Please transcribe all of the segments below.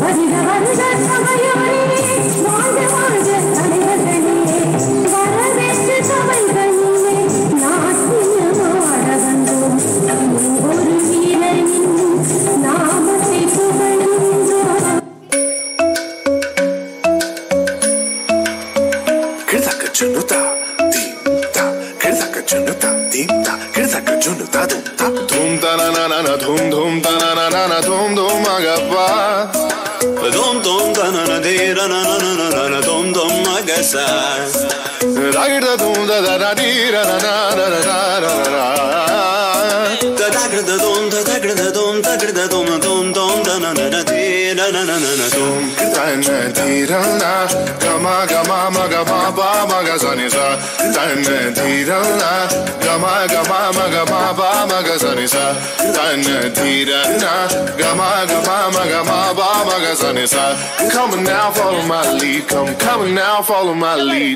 Come now, follow my lead. Come now, follow my lead.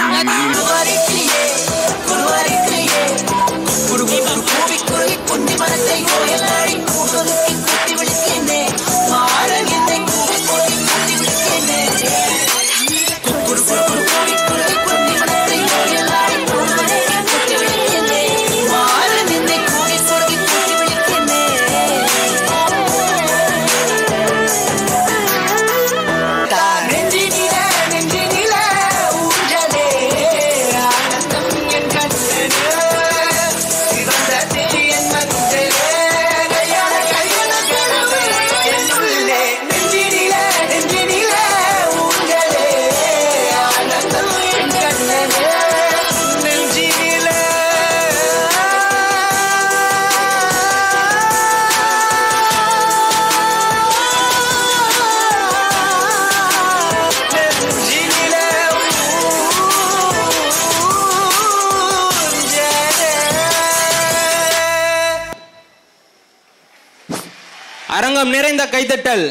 அரங்கம் நிறைந்த கைதட்டல்.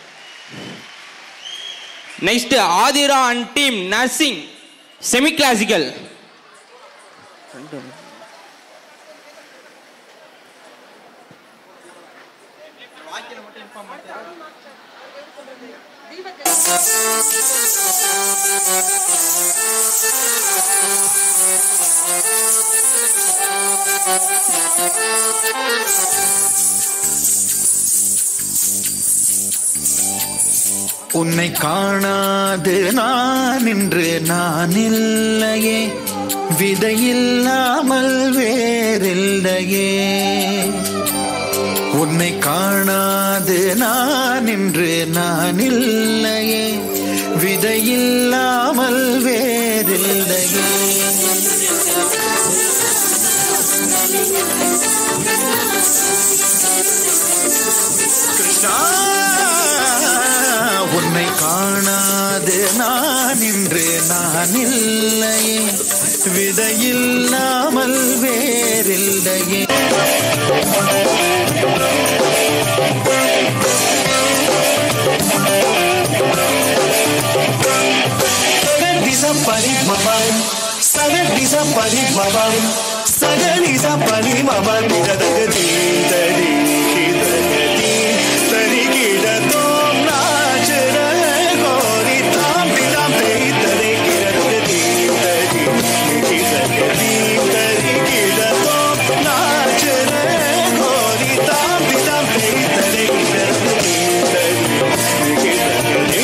Next Aathira and team nursing semi classical. உன்னை காணாது நான் இன்று நான் இல்லையே, விதையில்லாமல் வேறில்லையே. உன்னை காணாது நான் இன்று நான் இல்லையே, விதையில்லாமல் வேறில்லையே. கிருஷ்ணா, உன்னை காணாது நான் இன்று நான் இல்லையே, விதையில்லாமல் வேறில்லையே. சகரி மபம் சகரி சபரி மபம் சகரி சபரி மபம் ததகதி தரி கிதகதி தரி கிடதோம் நாச்சர கோரி தாம் பிதாம் தேய் தரி கிடகதி தரி கிதகதி தரி கிடதோம் நாச்சர கோரி தாம் பிதாம் தேய் தரி கிடகதி தரி கிதகதி.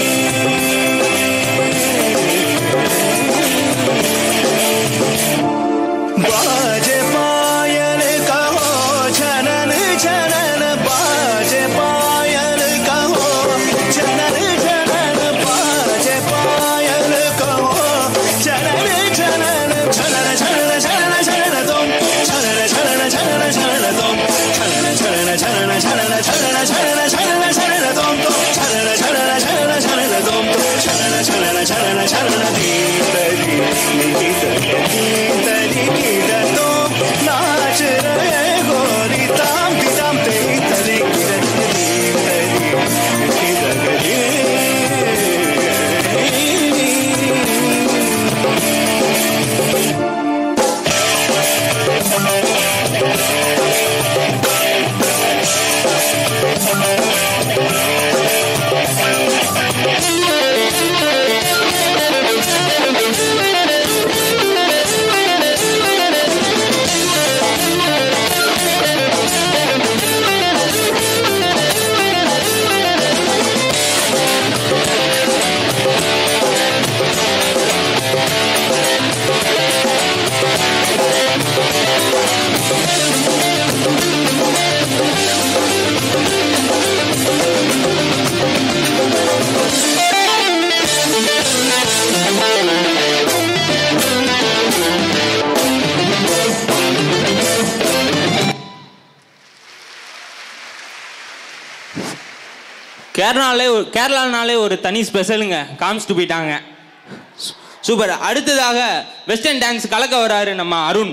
बाजे पायल कहो छनन छनन, बाजे पायल कहो छनन छनन, बाजे पायल कहो छनन छनन, छनन छनन छनन छनन तुम छनन छनन छनन छनन तुम छनन छनन छनन छनन छनन छनन छनन छनन तुम छनन छनन छनन छनन तुम छनन छनन छनन छनन दी तरी दी तरी गिरतो नाच रे गोरी ताम पिताम तेरी तरी गिरती तरी गिरती. கேரளானாலே ஒரு தனி ஸ்பெஷலுங்க, காமிச்சிட்டு போயிட்டாங்க. சூப்பர். அடுத்ததாக வெஸ்டர்ன் டான்ஸ் கலக்க வராரு நம்ம Arun.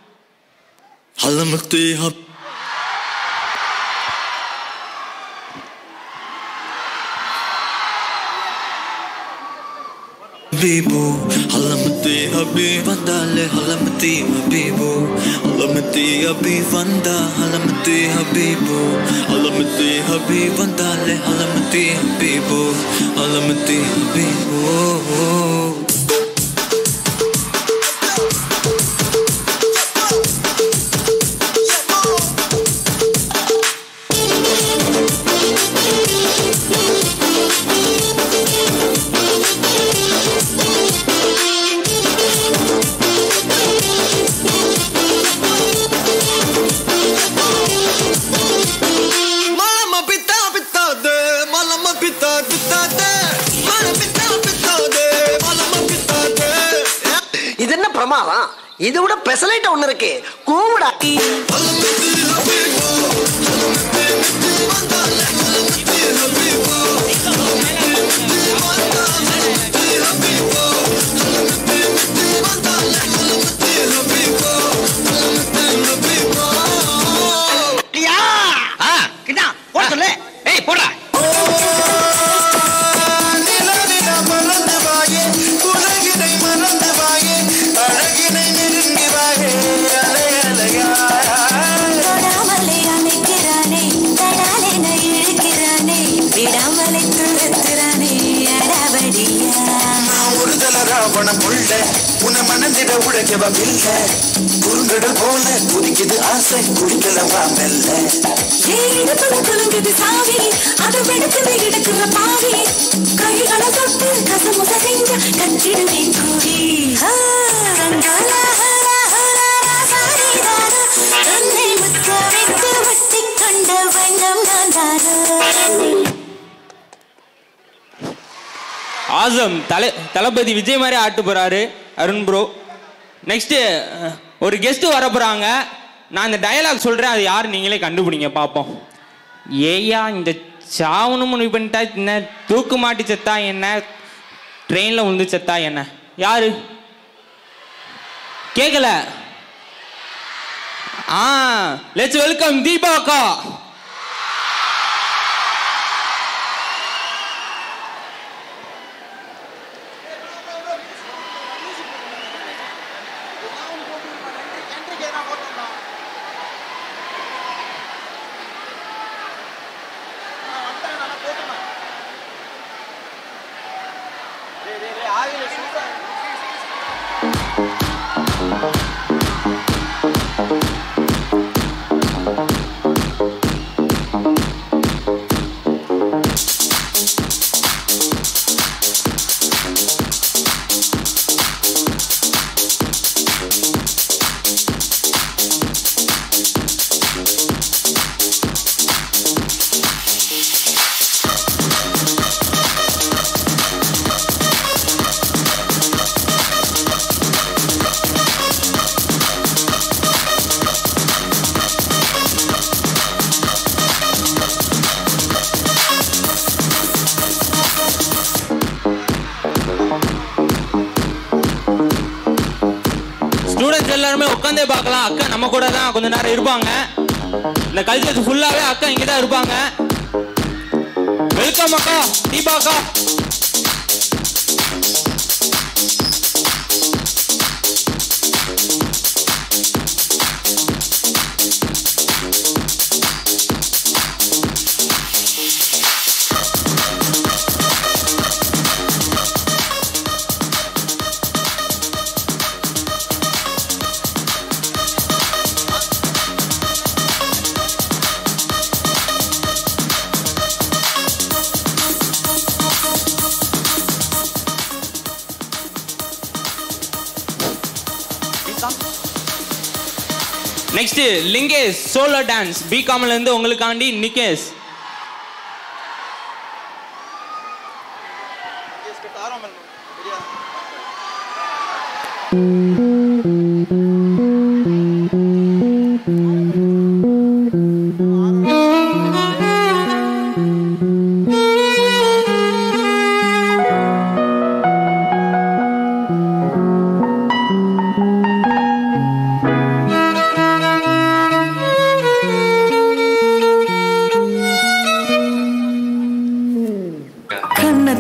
Habibu, halamati habib vandale, halamati habibu, halamati habib vanda, halamati habibu, halamati habib vandale, halamati habibu, halamati habibu. இது என்ன பிரமாதம்? இது விட பெசலைட் ஒண்ணு இருக்கு, கூவுடா. உன மனதிட உழைக்கவில்ல, குறுங்கடல் போல குதிக்குது ஆசை, குடிக்கலவா மெல்ல. குலுங்குது சாவி, அது வெடுக்குது எடுக்கிற பாவி, கைகளை தொட்டு கசமுச செஞ்ச கட்டிடுவே கூடி. முத்தி கொண்ட வண்ணம் நான் தானே. ஆசம். தளபதி விஜய் மாதிரி ஆட்டு போறாரு அருண் ப்ரோ. நெக்ஸ்ட் ஒரு கெஸ்ட் வர போறாங்க. நான் இந்த டயலாக் சொல்றேன், அது யாரு நீங்களே கண்டுபிடிங்க பார்ப்போம். ஏயா இந்த சாவணும் முடிவு பண்ணிட்டா என்ன, தூக்கு மாட்டி செத்தா என்ன, ட்ரெயின்ல உந்து செத்தா என்ன, யாரு கேட்கல? லெட்ஸ் வெல்கம் தீபா அக்கா. ஸ்டூடெண்ட்ஸ் எல்லாருமே உட்காந்தே பார்க்கலாம். அக்கா நம்ம கூட தான் கொஞ்ச நேரம் இருப்பாங்க. இந்த கல்ச்சர் ஃபுல்லாவே அக்கா இங்க தான் இருப்பாங்க. வெல்கம் அக்கா, தீபா அக்கா. நெக்ஸ்ட் லிங்கேஷ் சோலோ டான்ஸ் பிகாம்ல இருந்து உங்களுக்காண்டி நிகேஷ்.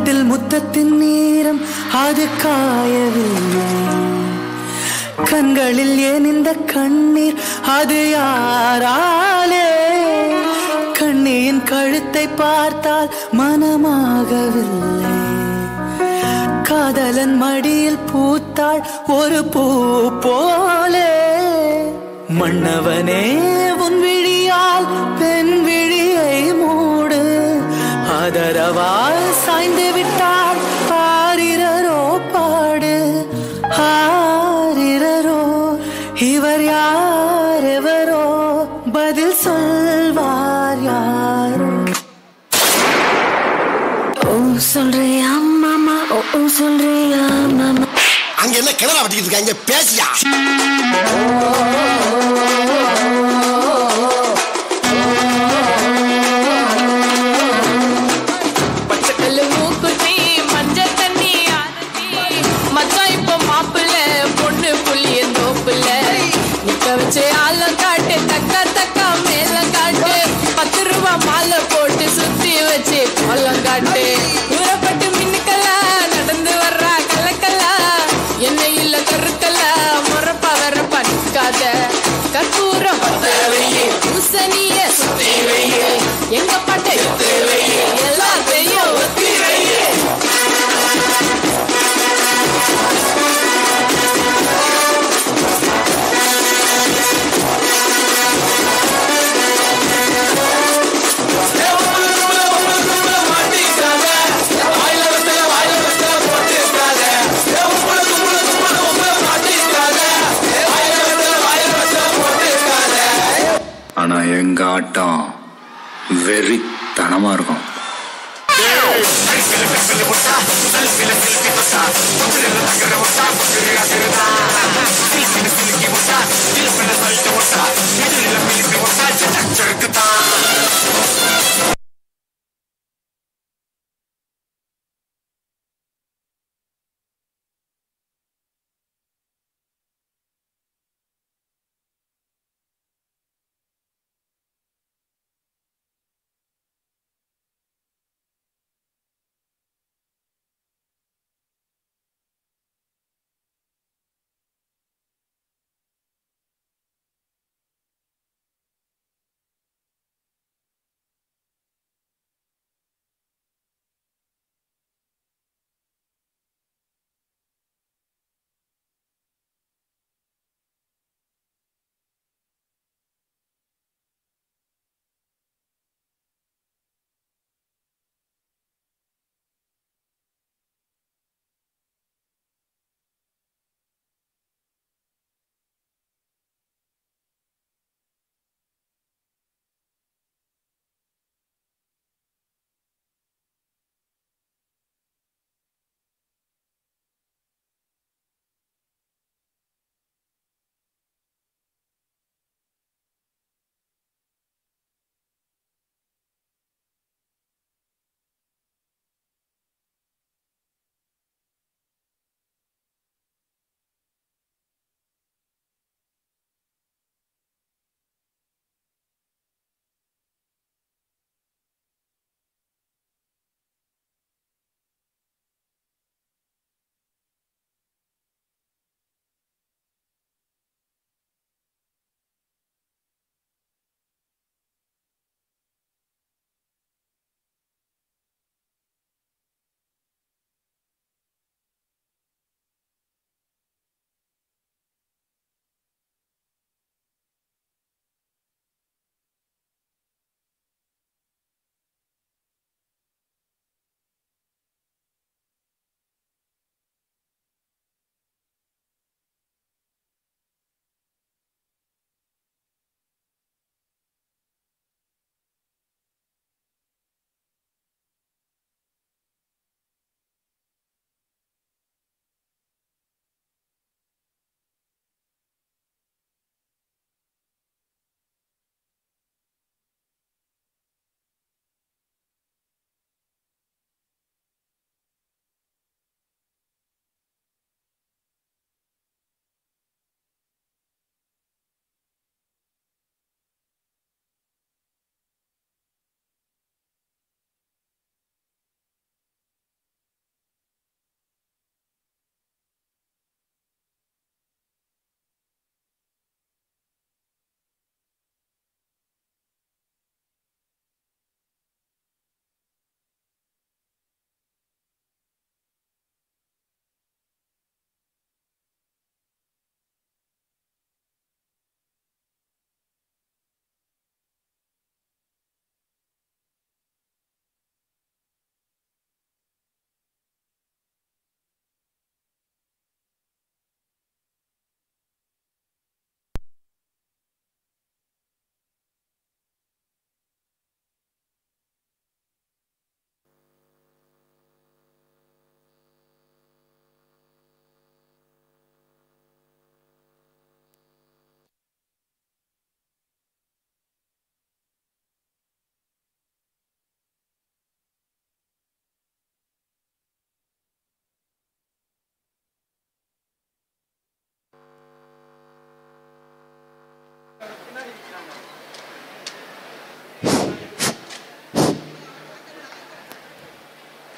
உதட்டில் முத்தத்தின் நேரம் அது காயவில்லை. கண்களில் ஏன் இந்த கண்ணீர் அது யாராலே? கண்ணியின் கழுத்தை பார்த்தால் மனமாகவில்லை. காதலன் மடியில் பூத்தாள் ஒரு பூ போலே. மன்னவனே உன் விழியால் பெண் விழியை மூடு. ஆதரவால் சாய்ந்து விட்டால் ஆரிரரோ பாடு. ஆரிரரோ இவர் யார் எவரோ பதில் சொல்வார் யாரோ. ஓ சொல்றியா மாமா, ஓ சொல்றியா மாமா. அங்க என்ன கிணறு வட்டிக்கிட்டு இருக்காங்க, பேசியா? பச்சைக்கல்லு மூக்குத்தி மஞ்சள் தண்ணி ஆரத்தி மச்சான் இப்ப மாப்பிள்ள பொண்ணு புள்ளிய தோப்புல நிக்க வச்சு ஆலம் காட்டு தக்க தக்க மேலம் காட்டு 10 ரூபா மாலை போட்டு சுத்தி வச்சு கோலம் காட்டு. தூரப்பட்டு மின்னுக்கல்லா நடந்து வர்றா கலக்கல்லா என்ன இல்ல கருக்கல்லா முறப்பா வரப்பா நிக்காத. கற்பூரம் பூசணிய சுத்தி வைய எங்க பாட்டை எல்லாத்தையும் ஒத்தி வைய. ஆனா எங்க ஆட்டம் வெறித்தனமா இருக்கும்.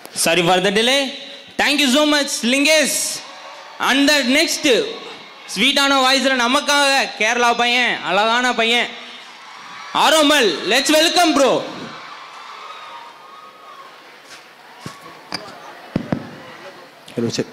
Sorry for the delay. Thank you so much, Lingesh. And the next ஸ்வீட்டான வாய்ஸ்ல நமக்காக கேரளா பையன், அழகான பையன் Aromal. Let's welcome bro. Hello sir.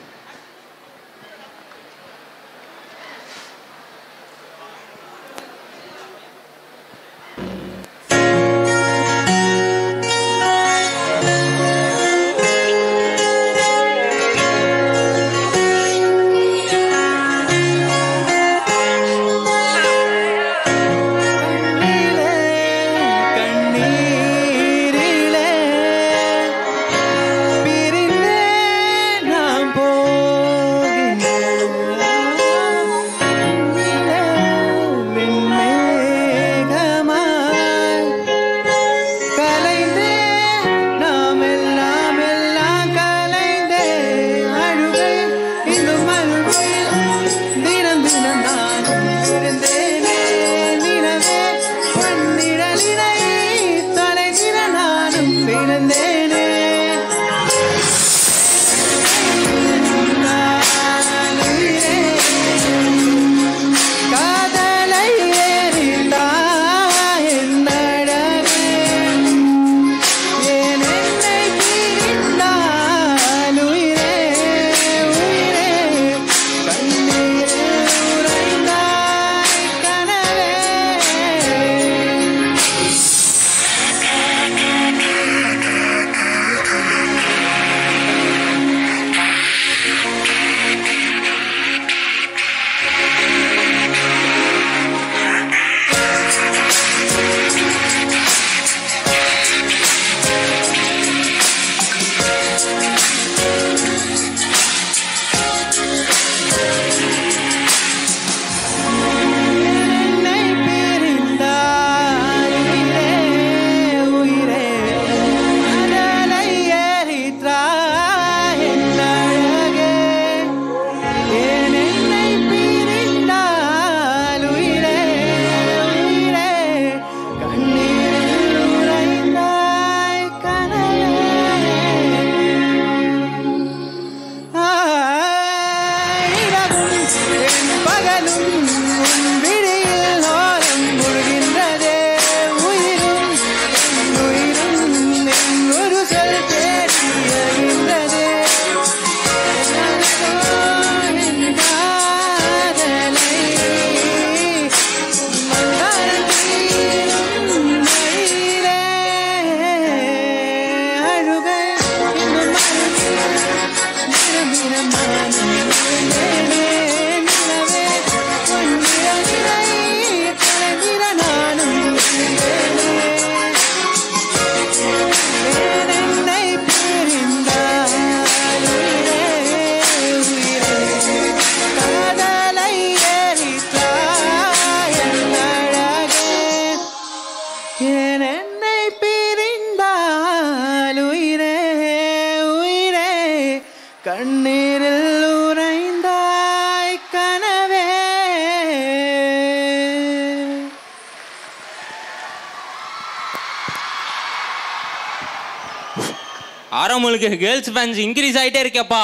ஆரோமலுக்கு கேர்ள்ஸ் ஃபேன்ஸ் இன்க்ரீஸ் ஆகிட்டே இருக்கேப்பா.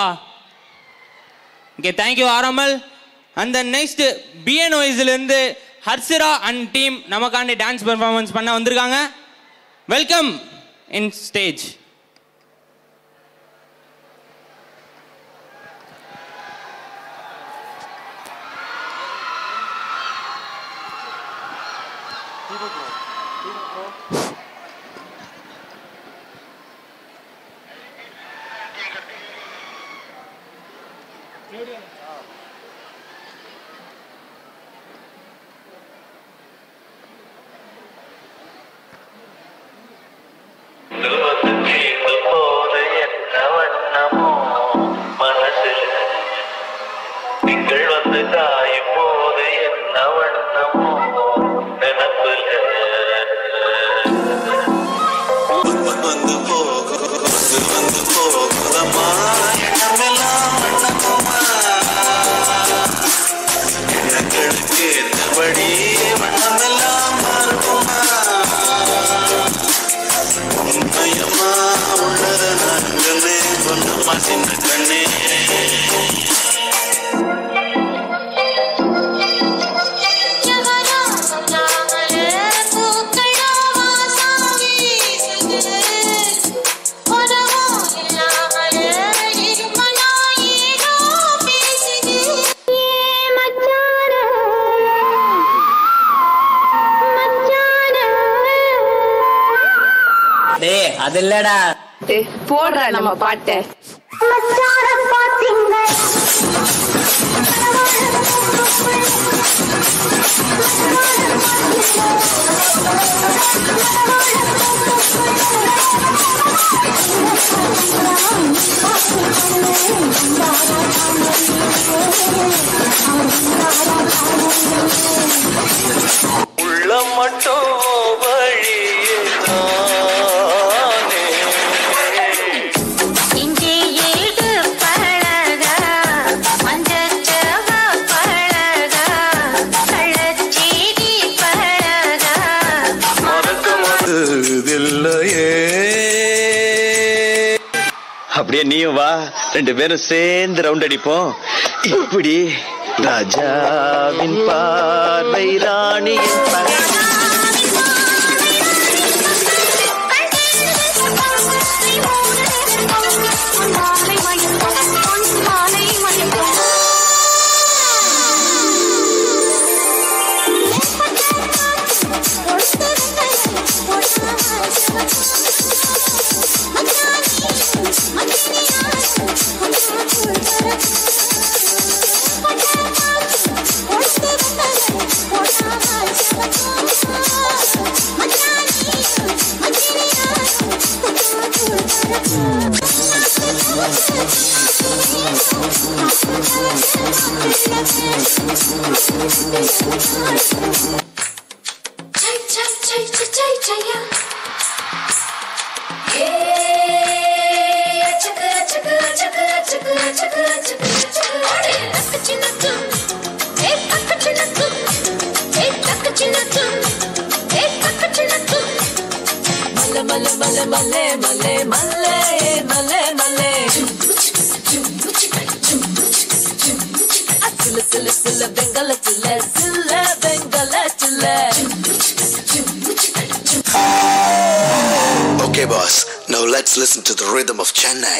Okay, thank you Aromal. அந்த நெக்ஸ்ட் பிஎன்ஒய்ஸ்லேருந்து ஹர்ஷிரா அண்ட் டீம் நமக்காண்டி டான்ஸ் பெர்ஃபார்மன்ஸ் பண்ண வந்திருக்காங்க. Welcome in stage. உள்ளத நாங்களே சொல்லம்மா சின்ன கண்ணே. அது இல்லடா போடுற நம்ம பாட்டை. உள்ள மட்டும் வழியே அப்படியே நீயும் வா, 2 பேரும் சேர்ந்து ரவுண்ட் அடிப்போம். இப்படி ராஜாவின் பார்வை ராணியின் Okay, boss. Now let's listen to the rhythm of Chennai.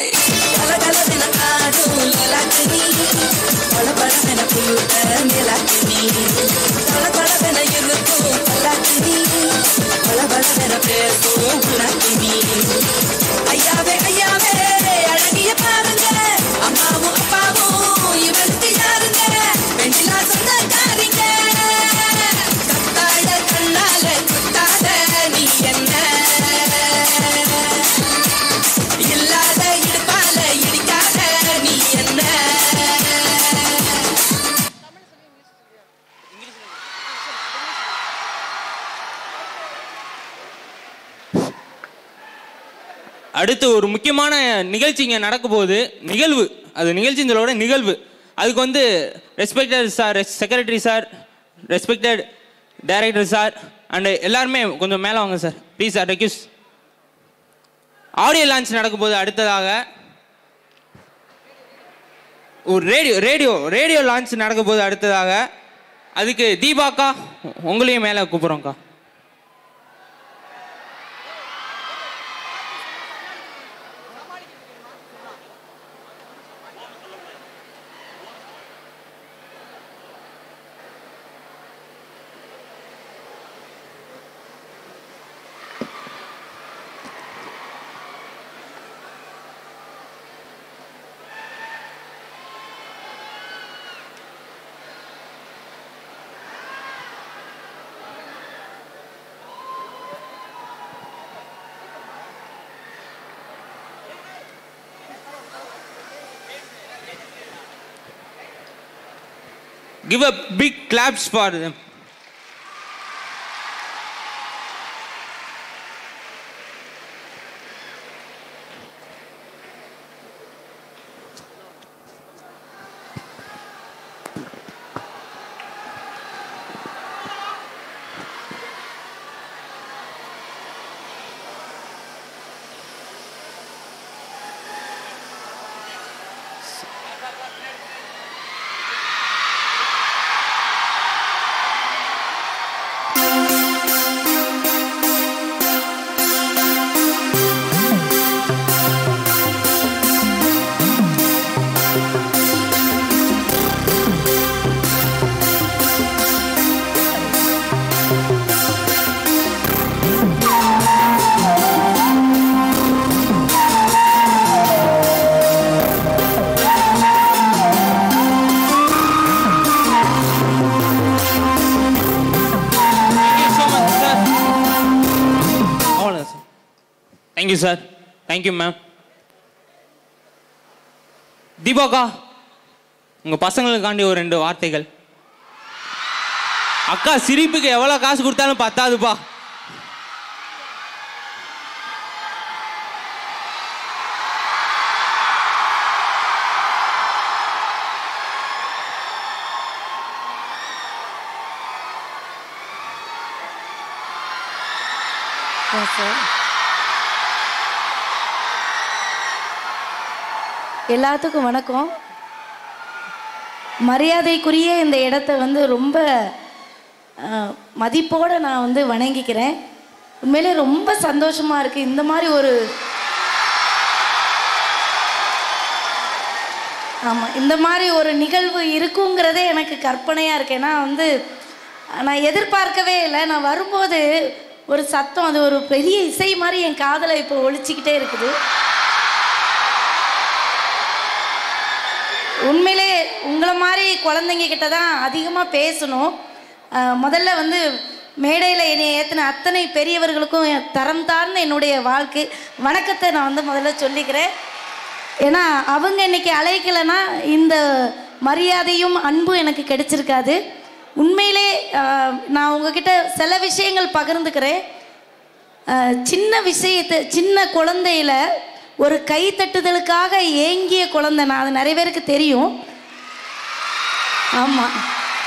அடுத்து ஒரு முக்கியமான நிகழ்ச்சி இங்கே நடக்க போகுது. நிகழ்வு, அது நிகழ்ச்சிங்களோட நிகழ்வு. அதுக்கு வந்து respected sir, secretary sir, respected director sir and எல்லாருமே கொஞ்சம் மேலே வாங்க sir please sir. Request. Audio launch நடக்க போகுது. அடுத்ததாக ஒரு ரேடியோ லான்ச் நடக்க போகுது. அடுத்ததாக அதுக்கு தீபாக்கா உங்களையும் மேலே கூப்பிட்றோங்க்கா. Give a big claps for them. Thank you sir. Thank you ma'am. தீபாக்கா, உங்க பசங்களுக்காண்டி ஒரு 2 வார்த்தைகள். அக்கா சிரிப்புக்கு எவ்வளவு காசு கொடுத்தாலும் பத்தாதுப்பா. எல்லாத்துக்கும் வணக்கம். மரியாதைக்குரிய இந்த இடத்த வந்து ரொம்ப மதிப்போடு நான் வந்து வணங்கிக்கிறேன். உண்மையிலே ரொம்ப சந்தோஷமாக இருக்குது. இந்த மாதிரி ஒரு இந்த மாதிரி ஒரு நிகழ்வு இருக்குங்கிறதே எனக்கு கற்பனையாக இருக்கு. ஏன்னா வந்து நான் எதிர்பார்க்கவே இல்லை. நான் வரும்போது ஒரு சத்தம், அது ஒரு பெரிய இசை மாதிரி என் காதில் இப்போ ஒலிச்சிக்கிட்டே இருக்குது. உண்மையிலே உங்களை மாதிரி குழந்தைங்க கிட்ட தான் அதிகமாக பேசணும். முதல்ல வந்து மேடையில் என்னை ஏற்றின அத்தனை பெரியவர்களுக்கும் தரம் தாழ்ந்த என்னுடைய வாழ்க்கை வணக்கத்தை நான் வந்து முதல்ல சொல்லிக்கிறேன். ஏன்னா அவங்க இன்னைக்கு அழைக்கலைன்னா இந்த மரியாதையும் அன்பும் எனக்கு கிடைச்சிருக்காது. உண்மையிலே நான் உங்ககிட்ட சில விஷயங்கள் பகிர்ந்துக்கிறேன். சின்ன குழந்தையில ஒரு கை தட்டுதலுக்காக ஏங்கிய குழந்தை நான், அது நிறைய பேருக்கு தெரியும். ஆமாம்,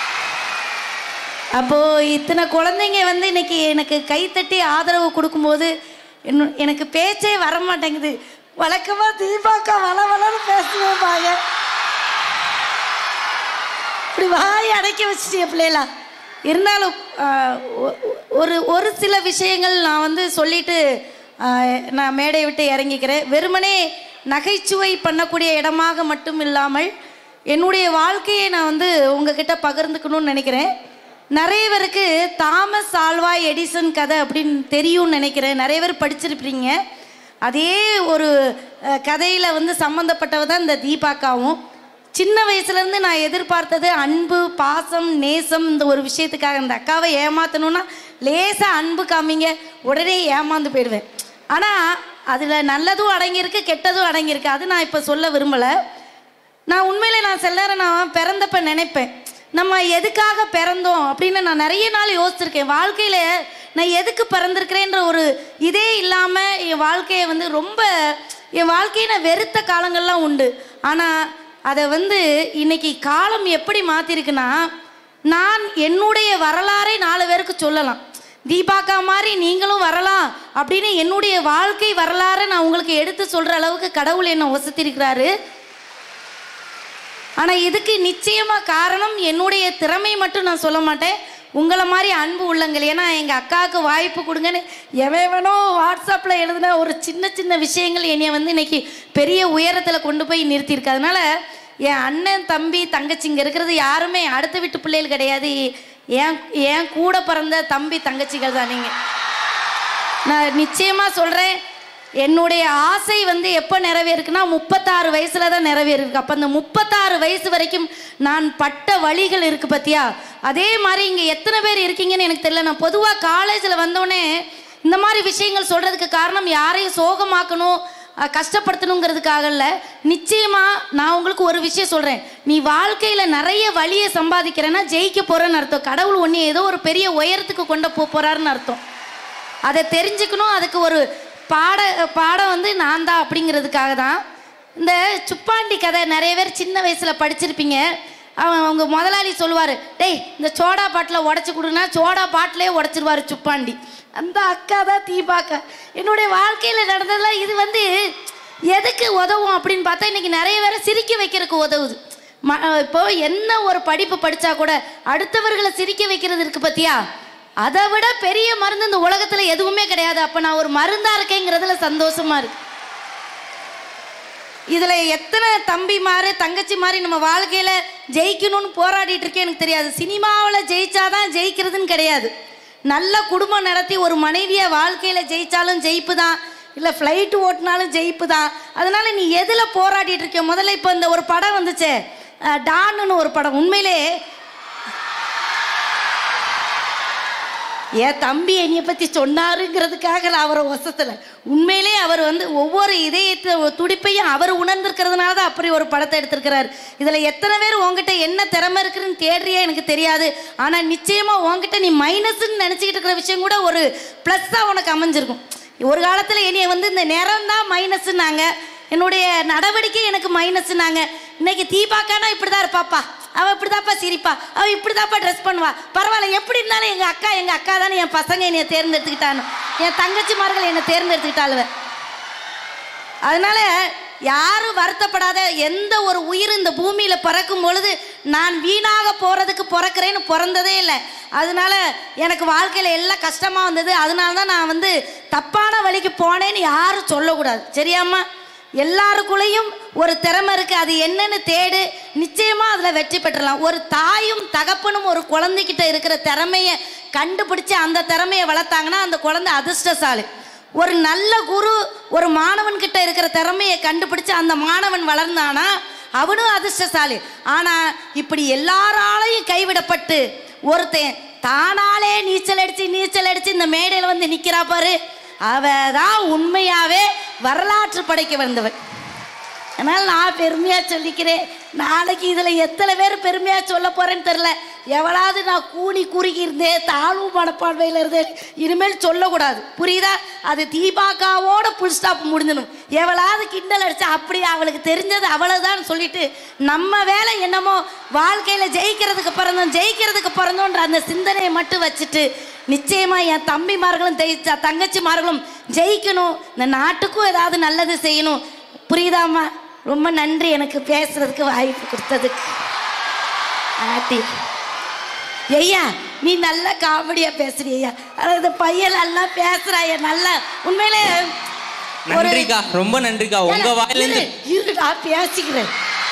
அப்போது இத்தனை குழந்தைங்க வந்து இன்னைக்கு எனக்கு கைத்தட்டி ஆதரவு கொடுக்கும்போது எனக்கு பேச்சே வரமாட்டேங்குது. வழக்கமாக தீபாக்கா வளன்னு பேசுவேன் பாங்க, இப்படி வாய் அடைக்க வச்சுட்டு பிள்ளைகளா. இருந்தாலும் ஒரு சில விஷயங்கள் நான் வந்து சொல்லிட்டு நான் மேடை விட்டு இறங்கிக்கிறேன். வெறுமனே நகைச்சுவை பண்ணக்கூடிய இடமாக மட்டும் இல்லாமல் என்னுடைய வாழ்க்கையை நான் வந்து உங்ககிட்ட பகிர்ந்துக்கணும்னு நினைக்கிறேன். நிறைய பேருக்கு தாமஸ் ஆல்வா எடிசன் கதை அப்படின்னு தெரியும்னு நினைக்கிறேன். நிறைய பேர் படிச்சிருப்பீங்க. அதே ஒரு கதையில் வந்து சம்மந்தப்பட்டவ தான் இந்த தீபாக்காவும். சின்ன வயசுலேருந்து நான் எதிர்பார்த்தது அன்பு, பாசம், நேசம். இந்த ஒரு விஷயத்துக்காக இந்த அக்காவை ஏமாற்றணுன்னா லேசாக அன்பு காமிங்க, உடனே ஏமாந்து போயிடுவேன். ஆனால் அதில் நல்லதும் அடங்கியிருக்கு, கெட்டதும் அடங்கியிருக்கு. அது நான் இப்போ சொல்ல விரும்பலை. நான் உண்மையிலே நான் சில நேரம் நான் பிறந்தப்ப நினைப்பேன், நம்ம எதுக்காக பிறந்தோம் அப்படின்னு நான் நிறைய நாள் யோசிச்சிருக்கேன். வாழ்க்கையில் நான் எதுக்கு பிறந்திருக்கிறேன்ற ஒரு இதே இல்லாமல் என் வாழ்க்கையை வந்து என் வாழ்க்கையை நான் வெறுத்த காலங்கள்லாம் உண்டு. ஆனால் அதை வந்து இன்னைக்கு காலம் எப்படி மாற்றிருக்குன்னா, நான் என்னுடைய வரலாறை 4 பேருக்கு சொல்லலாம். தீபாக்கா மாதிரி நீங்களும் வரலாம் அப்படின்னு என்னுடைய வாழ்க்கை வரலாறை நான் உங்களுக்கு எடுத்து சொல்கிற அளவுக்கு கடவுள் என்னை வசத்திருக்கிறாரு. ஆனால் இதுக்கு நிச்சயமாக காரணம் என்னுடைய திறமை மட்டும் நான் சொல்ல மாட்டேன், உங்களை மாதிரி அன்பு உள்ளங்கள். ஏன்னா எங்கள் அக்காவுக்கு வாய்ப்பு கொடுங்கன்னு எவனோ வாட்ஸ்அப்பில் எழுதுன ஒரு சின்ன விஷயங்கள் என்னை வந்து இன்னைக்கு பெரிய உயரத்தில் கொண்டு போய் நிறுத்தியிருக்கு. அதனால் என் அண்ணன், தம்பி, தங்கச்சிங்க இருக்கிறது யாருமே அடுத்த வீட்டு பிள்ளைகள் கிடையாது. ஏன் கூட பிறந்த தம்பி தங்கச்சிகள் தான் நீங்கள். நான் நிச்சயமாக சொல்கிறேன், என்னுடைய ஆசை வந்து எப்போ நிறைவேறுக்குன்னா 36 வயசில் தான் நிறைவேறிருக்கு. அப்போ அந்த 36 வயசு வரைக்கும் நான் பட்ட வழிகள் இருக்குது பார்த்தியா, அதே மாதிரி இங்கே எத்தனை பேர் இருக்கீங்கன்னு எனக்கு தெரியல. நான் பொதுவாக காலேஜில் வந்தோடனே இந்த மாதிரி விஷயங்கள் சொல்கிறதுக்கு காரணம் யாரையும் சோகமாக்கணும், கஷ்டப்படுத்தணுங்கிறதுக்காக இல்லை. நிச்சயமாக நான் உங்களுக்கு ஒரு விஷயம் சொல்கிறேன், நீ வாழ்க்கையில் நிறைய வழியை சம்பாதிக்கிறேன்னா ஜெயிக்க போகிறேன்னு அர்த்தம். கடவுள் ஒன்று ஏதோ ஒரு பெரிய உயரத்துக்கு கொண்டு போகிறாருன்னு அர்த்தம். அதை தெரிஞ்சுக்கணும். அதுக்கு ஒரு பாடம் வந்து நான் தான் அப்படிங்கிறதுக்காக தான். இந்த சுப்பாண்டி கதை நிறைய பேர் சின்ன வயசில் படிச்சிருப்பீங்க. அவங்க முதலாளி சொல்லுவார், டேய் இந்த சோடா பாட்டில் உடச்சி கொடுன்னா சோடா பாட்டிலே உடச்சிருவார் சுப்பாண்டி. அந்த அக்கா தான் தீபாக்கா. என்னுடைய வாழ்க்கையில் நடந்ததெல்லாம் இது வந்து எதுக்கு உதவும் அப்படின்னு பார்த்தா இன்றைக்கி நிறைய பேரை சிரிக்க வைக்கிறதுக்கு உதவுது. இப்போ என்ன ஒரு படிப்பு படித்தா கூட அடுத்தவர்களை சிரிக்க வைக்கிறது இருக்குது பார்த்தியா, அதை விட பெரிய மருந்து இந்த உலகத்தில் எதுவுமே கிடையாது. அப்போ நான் ஒரு மருந்தாக இருக்கேங்கிறதுல சந்தோஷமாக இருக்கு. இதில் எத்தனை தம்பி மாதிரி தங்கச்சி மாதிரி நம்ம வாழ்க்கையில் ஜெயிக்கணும்னு போராடிட்டு இருக்கேன் எனக்கு தெரியாது. சினிமாவில் ஜெயிச்சாதான் ஜெயிக்கிறதுன்னு கிடையாது. நல்ல குடும்பம் நடத்தி ஒரு மனைவியை வாழ்க்கையில் ஜெயித்தாலும் ஜெயிப்பு தான், இல்லை ஃப்ளைட்டு ஓட்டினாலும் ஜெயிப்பு தான். அதனால் நீ எதில் போராடிட்டு இருக்க? முதல்ல இப்போ இந்த ஒரு படம் வந்துச்சே டான்னு ஒரு படம், உண்மையிலே என் தம்பி என்னைய பற்றி சொன்னாருங்கிறதுக்காக நான் அவரை வசத்தில் உண்மையிலே அவர் வந்து ஒவ்வொரு இதயத்தை துடிப்பையும் அவர் உணர்ந்திருக்கிறதுனால தான் அப்படி ஒரு படத்தை எடுத்திருக்கிறார். இதில் எத்தனை பேர் உங்ககிட்ட என்ன திறமை இருக்குன்னு தேடுறியா எனக்கு தெரியாது. ஆனால் நிச்சயமாக உங்ககிட்ட நீ மைனஸ்ன்னு நினச்சிக்கிட்டு இருக்கிற விஷயம் கூட ஒரு ப்ளஸ்ஸாக உனக்கு அமைஞ்சிருக்கும். ஒரு காலத்தில் என்னைய வந்து இந்த நிறம் தான் மைனஸ்ன்னாங்க, என்னுடைய நடவடிக்கை எனக்கு மைனஸ்னாங்க. இன்னைக்கு தீபாக்கானா இப்படி தான் இருப்பாப்பா, அவள் இப்படி தான்ப்பா சிரிப்பா, அவள் இப்படி தான்ப்பா ட்ரெஸ் பண்ணுவா, பரவாயில்ல எப்படி இருந்தாலும் எங்கள் அக்கா தானே, என் பசங்க என்னை தேர்ந்தெடுத்துக்கிட்டானு, என் தங்கச்சிமார்கள் என்னை தேர்ந்தெடுத்துக்கிட்டாளுவ. அதனால யாரும் வருத்தப்படாத. எந்த ஒரு உயிர் இந்த பூமியில் பிறக்கும் பொழுது நான் வீணாக போகிறதுக்கு பிறக்கிறேன்னு பிறந்ததே இல்லை. அதனால எனக்கு வாழ்க்கையில் எல்லாம் கஷ்டமாக வந்தது. அதனால தான் நான் வந்து தப்பான வழிக்கு போனேன்னு யாரும் சொல்லக்கூடாது. சரியாம்மா? எல்லாருக்குள்ளேயும் ஒரு திறமை இருக்குது, அது என்னன்னு தேடு, நிச்சயமாக அதில் வெற்றி பெற்றலாம். ஒரு தாயும் தகப்பனும் ஒரு குழந்தைகிட்ட இருக்கிற திறமையை கண்டுபிடிச்சி அந்த திறமையை வளர்த்தாங்கன்னா அந்த குழந்தை அதிர்ஷ்டசாலி. ஒரு நல்ல குரு ஒரு மாணவன்கிட்ட இருக்கிற திறமையை கண்டுபிடிச்சு அந்த மாணவன் வளர்ந்தானா அவனும் அதிர்ஷ்டசாலி. ஆனால் இப்படி எல்லாராலையும் கைவிடப்பட்டு ஒருத்தன் தானாலே நீச்சல் அடித்து இந்த மேடையில் வந்து நிற்கிறா பாரு, அவ தான் உண்மையாகவே வரலாற்று படைக்க வந்தவன். அதனால் நான் பெருமையாக சொல்லிக்கிறேன். நாளைக்கு இதில் எத்தனை பேர் பெருமையாக சொல்ல போகிறேன்னு தெரில. எவளாவது நான் கூனி குறுகி இருந்தேன், தாழ்வு மனப்பான்மையில் இருந்தேன், இனிமேல் சொல்லக்கூடாது. புரியுதா? அது தீபாக்காவோட புல் ஸ்டாப் முடிஞ்சிடும். எவளாவது கிண்டல் அடித்தா அப்படி அவளுக்கு தெரிஞ்சது அவ்வளோதான் சொல்லிட்டு நம்ம வேலை என்னமோ வாழ்க்கையில் ஜெயிக்கிறதுக்கு பிறந்தோன்ற அந்த சிந்தனையை மட்டும் வச்சுட்டு நிச்சயமாக என் தம்பிமார்களும் தங்கச்சிமார்களும் ஜெயிக்கணும், இந்த நாட்டுக்கும் ஏதாவது நல்லது செய்யணும். புரியுதாம்மா? ரொம்ப நன்றி எனக்கு பேசுறதுக்கு வாய்ப்பு கொடுத்ததுக்கு. ஆட்டி ஐயா நீ நல்லா காமெடியா பேசுறியா, அதாவது பையன் நல்லா பேசுறாயா, நல்லா உண்மையிலே நன்றிக்கா, ரொம்ப நன்றிக்கா. உங்க வாயிலிருந்து இருடா பேசிக்கிறேன்,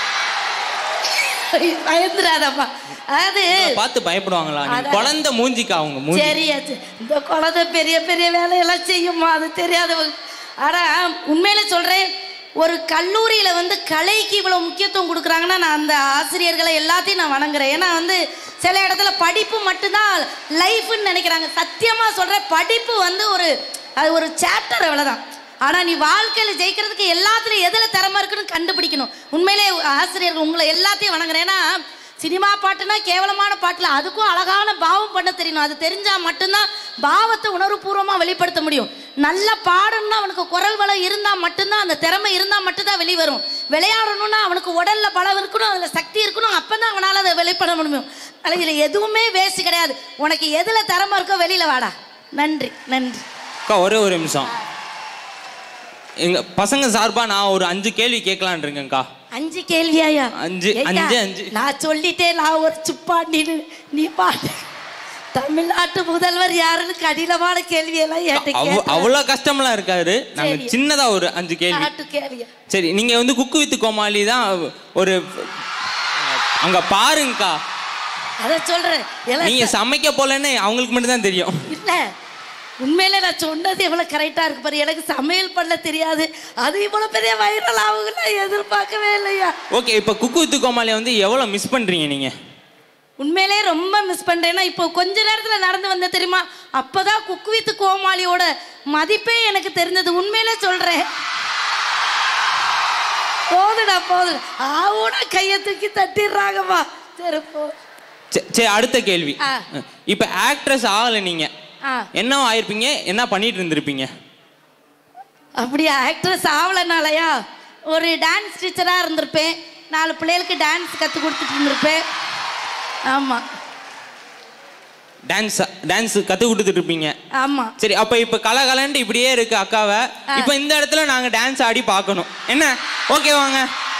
பயந்துடாதம்மா. அதாவது பார்த்து பயப்படுவாங்களா? குழந்தை மூஞ்சிக்கா அவங்க மூஞ்சி. சரியாச்சு, இந்த குழந்தை பெரிய பெரிய வேலையெல்லாம் செய்யுமா, அது தெரியாதவங்க. ஆனா உண்மையில சொல்றேன், ஒரு கல்லூரியில் வந்து கலைக்கு இவ்வளோ முக்கியத்துவம் கொடுக்குறாங்கன்னா நான் அந்த ஆசிரியர்களை எல்லாத்தையும் நான் வணங்குறேன். ஏன்னா வந்து சில இடத்துல படிப்பு மட்டும்தான் லைஃப்னு நினைக்கிறாங்க. சத்தியமாக சொல்கிறேன், படிப்பு வந்து அது ஒரு சாப்டர் அவ்வளோதான். ஆனால் நீ வாழ்க்கையில் ஜெயிக்கிறதுக்கு எல்லாத்துலையும் எதில் திறமை இருக்குன்னு கண்டுபிடிக்கணும். உண்மையிலே ஆசிரியர்கள் உங்களை எல்லாத்தையும் வணங்குறேன். ஏன்னா சினிமா பாட்டுனா கேவலமான பாட்டில் அதுக்கும் அழகான பாவம் பண்ண தெரியணும். அது தெரிஞ்சால் மட்டும்தான் பாவத்தை உணர்வுபூர்வமாக வெளிப்படுத்த முடியும். நல்ல பாடணும்னா அவனுக்கு குரல் வளம் இருந்தால் மட்டும்தான், அந்த திறமை இருந்தால் மட்டும்தான் வெளிவரும். விளையாடணும்னா அவனுக்கு உடல்ல பலம் இருக்கணும், அதில் சக்தி இருக்கணும், அப்போ தான் அவனால் அதை வெளிப்பட முடியும். ஆனால் இதில் எதுவுமே வேஸ்ட் கிடையாது. உனக்கு எதில் திறமை இருக்கோ வெளியில் வாடா. நன்றி நன்றி அக்கா. ஒரே ஒரு நிமிஷம், எங்க பசங்க சார்பா நான் ஒரு 5 கேள்வி கேட்கலான் இருக்கேன்க்கா. 5 கேள்வியாயா? 5 நான் சொல்லிட்டேன், நான் ஒரு சுப்பாண்டி, நீ பாட்டு. தமிழ்நாட்டு முதல்வர் யாருன்னு கடினமான கேள்வியெல்லாம் அவ்வளோ கஷ்டமெல்லாம் இருக்காது. நாங்கள் சின்னதா ஒரு 5 கேள்வி. சரி, நீங்க வந்து குக்கு வித்து கோமாளி தான் ஒரு அங்க பாருங்கக்கா. அத சொல்றேன், நீங்க சமைக்க போலன்னு அவங்களுக்கு மட்டும் தான் தெரியும். இல்ல உண்மையில நான் சொன்னது எவ்வளவு கரெக்டா இருக்கு பாரு. எனக்கு சமையல் பண்ண தெரியாது, அது இவ்வளவு பெரிய வைரல் ஆகுங்க எதிர்பார்க்கவே இல்லையா. ஓகே, இப்போ குக்கு வித்து கோமாளியை வந்து எவ்வளவு மிஸ் பண்றீங்க நீங்க? உண்மையிலே ரொம்ப மிஸ் பண்றேன்னா இப்போ கொஞ்ச நேரத்துல நடந்து வந்த தெரியுமா, அப்பதான் குக்கு வித்து கோமாளியோட மதிப்பே எனக்கு தெரிஞ்சது. உண்மையிலே சொல்றேன். போதுடா போதுடா, ஆவோட கையை தூக்கி தட்டிடுறாங்கம்மா. சரி போ. சரி, அடுத்த கேள்வி. இப்ப ஆக்ட்ரஸ் ஆகல, நீங்க என்ன ஆயிருப்பீங்க, என்ன பண்ணிட்டு இருந்திருப்பீங்க? அப்படியா? ஆக்ட்ரஸ் ஆகலனாலயா ஒரு டான்ஸ் டீச்சரா இருந்திருப்பேன். 4 பிள்ளைகளுக்கு டான்ஸ் கத்து கொடுத்துட்டு இருந்திருப்பேன். ஆமா, டான்ஸ் கத்து கொடுத்துட்டு இருப்பீங்க. ஆமா. சரி, அப்ப இப்ப கலகலன்னு இப்படியே இருக்கு அக்காவை, இப்ப இந்த இடத்துல நாங்க டான்ஸ் ஆடி பார்க்கணும், என்ன ஓகே வாங்க?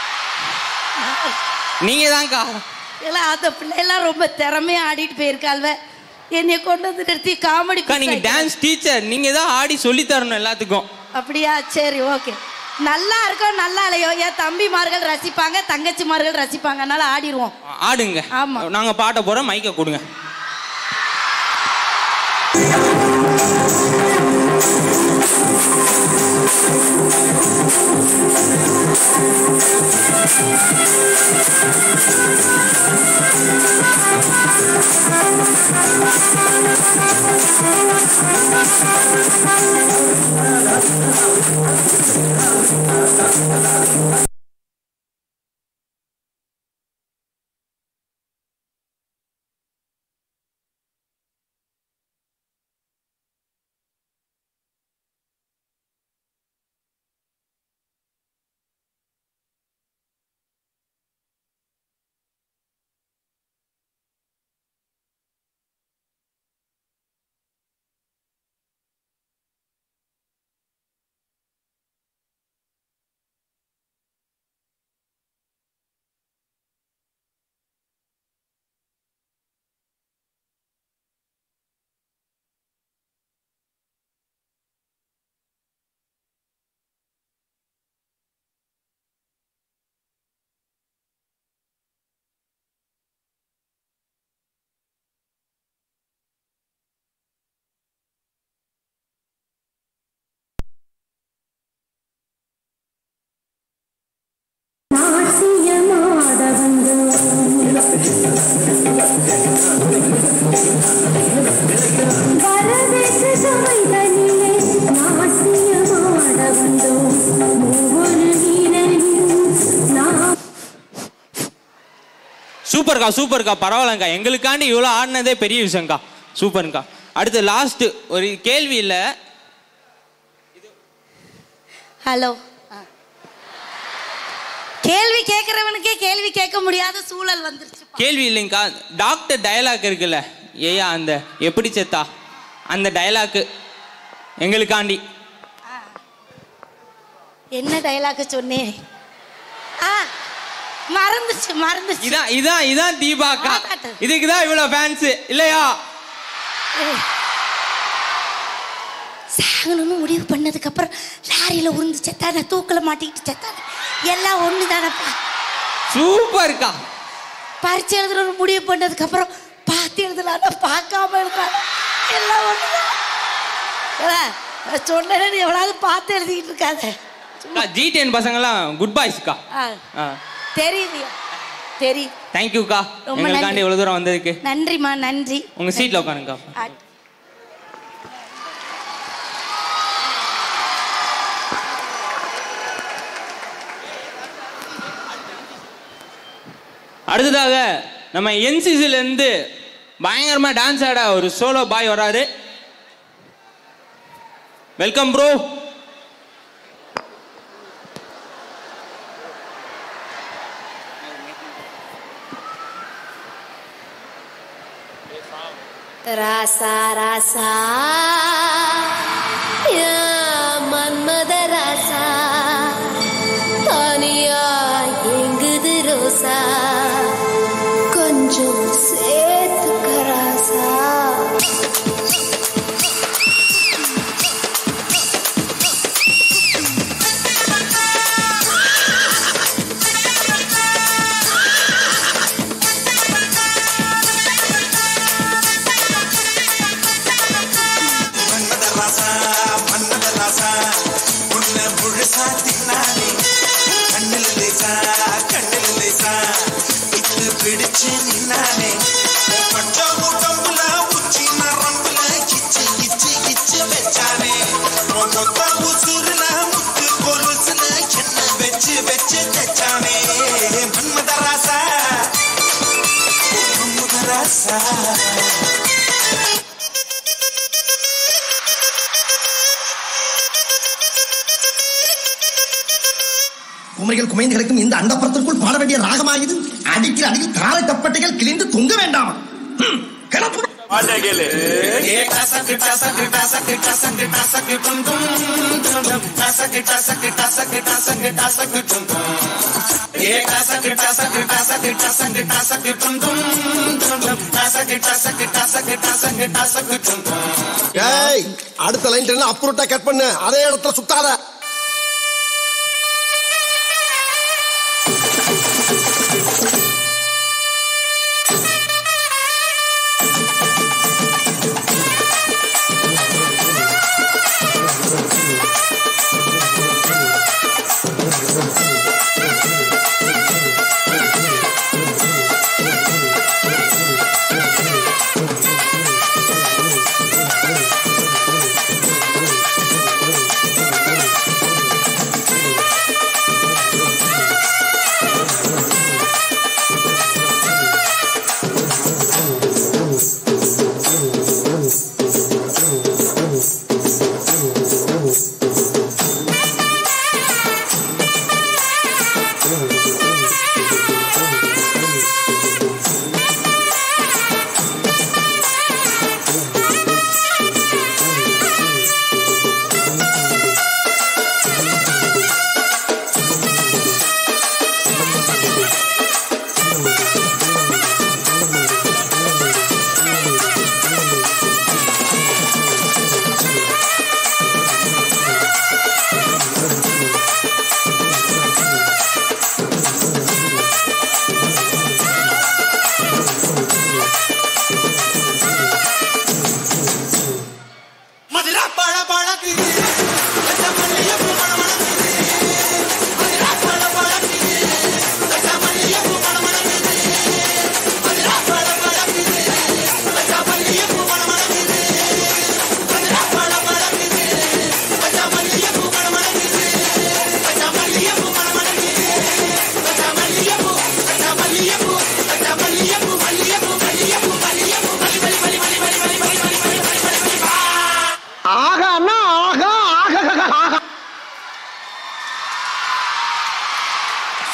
நீங்க தான்க்கா. இல்ல அந்த பிள்ளைலாம் ரொம்ப திறமையா ஆடிட்டு போயிருக்காள்வ, என்னை கொண்டு வந்து நிறுத்தி காமெடி. நீங்க டான்ஸ் டீச்சர், நீங்க தான் ஆடி சொல்லி தரணும் எல்லாத்துக்கும். அப்படியா? சரி ஓகே. நல்லா இருக்கும் நல்லா இல்லையோ என் தம்பிமார்கள் ரசிப்பாங்க, தங்கச்சிமார்கள் ரசிப்பாங்க, அதனால ஆடிடுவோம். ஆடுங்க. ஆமா, நாங்க பாட்ட போறோம், மைக்க கொடுங்க. சூப்பர்க்கா சூப்பர்க்கா, பரவாயில்லக்கா, எங்களுக்காண்டி இவ்வளோ ஆடினதே பெரிய விஷயம்க்கா. சூப்பர்க்கா. அடுத்து லாஸ்ட் ஒரு கேள்வி இல்லை. ஹலோ, கேள்வி கேட்கறவனுக்கே கேள்வி கேட்க முடியாத சூழல் வந்துருச்சு. கேள்வி இல்லைங்கக்கா, டாக்டர் டயலாக் இருக்குல்ல, ஏயா அந்த எப்படி செத்தா அந்த டயலாக்கு எங்களுக்காண்டி. என்ன டயலாக் சொன்னேன்? மறந்துச்சு. இதான் தீபாக்கா, இதுக்குதான் இவ்வளவு ஃபேன்ஸ் இல்லையா? சாகணும்னு முடிவு பண்ணதுக்கு அப்புறம் லாரியில உருந்து செத்தான, தூக்கல மாட்டிக்கிட்டு செத்தான, எல்லாம் ஒண்ணுதானப்பா. சூப்பர்க்கா. பரிச்சை எழுதுற முடிவு பண்ணதுக்கு அப்புறம் பார்த்து எழுதலாம், பார்க்காம எழுதலாம், எல்லாம் ஒண்ணுதான். சொன்னேன்னு எவ்வளவு பார்த்து எழுதிக்கிட்டு இருக்காத. G10 பசங்கெல்லாம் குட் பாய்ஸ்க்கா. தெரியுது. தேங்க்யூக்கா, எங்களுக்காண்டி இவ்வளவு தூரம் வந்ததுக்கு நன்றிமா. நன்றி. உங்க சீட்ல உட்காருங்கக்கா. அடுத்ததாக நம்ம NCCல இருந்து பயங்கரமா டான்ஸ் ஆட ஒரு சோலோ பாய் வராரு. Welcome bro. ராசா ராசா மன்மத ராசா தனியா எங்குது ரோசா கொஞ்சம் சேர்த்துக்க ராசா. பிடிச்சு நின்னானே கொஞ்சம் உடம்புல உச்சி நரம்புல கிச்சு கிச்சு கிச்சு வச்சானே மொத்த உசுருல முத்து கொலுசுல என்ன வச்சு வச்சு தச்சானே மன்மத ராசா மன்மத ராசா. குமரிகள் குமைந்து கிடக்கும் இந்த அண்டப்புறத்திற்குள் பாட வேண்டிய ராகமாகிது. அடிக்கிற அடியில் காலை தப்பட்டைகள் கிழிந்து தொங்க வேண்டாம். அடுத்த லைன் அப்புறட்டா கட் பண்ணு, அதே இடத்துல சுத்தாத.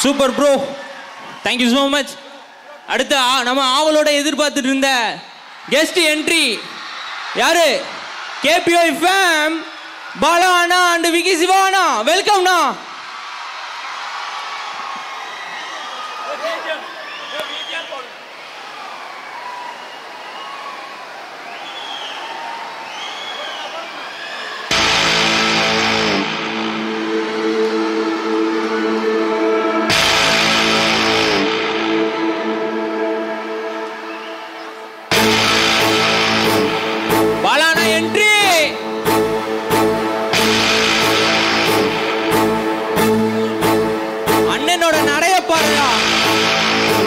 Super bro, thank you so much. அடுத்து நம்ம ஆவலோட எதிர்பார்த்துட்டு இருந்த கெஸ்ட் என்ட்ரி யாரு? கேபிஓ ஃபேம் பாலா அண்ணா அண்ட் விக்கி சிவா அண்ணா, வெல்கம்ண்ணா. பாலாண்ணா என்ட்ரி. அண்ணனோட நடைய பாருடா.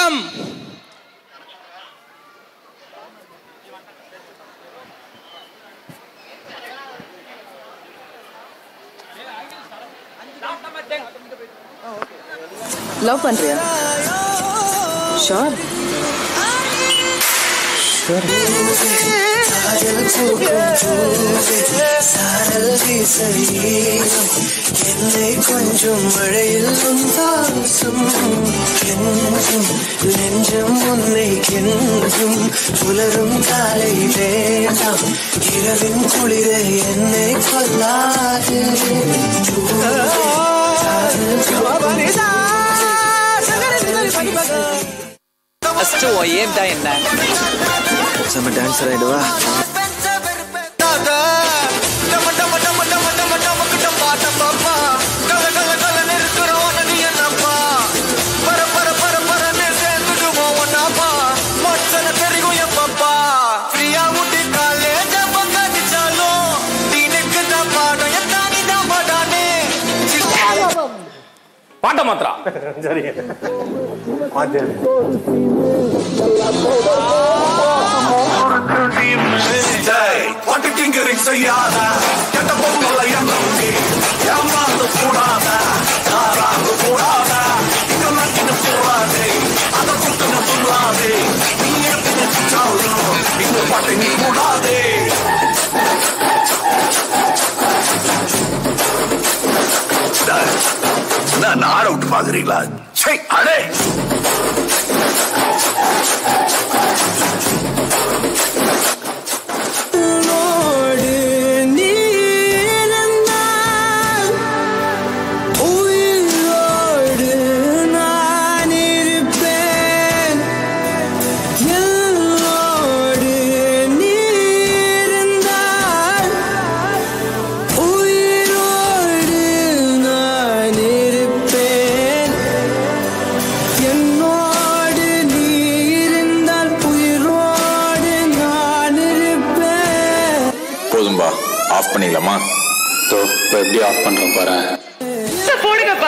வெல்கம். லவ் பண்றியா? ஷோர். என்னை கொஞ்சம் மழையில் நெஞ்சம் உன்னை கெஞ்சும் புலரும் காலை வேண்டாம் இரவின் குளிரை என்னை கொல்லாது. ஃபர்ஸ்ட் ஓ ஏம் தான் என்ன? நம்ம டான்ஸர் ஆயிடுவா. பாட்ட மாத்திரா சரி பாட்டு டிங்கரிங் செய்யாத கெட்ட பொருளை எண்ணி ஏமாந்து கூடாத யாராந்து கூடாத இங்க போடாதே அதை கூட்டு சொல்லாதே நீ எப்படி இந்த பாட்டை நீ கூடாதே. நான் ஆட விட்டு பாக்குறீங்களா? அடே ஆஃப் பண்ணிடலாமா? இப்போ எப்படி ஆஃப் பண்றோம் பாரு. போடுங்கப்பா.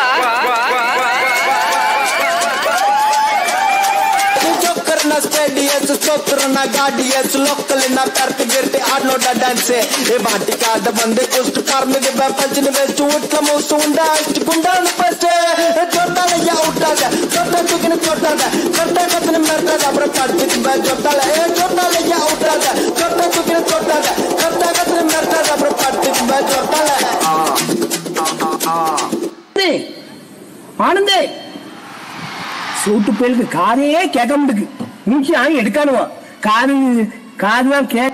ஆனந்தே சூட்டு பேருக்கு காதே கேட்க முடியுது. மூச்சு ஆணி எடுக்கானுவா காதுதான் கே.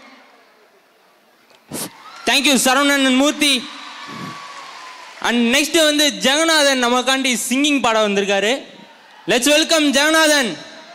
Thank you Saravanan Murthy. And next வந்து ஜெகநாதன் நமக்காண்டி சிங்கிங் பாட வந்திருக்காரு. Let's welcome Jeganathan.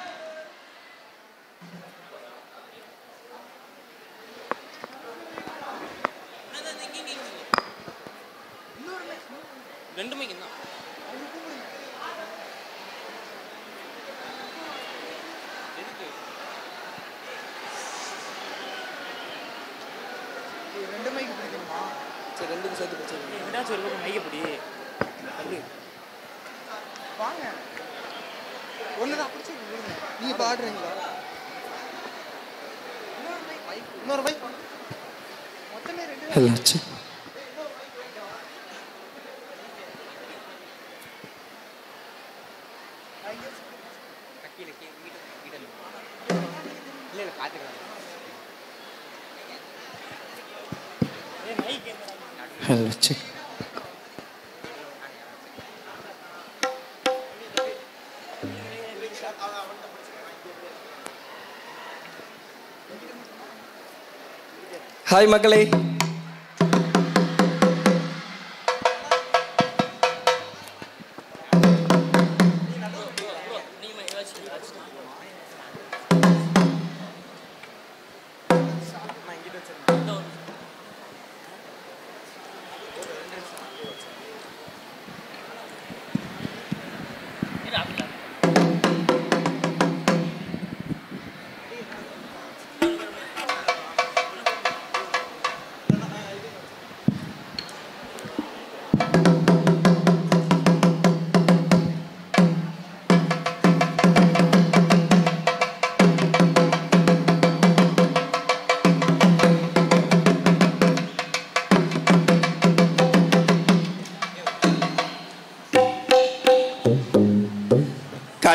ஹாய் மக்களே.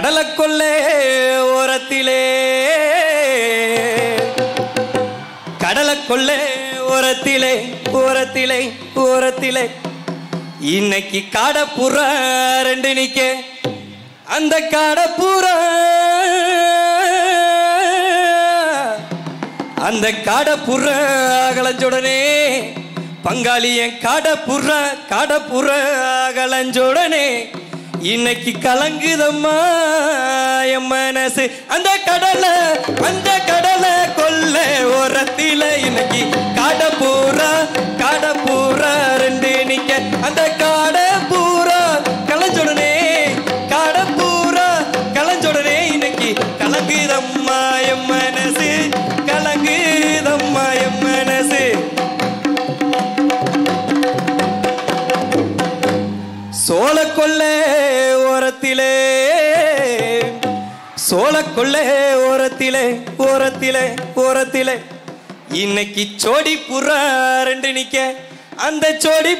கடலை கொள்ளை ஓரத்திலே கடலை கொள்ளை ஓரத்திலே ஓரத்திலே ஓரத்திலே இன்னைக்கு காடப்புறா ரெண்டு நிக்க அந்த காடப்புறா அந்த காடப்புறா கலஞ்சோடனே பங்காளி என் காடப்புறா கலஞ்சோடனே இன்னைக்கு கலங்குதம்மா என் மனசு அந்த கடலை கொல்ல ஓரத்தில இன்னைக்கு காடப்புறா ரெண்டு நிக்க அந்த காடப்புறா கலஞ்சோடனே இன்னைக்கு கலங்குதம்மா என் மனசு கலங்குதம்மா என் மனசு சோளக்கொள்ளை ஓரத்திலே இன்னைக்கு சோடி புறா ரெண்டு நிக்க அந்த சோடி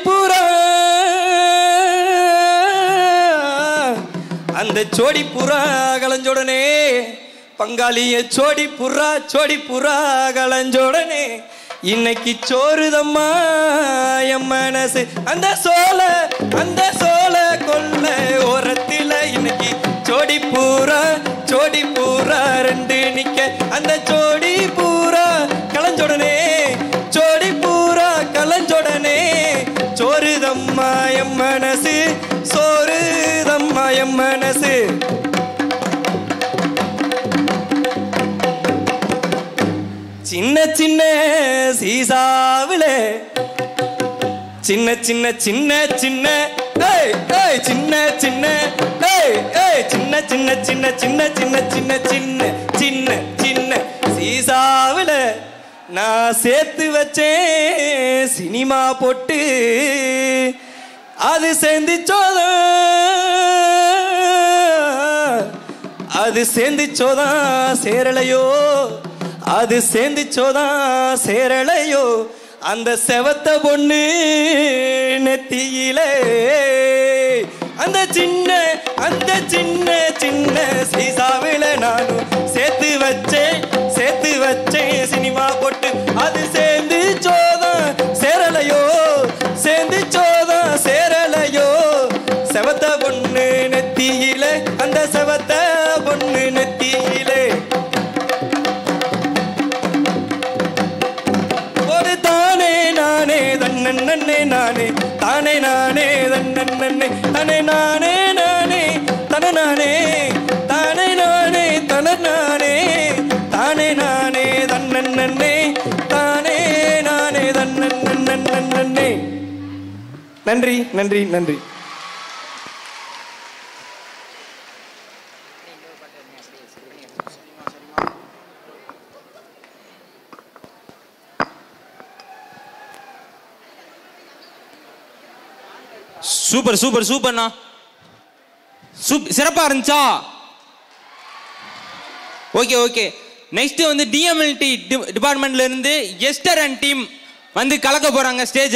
புறா கலஞ்சோடனே பங்காளிய சோடி புறா கலஞ்சோடனே இன்னைக்கு சோறுதம்மா என் மனசு அந்த சோள கொல்ல ஓரத்தில இன்னைக்கு சோடி பூரா ரெண்டு நிக்க அந்த சோடி பூரா கலஞ்சோடனே சோறுதம்மா என் மனசு சோறுதம்மா என் மனசு சின்ன சின்ன சீசாவில சின்ன சின்ன சின்ன சின்ன சின்ன சின்ன சின்ன சின்ன சின்ன சின்ன சின்ன சின்ன சின்ன சின்ன சின்ன சீசாவில நான் சேர்த்து வச்சேன் சினிமா போட்டு அது சேர்ந்துச்சோதான் சேரலையோ அது சேரலையோ அந்த செவத்த பொண்ணு நெத்தியிலே அந்த சின்ன சின்ன சீசாவில நானும் சேர்த்து வச்சேன் சினிமா போட்டு அது சேரலையோ செவத்த பொண்ணு நெத்தியிலே அந்த செவத்த பொண்ணு நெத்தியிலே நன்னே நானே தானே நானே தன்னே தானே நானே தன நானே தானே நானே தன நானே தானே நானே தன்னே தானே நானே தன்னே. நன்றி. சூப்பர்ண்ணா. சிறப்பா இருந்துச்சா? ஓகே. நெக்ஸ்ட் வந்து டிஎம்எல்டி டிபார்ட்மெண்ட்ல இருந்து எஸ்டர் அண்ட் டீம் வந்து கலக்க போறாங்க ஸ்டேஜ.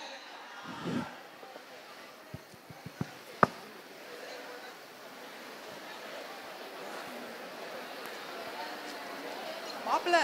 மாப்பிள்ள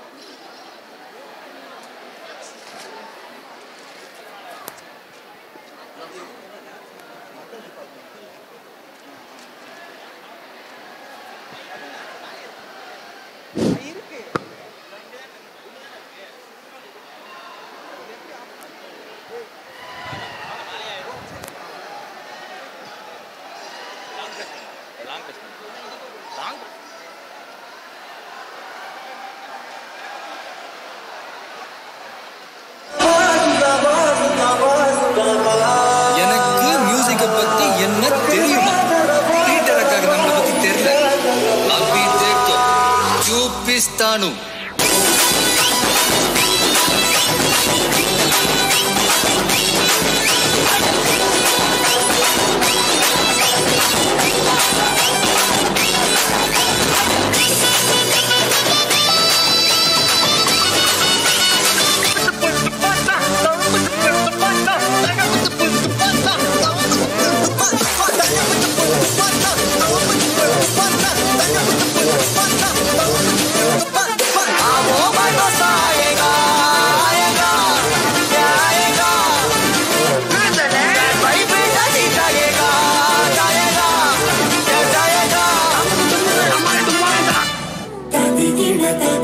எனக்கு மியூசிக்க பத்தி என்ன தெரியுமா? பீட்டரக்காக நம்மளை பத்தி தெரியல. அபி தேக்கோ சூப்பிஸ்தானு.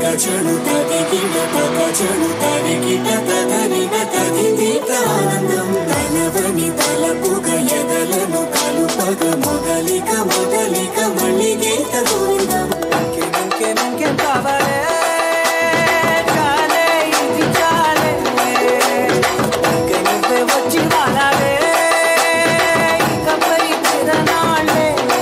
తగచడు తదిగిడ తగచడు తదిగిడ తదనిన తదిదీత ఆనందం తలవని తలపుగ ఎదలను కలుపగ మొదలిక మొదలిక మళ్ళీ గీత గోవిందం నంకే నంకే కావలే చాలే ఇది చాలే నంకే నువ్వే వచ్చి వాలాలే ఇకపై తిరనాలే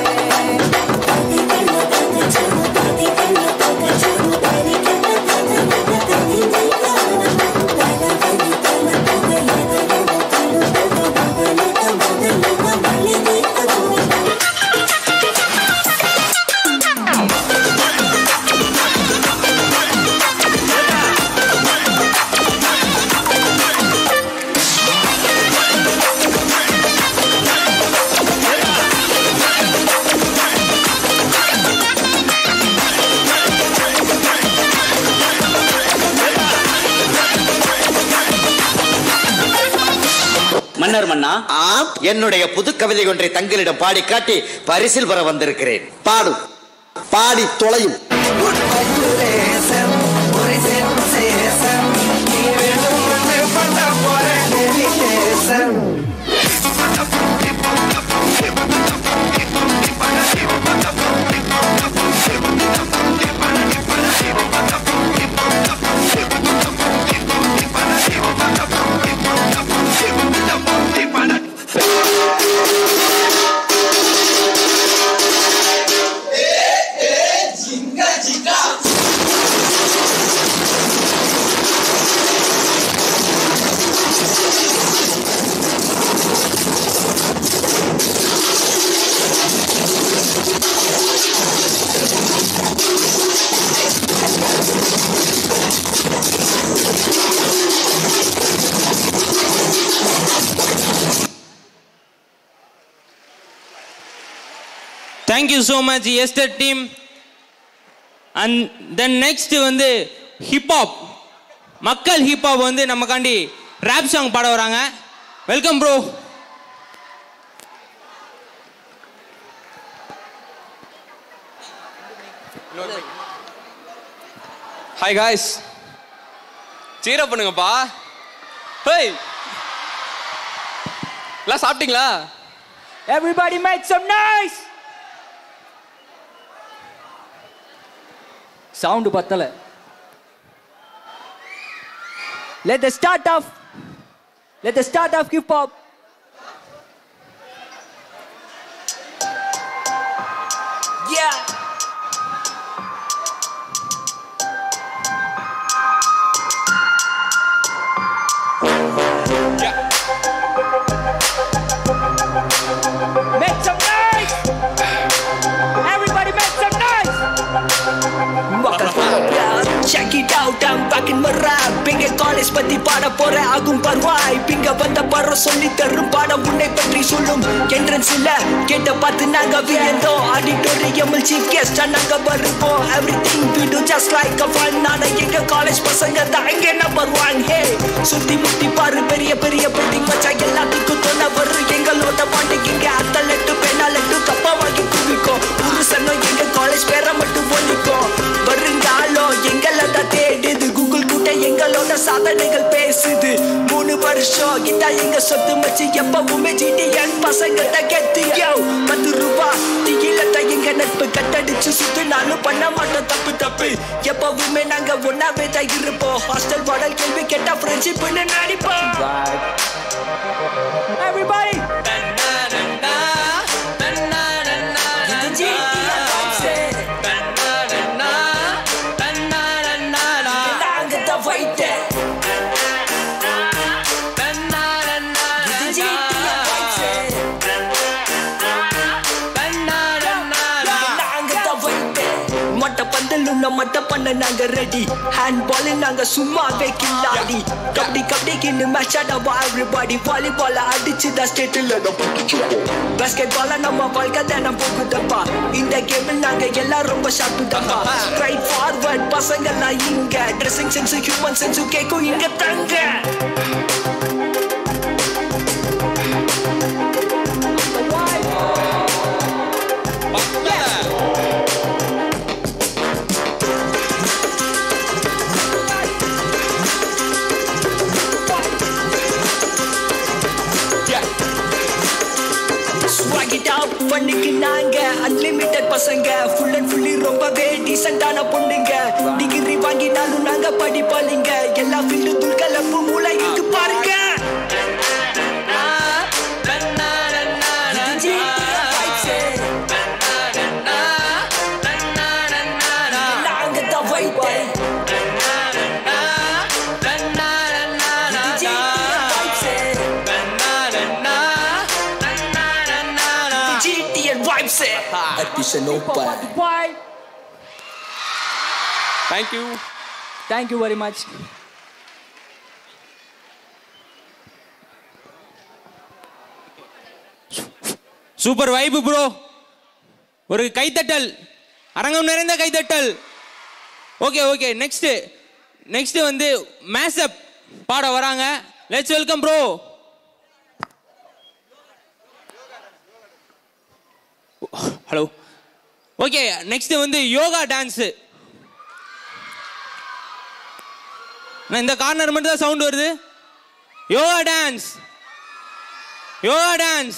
மன்னர் மன்னா, என்னுடைய புது கவிதை ஒன்றை தங்களிடம் பாடி காட்டி பரிசில் பெற வந்திருக்கிறேன். பாடு. பாடி தொலையும். Thank you so much, Esther team. And then next வந்து ஹிப் ஹாப் மக்கள் ஹிப் ஹாப் வந்து நமக்காண்டி ரேப் சாங் பாட வராங்க. Welcome bro. Hi guys, cheer up பண்ணுங்கப்பா. ஹேய், எல்லாம் சாப்பிட்டீங்களா? Everybody make some noise. Sound பத்தல. Let the start of hip hop. Yeah. Make some noise. Everybody make some noise. Check it out, I'm back in my rap. Pinga college பத்தி பாட போற ஆகும் பர்வாய். பிங்க வந்த பர சொல்லி தரும் பாடம் உன்னை பற்றி சொல்லும். என்ட்ரன்ஸ் இல்ல கேட்ட பார்த்து நாங்க வியந்தோம். ஆடிட்டோரியமில் சீஃப் கெஸ்டா நாங்க வருவோம். Everything we do just like a fun. நான எங்க காலேஜ் பசங்க தான் இங்க நம்பர் 1. ஹே, சுத்தி முத்தி பாரு பெரிய பெரிய பில்டிங் மச்சா, எல்லாத்துக்கும் தொல்லை வரும் எங்களோட பாண்டிங்க. அத்தலட்டு பெண்ணாலட்டு கப்பா வாங்கி குவிக்கும். ஒரு சன்னம் எங்க காலேஜ் பேரை மட்டும் ஒழிக்கும். வருங்காலோ எங்களை தான் தேடுது. கூகுள் கூட்ட எங்களோட சாதனைகள் பேசுது. 3 வருஷம் கிட்ட எங்க சொத்து மச்சு. எப்பவுமே ஜிடிஎன் பசங்க தான் கெத்தியோ. 10 ரூபாய் திகிலத்த எங்க நட்பு. கட்டடிச்சு சுத்து நானும் பண்ண மாட்டோம் தப்பு தப்பு. எப்பவுமே நாங்க ஒன்னாவே தான் இருப்போம். ஹாஸ்டல் மாடல் கேள்வி கேட்டா ஃப்ரெண்ட்ஷிப்னு நடிப்போம். Everybody மட்ட பண்ண நாங்க ரெடி. ஹேண்ட் பால் நாங்க சும்மாவே கில்லாடி. கபடி கபடிக்கு மேட்ச் ஆடவா எவ்ரிபாடி. வாலிபால் அடிச்சு தான் ஸ்டேட்ல பாஸ்கெட் பால் நம்ம வாழ்க்கை தான போகுதப்பா. இந்த கேமில் நாங்க எல்லாம் ரொம்ப ஷார்ப்பு தப்பா. ரைட் ஃபார்வர்ட் பசங்க எல்லாம் இங்க. ட்ரெஸ்ஸிங் சென்ஸ் ஹியூமன் சென்ஸ் கேக்கும் இங்க தங்க. இன்னைக்கு நாங்க அன்லிமிட்டட் பசங்க ஃபுல் அண்ட் ஃபுல்லி ரொம்பவே டீசென்டான பொண்ணுங்க டிகிரி வாங்கினாலும் நாங்க படிப்பாளிங்க எல்லா ஃபீல்டு துல்கலப்பு மூளை இருக்கு பாருங்க Thank you very much. Super vibe bro. ஒரு கைத்தட்டல், அரங்கம் நிறைந்த கைத்தட்டல். ஓகே நெக்ஸ்ட் வந்து மேசப் பாட வராங்க. Let's welcome bro. Hello. Okay next வந்து யோகா டான்ஸ். இந்த கார்னர் மட்டும் தான் சவுண்ட் வருது. Yoga dance.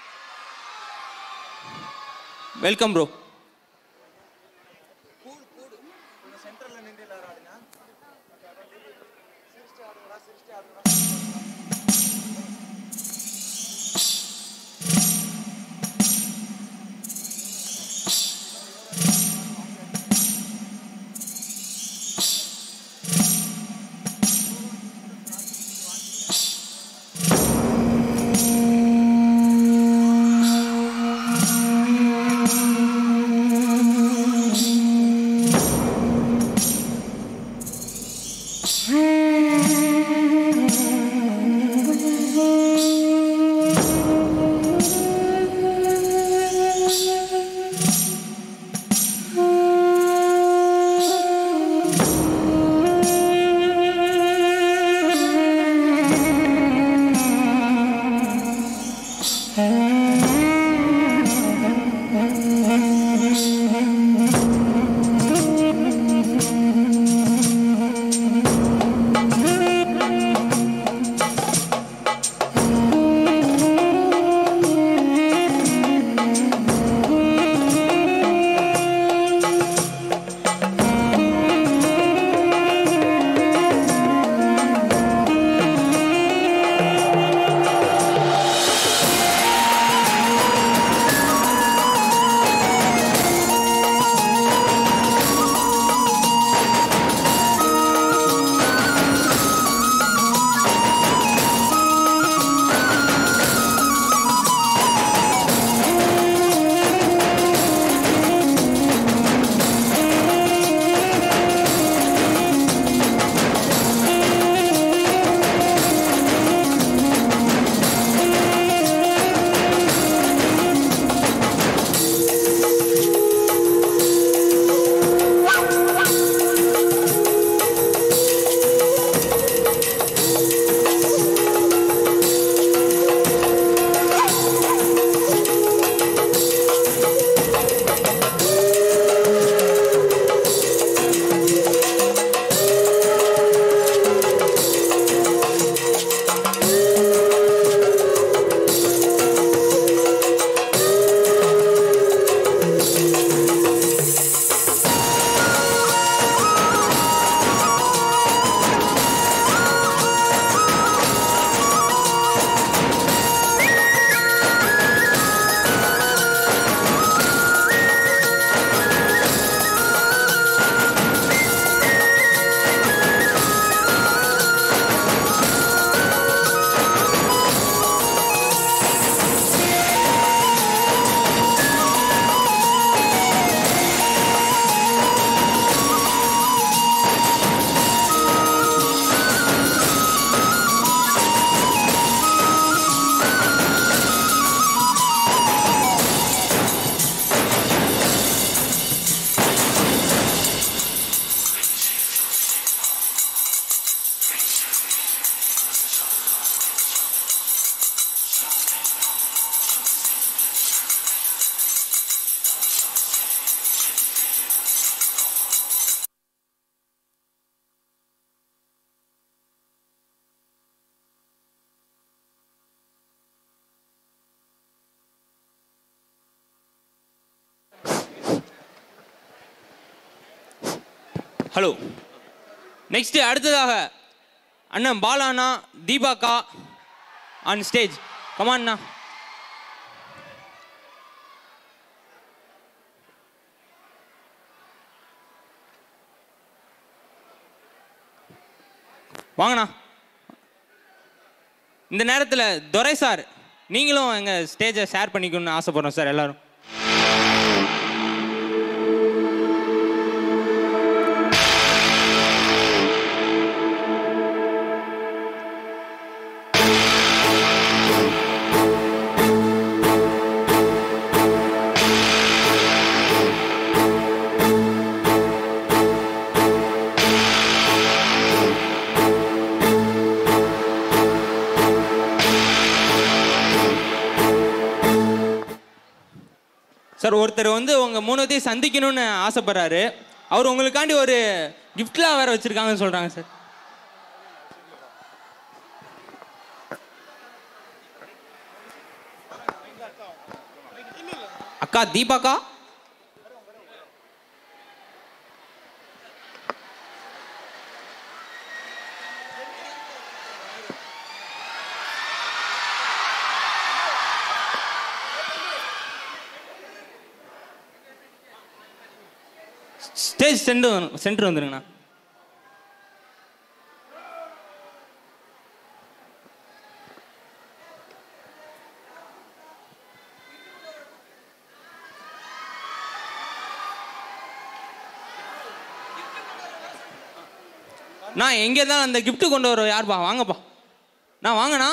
Welcome bro. Hello. Next அடுத்ததாக அண்ணன் பாலாண்ணா, தீபாக்கா ஆன் ஸ்டேஜ். கமான்ண்ணா. வாங்கண்ணா. இந்த நேரத்தில் துரை சார், நீங்களும் எங்கள் ஸ்டேஜை ஷேர் பண்ணிக்கணும்னு ஆசைப்படுறோம் சார் எல்லாரும். சார் ஒருத்தர் வந்து உங்கள் மூணுத்தையும் சந்திக்கணும்னு ஆசைப்படுறாரு. அவர் உங்களுக்காண்டி ஒரு கிஃப்ட்லாம் வேறு வச்சுருக்காங்கன்னு சொல்கிறாங்க சார். அக்கா தீபாக்கா, ஸ்டேஜ் சென்டர் வந்துருங்கண்ணா. நான் எங்கே தான் அந்த கிஃப்ட் கொண்டு வர யாருப்பா? வாங்கப்பா. நான் வாங்கண்ணா.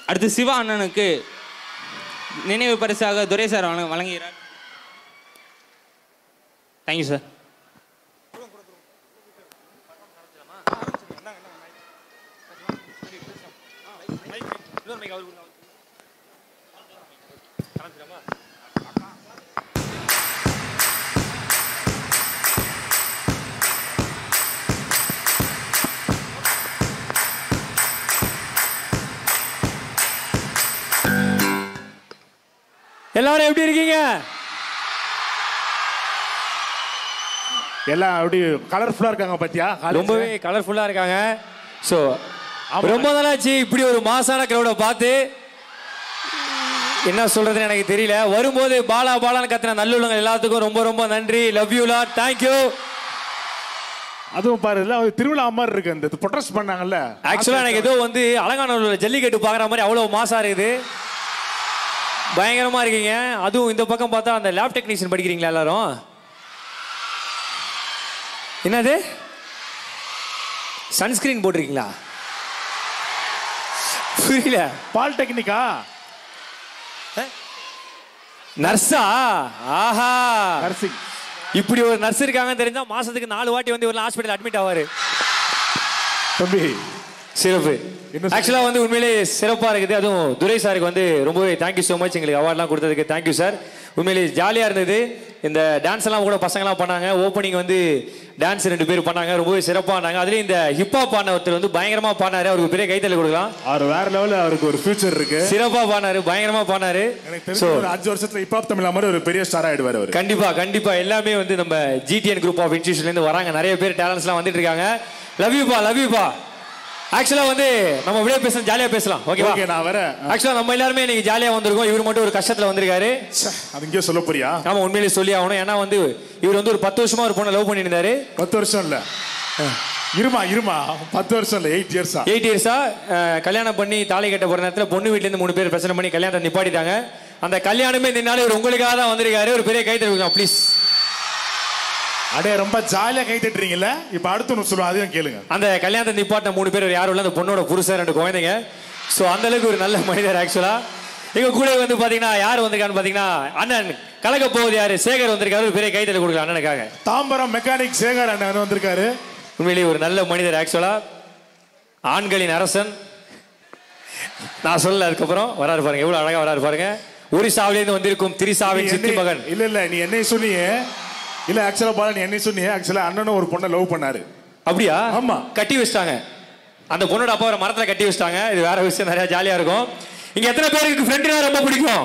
அடுத்து சிவா அண்ணனுக்கு நினைவு பரிசாக துரை சார் வழங்குகிறார். Thank you sir. எல்லாரும் எப்படி இருக்கீங்க? எல்லாம் அப்படி கலர்ஃபுல்லா இருக்காங்க பாத்தியா? ரொம்பவே கலர்ஃபுல்லா இருக்காங்க. ஸோ ரொம்ப நாளாச்சு இப்படி ஒரு மாசான கிரௌட பார்த்து. என்ன சொல்றதுன்னு எனக்கு தெரியல. வரும்போது பாலா பாலான்னு கத்துன நல்லுள்ளவங்க எல்லாத்துக்கும் ரொம்ப ரொம்ப நன்றி. Love you lot. தேங்க்யூ. அதுவும் பாரு திருவிழா மாதிரி இருக்கு. அந்த ப்ரொடெஸ்ட் பண்ணாங்கல்ல, ஆக்சுவலா எனக்கு ஏதோ வந்து அலங்காநல்லூர்ல ஜல்லிக்கட்டு பாக்குற மாதிரி அவ்வளவு மாசா இருக்குது. பயங்கரமா இருக்கீங்க. அதுவும் இந்த பக்கம் பார்த்தா அந்த லேப் டெக்னீஷியன் படிக்கிறீங்களா எல்லாரும்? என்னது சன்ஸ்கிரீன் போட்டிருக்கீங்களா? புரியல. பாலிடெக்னிக்கா? நர்ஸா? ஆஹா, நர்சிங். இப்படி ஒரு நர்ஸ் இருக்காங்கன்னு தெரிஞ்சா மாசத்துக்கு 4 வாட்டி வந்து ஒரு ஹாஸ்பிட்டல் அட்மிட் ஆவாரு. தம்பி சிறப்பு. ஆக்சுவலா வந்து உண்மையிலே சிறப்பா இருக்குது. அதுவும் துரை சாருக்கு வந்து ரொம்பவே தேங்க்யூ ஸோ மச் எங்களுக்கு அவார்ட்லாம் கொடுத்ததுக்கு. Thank you sir. உண்மையிலே ஜாலியா இருந்தது. இந்த டான்ஸ் எல்லாம் கூட பசங்களாம் பண்ணாங்க. ஓப்பனிங் வந்து டான்ஸ் 2 பேர் பண்ணாங்க. ரொம்பவே சிறப்பா பண்ணாங்க. அதுலயும் இந்த ஹிப்ஹாப் பாடின ஒருத்தர் வந்து பயங்கரமா பாடினாரு. அவருக்கு பெரிய கைத்தல் கொடுக்கலாம். அவர் வேற லெவல்ல, அவருக்கு ஒரு ஃபியூச்சர் இருக்கு. சிறப்பா பாடினாரு, பயங்கரமா பாடினாரு. சோ 5 வருஷத்துல ஹிப்ஹாப் தமிழ் மாதிரி ஒரு பெரிய ஸ்டார் ஆயிடுவார் அவர். கண்டிப்பா கண்டிப்பா. எல்லாமே வந்து நம்ம ஜிடிஎன் குரூப் ஆஃப் இன்ஸ்டிடியூஷன்ல இருந்து வராங்க. நிறைய பேர் டேலண்ட்ஸ்லாம் வந்துட்டு இருக்காங்க. லவ் யூ பா, லவ் யூ பா. ஆக்சுவலா வந்து நம்ம விட பேசலாம், ஜாலியா பேசலாம். ஓகேவா? ஓகே, நான் வரேன். ஆக்சுவலா நம்ம எல்லாருமே இன்னைக்கு ஜாலியா வந்திருக்கோம். இவர் மட்டும் ஒரு கஷ்டத்துல வந்திருக்காரு. அது இங்கே சொல்ல போறியா? ஆமா, உண்மையிலேயே சொல்லி ஆகணும். ஏன்னா வந்து இவர் வந்து ஒரு 10 வருஷமா ஒரு பொண்ணை லவ் பண்ணிட்டு இருந்தாரு. 10 வருஷம் இல்ல, இருமா 10 வருஷம் இல்ல, 8 இயர்ஸா. 8 இயர்ஸா கல்யாணம் பண்ணி தாலி கட்ட போற நேரத்துல பொண்ணு வீட்டுல இருந்து 3 பேர் பிரச்சனை பண்ணி கல்யாணத்தை நிப்பாட்டிட்டாங்க. அந்த கல்யாணமே நின்னாலே இவர் உங்களுக்காக தான் வந்திருக்காரு. ஒரு பெரிய கைத்தறி கொடுக்கலாம் ப்ளீஸ். அடே ரொம்ப ஜாலியா கை தட்டுறீங்கல்ல. இப்ப அடுத்து ஒன்று சொல்லுவோம், அதையும் கேளுங்க. அந்த கல்யாணத்தை நிப்பாட்டின 3 பேர் யாரும் இல்ல, அந்த பொண்ணோட புருஷன் 2 குழந்தைங்க. ஸோ அந்த அளவுக்கு ஒரு நல்ல மனிதர். ஆக்சுவலா எங்க கூட வந்து பாத்தீங்கன்னா யார் வந்திருக்கான்னு பாத்தீங்கன்னா அண்ணன் கலக்க போகுது யாரு சேகர் வந்திருக்காரு. ஒரு பெரிய கைத்தறி கொடுக்கலாம் அண்ணனுக்காக. தாம்பரம் மெக்கானிக் சேகர் அண்ணன் வந்திருக்காரு. உண்மையிலேயே ஒரு நல்ல மனிதர். ஆக்சுவலா ஆண்களின் அரசன். நான் சொல்லல, அதுக்கப்புறம் வராரு பாருங்க, எவ்வளவு அழகா வராரு பாருங்க. ஒரிசாவிலிருந்து வந்திருக்கும் திரிசாவின் சித்தி மகன். இல்ல நீ என்னை சொன்னியே. இல்ல ஆக்சுவலா பாலா, நீ என்னை சொன்னியே. ஆக்சுவலா அண்ணனும் ஒரு பொண்ணை லவ் பண்ணாரு. அப்படியா? ஆமா, கட்டி வச்சிட்டாங்க. அந்த பொண்ணோட அப்பா ஒரு மரத்துல கட்டி வச்சிட்டாங்க. இது வேற விஷயம், நிறைய ஜாலியா இருக்கும். இங்க எத்தனை பேருக்கு ஃப்ரெண்ட்னா ரொம்ப பிடிக்கும்?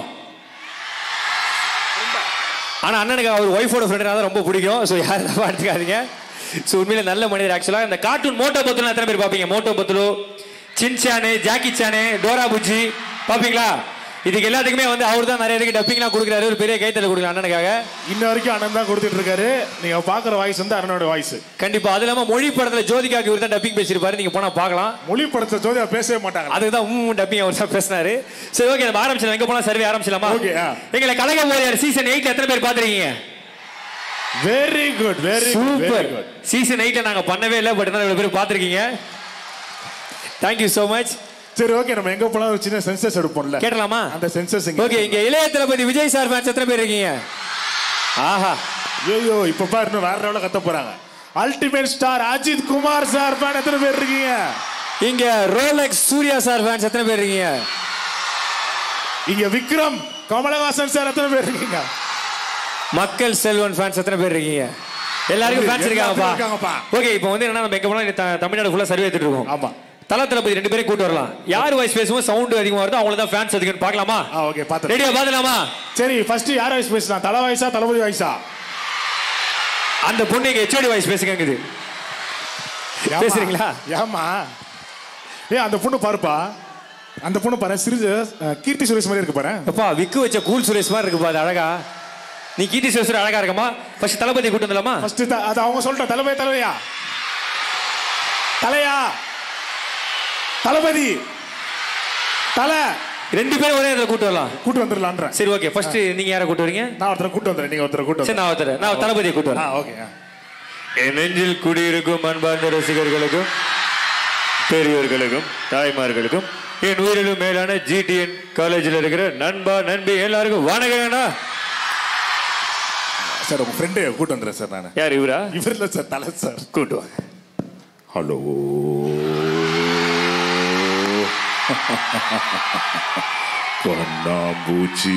ஆனா அண்ணனுக்கு அவர் ஒய்ஃபோட ஃப்ரெண்ட்னா தான் ரொம்ப பிடிக்கும். ஸோ யாரும் தப்பா எடுத்துக்காதீங்க. ஸோ உண்மையில நல்ல மனிதர். ஆக்சுவலா இந்த கார்ட்டூன் மோட்டோ பத்துலு எத்தனை பேர் பாப்பீங்க? Motu Patlu, Shinchan, Jackie Chan, Dora Bujji பாப்பீங்களா? இதுக்கு எல்லாத்துக்குமே வந்து அவர் தான் நிறைய இதுக்கு டப்பிங்லாம் கொடுக்குறாரு. ஒரு பெரிய கைத்தல கொடுக்கலாம் அண்ணனுக்காக. இன்ன வரைக்கும் அண்ணன் தான் கொடுத்துட்டு இருக்காரு. நீங்க பாக்குற வாய்ஸ் வந்து அண்ணனோட வாய்ஸ். கண்டிப்பா. அது இல்லாம மொழி படத்துல ஜோதிகாக்கு இவர் தான் டப்பிங் பேசியிருப்பாரு. நீங்க போனா பார்க்கலாம். மொழி படத்துல ஜோதிகா பேசவே மாட்டாங்க. அதுதான் டப்பிங் அவர் தான் பேசினாரு. சரி, ஓகே, நம்ம ஆரம்பிச்சலாம். எங்க போனா சர்வே ஆரம்பிச்சலாமா? ஓகே. எங்களை கலக போறாரு சீசன் 8 எத்தனை பேர் பாத்துறீங்க? Very good, very super. Season 8 நாங்க பண்ணவே இல்லை, பட் இவ்வளவு பேர் பாத்துருக்கீங்க. Thank you so much. சரி, ஓகே, நம்ம எங்க போலாம் ஒரு சின்ன சென்சஸ் எடுப்போம்ல, கேட்டலாமா? அந்த சென்சஸ் ஓகே. இங்க இளைய தளபதி விஜய் சார் ஃபேன்ஸ் எத்தனை பேர் இருக்கீங்க? ஆஹா, ஐயோ, இப்ப பாரு இன்னும் வேற லெவல்ல கத்த போறாங்க. Ultimate star Ajith Kumar sir fan எத்தனை பேர் இருக்கீங்க? இங்க ரோலெக்ஸ் சூர்யா சார் ஃபேன்ஸ் எத்தனை பேர் இருக்கீங்க? இங்க விக்ரம் கமலஹாசன் சார் எத்தனை பேர் இருக்கீங்க? மக்கள் செல்வன் ஃபேன்ஸ் எத்தனை பேர் இருக்கீங்க? எல்லாருக்கும் ஃபேன்ஸ் இருக்காங்கப்பா. ஓகே, இப்போ வந்து என்னன்னா நம்ம எங்க போனா தமிழ்நாடு ஃபுல்லா சர்வே எடுத்துட்டு இருக்கோம். ஆமா, தளபதி 2 பேரை கூட்டு வரலாம். யார் வாய்ஸ் பேசுவோம் சவுண்ட் அதிகமா வருதோ அவங்கள தான் ஃபேன்ஸ் அதிகம். பார்க்கலாமா? ஓகே, பாத்து ரெடியா? பாத்துலாமா? சரி, ஃபர்ஸ்ட் யார் வாய்ஸ் பேசலாம்? தல வாய்ஸா தளபதி வாய்ஸா? அந்த பொண்ணுக்கு ஹெச்ஓடி வாய்ஸ் பேசுங்க. பேசுறீங்களா? ஏமா அந்த பொண்ணு பாருப்பா, அந்த பொண்ணு பாரு, கீர்த்தி சுரேஷ் மாதிரி இருக்கு பாரு. அப்பா விக்கு வச்ச கூல் சுரேஷ் மாதிரி இருக்கு பாரு, அழகா. நீ கீர்த்தி சுரேஷ் அழகா இருக்கமா? ஃபர்ஸ்ட் தளபதி கூட்டு வந்துடலாமா? ஃபர்ஸ்ட் அது அவங்க சொல்லிட்ட தலையா தளபதி தல 2 பேரும் ஒரே இடத்துல கூட்டு வரலாம். கூட்டு வந்துடலான்ற. சரி, ஓகே. ஃபர்ஸ்ட் நீங்க யாரை கூட்டு வரீங்க? நான் ஒருத்தரை கூட்டு வந்துறேன், நீங்க ஒருத்தரை கூட்டு. சரி, நான் தளபதியை கூட்டு வரேன். ஓகே. என் நெஞ்சில் குடியிருக்கும் அன்பார்ந்த ரசிகர்களுக்கும் பெரியவர்களுக்கும் தாய்மார்களுக்கும் என் உயிரிலும் மேலான ஜிடிஎன் காலேஜில் இருக்கிற நண்பா நண்பி எல்லாருக்கும் வணக்கங்கண்ணா. சார் உங்க ஃப்ரெண்டு கூட்டு வந்துடுறேன் சார் நான். யார் இவரா? இவர் இல்லை சார், தலை சார். கூட்டு வாங்க. ஹலோ. கண்ணாம்பூச்சி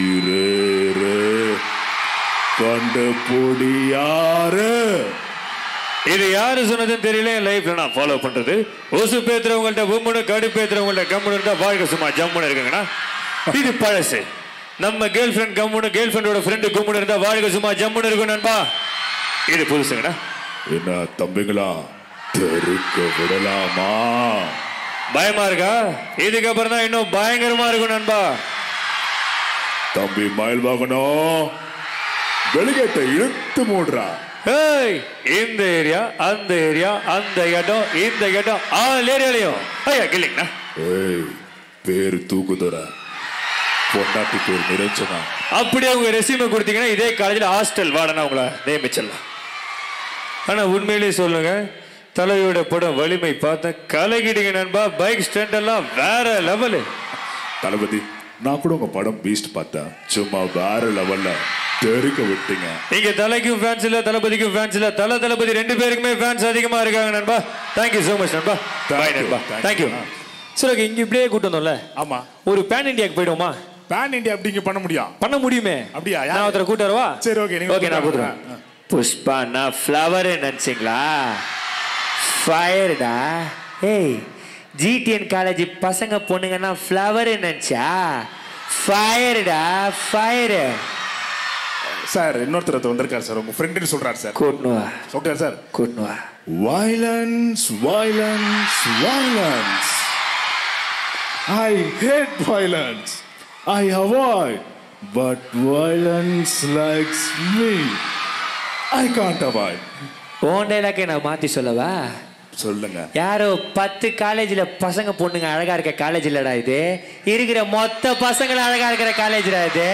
கண்ட பொடியாரு. இது யாரு சொன்னதுன்னு தெரியல. லைஃப்ல நான் ஃபாலோ பண்றது. ஒசு பேத்துறவங்கள்ட்ட உம்முன்னு, கடு பேத்துறவங்கள்ட்ட கம்முன்னு இருந்தா வாழ்க்கை சும்மா ஜம்முன்னு இருக்குங்கண்ணா. இது பழசு. நம்ம கேர்ள் ஃப்ரெண்ட் கம்முன்னு, கேர்ள் ஃப்ரெண்டோட ஃப்ரெண்டு கும்முன்னு இருந்தா வாழ்க்கை சும்மா ஜம்முன்னு இருக்கும் நண்பா. இது புதுசுங்கண்ணா. என்ன தம்பிங்களா, தெருக்க விடலாமா? பயமா இருக்கா? இதுக்கப்புறம் தான் இன்னும் பயங்கரமா இருக்கும் நண்பா. தம்பி மயில் வாங்கணும், வெளிகேட்ட இழுத்து மூடுறா. ஏய், இந்த ஏரியா, அந்த ஏரியா, அந்த இடம், இந்த இடம், ஆல் ஏரியாலையும் ஐயா கில்லிங்கண்ணா. ஏய், பேரு தூக்குதுற, பொண்டாட்டி பேர் நிறைச்சனா. அப்படியே உங்க ரெசியூமை கொடுத்தீங்கன்னா இதே காலேஜில் ஹாஸ்டல் வாடனா உங்களை நியமிச்சிடலாம். ஆனா உண்மையிலேயே சொல்லுங்க, தலையோட படம் வலிமை பார்த்தேன், கலகிடுங்க நண்பா. பைக் ஸ்டண்ட் எல்லாம் வேற லெவலு. தளபதி, நான் கூட உங்க படம் பீஸ்ட் பார்த்தேன், சும்மா வேற லெவல்ல தெருக்க விட்டீங்க. இங்க தலைக்கும் ஃபேன்ஸ் இல்ல, தளபதிக்கும் ஃபேன்ஸ் இல்ல. தளபதி ரெண்டு பேருக்குமே ஃபேன்ஸ் அதிகமா இருக்காங்க நண்பா. தேங்க்யூ சோ மச் நண்பா. பாய் நண்பா. தேங்க்யூ. சரி, இங்க இப்படியே கூட்டு வந்தோம்ல. ஆமா, ஒரு பேன் இந்தியாக்கு போயிடுவோமா? பேன் இந்தியா அப்படிங்க பண்ண முடியும்? பண்ண முடியுமே. அப்படியா? நான் ஒருத்தர கூட்டு வரவா? சரி, ஓகே. ஓகே, நான் கூட்டுறேன். புஷ்பா, நான் ஃப்ளவர் நினைச்சிங்களா? ஃபயர்டா. ஏய், ஜிடிஎன் காலேஜ் பசங்க பொண்ணுங்கன்னா ஃப்ளவர் நினைச்சா? ஃபயர்டா, ஃபயர். சார், இன்னொருத்தர் வந்திருக்காரு சார், உங்க ஃப்ரெண்டுன்னு சொல்றாரு சார். கூட்டுவா. சொல்றாரு சார். கூட்டுவா. Violence, violence, violence. I hate violence. I avoid, but violence likes me. I can't avoid. ஓண்டையிலக்கே நான் மாத்தி சொல்லவா? சொல்லுங்க. யாரோ 10 காலேஜ்ல பசங்க பொண்ணுங்க அழகா இருக்க காலேஜ் இல்லடா இது. இருக்கிற மொத்த பசங்களும் அழகா இருக்கிற காலேஜ்டா இது.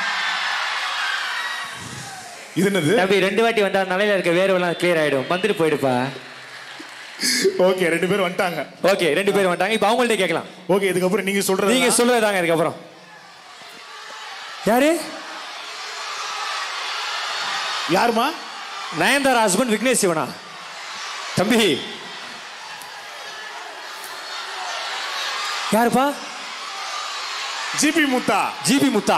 இது என்னது? தம்பி, 2 வாட்டி வந்தா நிலையில இருக்க வேர்வெல்லாம் கிளியர் ஆயிடும். வந்துட்டு போயிடுப்பா. ஓகே, 2 பேர் வந்துட்டாங்க. ஓகே, 2 பேர் வந்துட்டாங்க. இப்போ அவங்கள்ட்ட கேட்கலாம். ஓகே, இதுக்கப்புறம் நீங்க சொல்றதாங்க. இதுக்கப்புறம் யாரு? யாருமா? நயன்தாரா ஹஸ்பண்ட் விக்னேஷ் சிவனா. தம்பி யாருப்பா? ஜிபி முத்தா. ஜிபி முத்தா.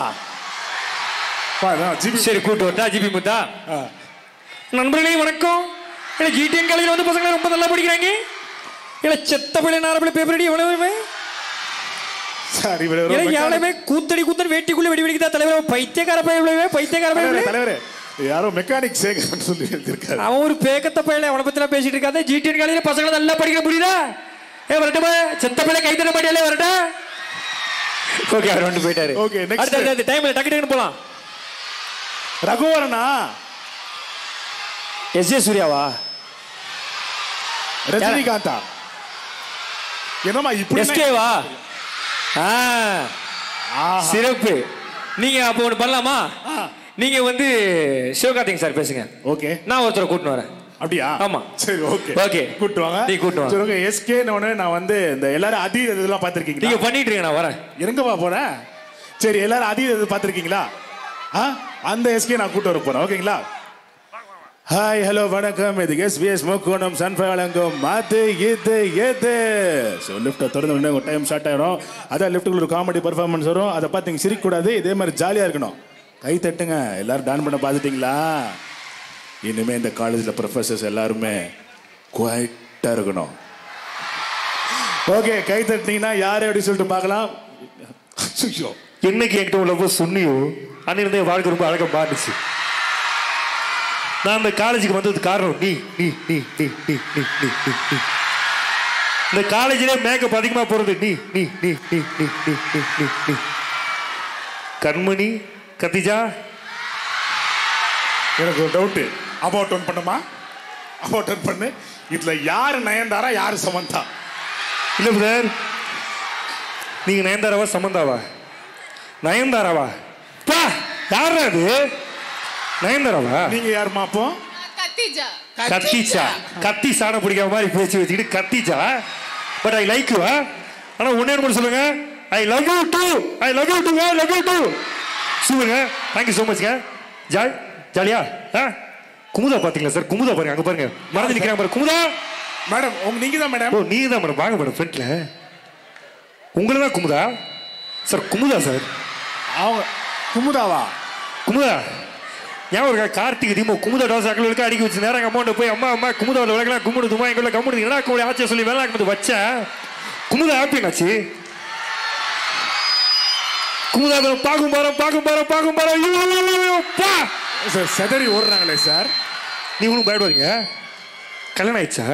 சரி, கூட்டு வரட்டா ஜிபி முத்தா. நண்பர்களே வணக்கம். ஜிடிஎன் காலேஜில் வந்து பசங்க ரொம்ப நல்லா படிக்கிறாங்க. இல்ல செத்த பிள்ளை நாரபிள்ளை பேப்பர் அடி எவ்வளவுமே எவ்வளவுமே கூத்தடி கூத்தடி வேட்டிக்குள்ள வெடி வெடிக்குதா தலைவர். பைத்தியக்கார பையன், பைத்தியக்கார பையன். தலைவர் யாரோ மெக்கானிக் சேகர் சொல்லி எழுதிருக்காரு. அவன் ஒரு பேக்கத்த பையன், அவனை பத்தி பேசிட்டு இருக்காத. ஜிடிஎன் காலேஜில் பசங்க நல்லா படிக்க முடியுதா? வரட்டுமா? செத்த பிள்ளை கை தர மாட்டியாலே வரட்டா? ஓகே, அவர் வந்து போயிட்டாரு. ஓகே, அடுத்த டைம்ல டக்கு டக்குன்னு போலாம். ரகுவரனா? எஸ்.ஜே. சூர்யாவா? ரஜினிகாந்தா? என்னமா இப்படி? எஸ்கேவா? சிறப்பு. நீங்க அப்போ ஒன்று பண்ணலாமா? நீங்க வந்து சிவகார்த்திகேயன் சார் பேசுங்க. ஓகே, நான் ஒருத்தரை கூட்டின்னு வரேன். அப்படியா? ஆமா. சரி, ஓகே. ஓகே, கூட்டு வாங்க. நீ கூட்டு வாங்க. சரி, ஓகே. எஸ்கே நான் வந்து இந்த எல்லாரும் அதி இதெல்லாம் பார்த்திருக்கீங்களா? நீங்க பண்ணிட்டு இருங்க, நான் வரேன். எங்கப்பா போறேன்? சரி, எல்லாரும் அதி இது பார்த்திருக்கீங்களா? அந்த எஸ்கே நான் கூட்டு வர போறேன். ஓகேங்களா? ஹாய், ஹலோ, வணக்கம். இது எஸ்பிஎஸ் முக்கோணம் சன்ஃபயலங்கம் மாத்து இது எது. ஸோ லிஃப்ட்டை திறந்த உடனே ஒரு டைம் ஸ்டார்ட் ஆகிடும். அதான் லிஃப்ட்டுக்குள்ள ஒரு காமெடி பர்ஃபார்மன்ஸ் வரும். அதை பார்த்து நீங்கள் சிரிக்கக்கூடாது. இதே மாதிரி ஜாலியாக இருக்கணும். கை தட்டுங்க. எல்லாரும் டான்ஸ் பண்ண பார்த்துட்டிங்களா? இனிமேல் இந்த காலேஜில் ப்ரொஃபஸர்ஸ் எல்லாருமே குவைட்டாக இருக்கணும். ஓகே, கை தட்டினீங்கன்னா யார் எப்படி சொல்லிட்டு பார்க்கலாம். என்னைக்கு என்கிட்ட உள்ளப்போ சொன்னியோ அன்னிருந்தே வாழ்க்கை ரொம்ப அழகாக மாறிச்சு. நான் இந்த காலேஜுக்கு வந்தது காரணம் நீ நீ நீ நீ நீ நீ நீ நீ இந்த காலேஜிலே மேக்கப் அதிகமாக போகிறது நீ நீ நீ நீ நீ நீ நீ நீ கண்மணி கத்திஜா. எனக்கு ஒரு டவுட்டு. அபவுட் ஒன் பண்ணுமா? அபவுட் ஒன் பண்ணு. இதில் யார் நயன்தாரா, யார் சமந்தா? இல்லை சார், நீங்கள் நயன்தாராவா சமந்தாவா? நயன்தாராவா? பா, யாரா அது? நயன்தாராவா? நீங்க யாருமா அப்போ? கத்திஜா. கத்திஜா. கத்தி சாணம் பிடிக்காம மாதிரி பேசி வச்சுக்கிட்டு Khadija. But I like you. ஆனா ஒன்னே மட்டும் சொல்லுங்க, I love you too, I love you too, I love you too. சூப்பருங்க, தேங்க்யூ ஸோ மச்ங்க. ஜாலியா குமுதா பாத்தீங்களா சார்? குமுதா பாருங்க, அங்க பாருங்க மறந்து நிக்கிறாங்க பாருங்க. குமுதா மேடம் நீங்க தான் மேடம். ஓ நீங்க தான் மேடம், வாங்க மேடம் ஃப்ரண்ட்ல. உங்களை தான் குமுதா சார்? குமுதா சார். அவங்க குமுதாவா? குமுதா ஞாபகம் இருக்கா? கார்த்திக் தீமோ குமுதா டாஸ் அக்களுக்கு அடிக்க வச்சு நேரம் அமௌண்ட் போய் அம்மா அம்மா குமுதாவில் விளக்கலாம் கும்பிடுதுமா எங்களை கம்முடுது என்ன கோழி ஆச்சா சொல்லி வேலை ஆக்கும்போது வச்சேன். குமுதா ஹாப்பி என்னாச்சு? குமுதா பாக்கும் பாரம் செதறி ஓடுறாங்களே சார். நீ ஒன்றும் பயப்படுவீங்க. கல்யாணம் ஆயிடுச்சா?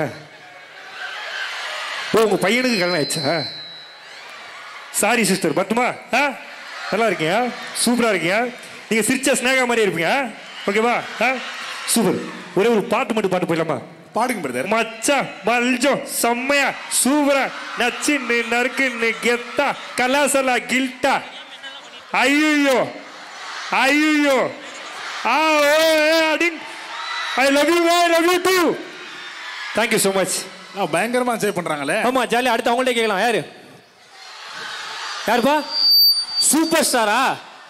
ஓ உங்க பையனுக்கு கல்யாணம் ஆயிடுச்சா? சாரி சிஸ்டர், பத்துமா? நல்லா இருக்கீங்க, சூப்பரா இருக்கீங்க. நீங்க சிரிச்சா ஸ்னேகா மாதிரி இருப்பீங்க. ஓகேவா? சூப்பர். ஒரே ஒரு பாட்டு மட்டும் பாட்டு போயிடலாமா? பாடுங்க பிரதர். மச்சா மல்ஜோ செம்மையா சூப்பரா நச்சின்னு நறுக்குன்னு கெத்தா கலாசலா கில்ட்டா ஐயோ ஐயோ I love you too. Thank you so much. பயங்கரமா என்ஜாய் பண்றாங்களே. ஆமா ஜாலியா. அடுத்து அவங்கள்ட்ட கேட்கலாம். யாருப்பா? சூப்பர் ஸ்டாரா?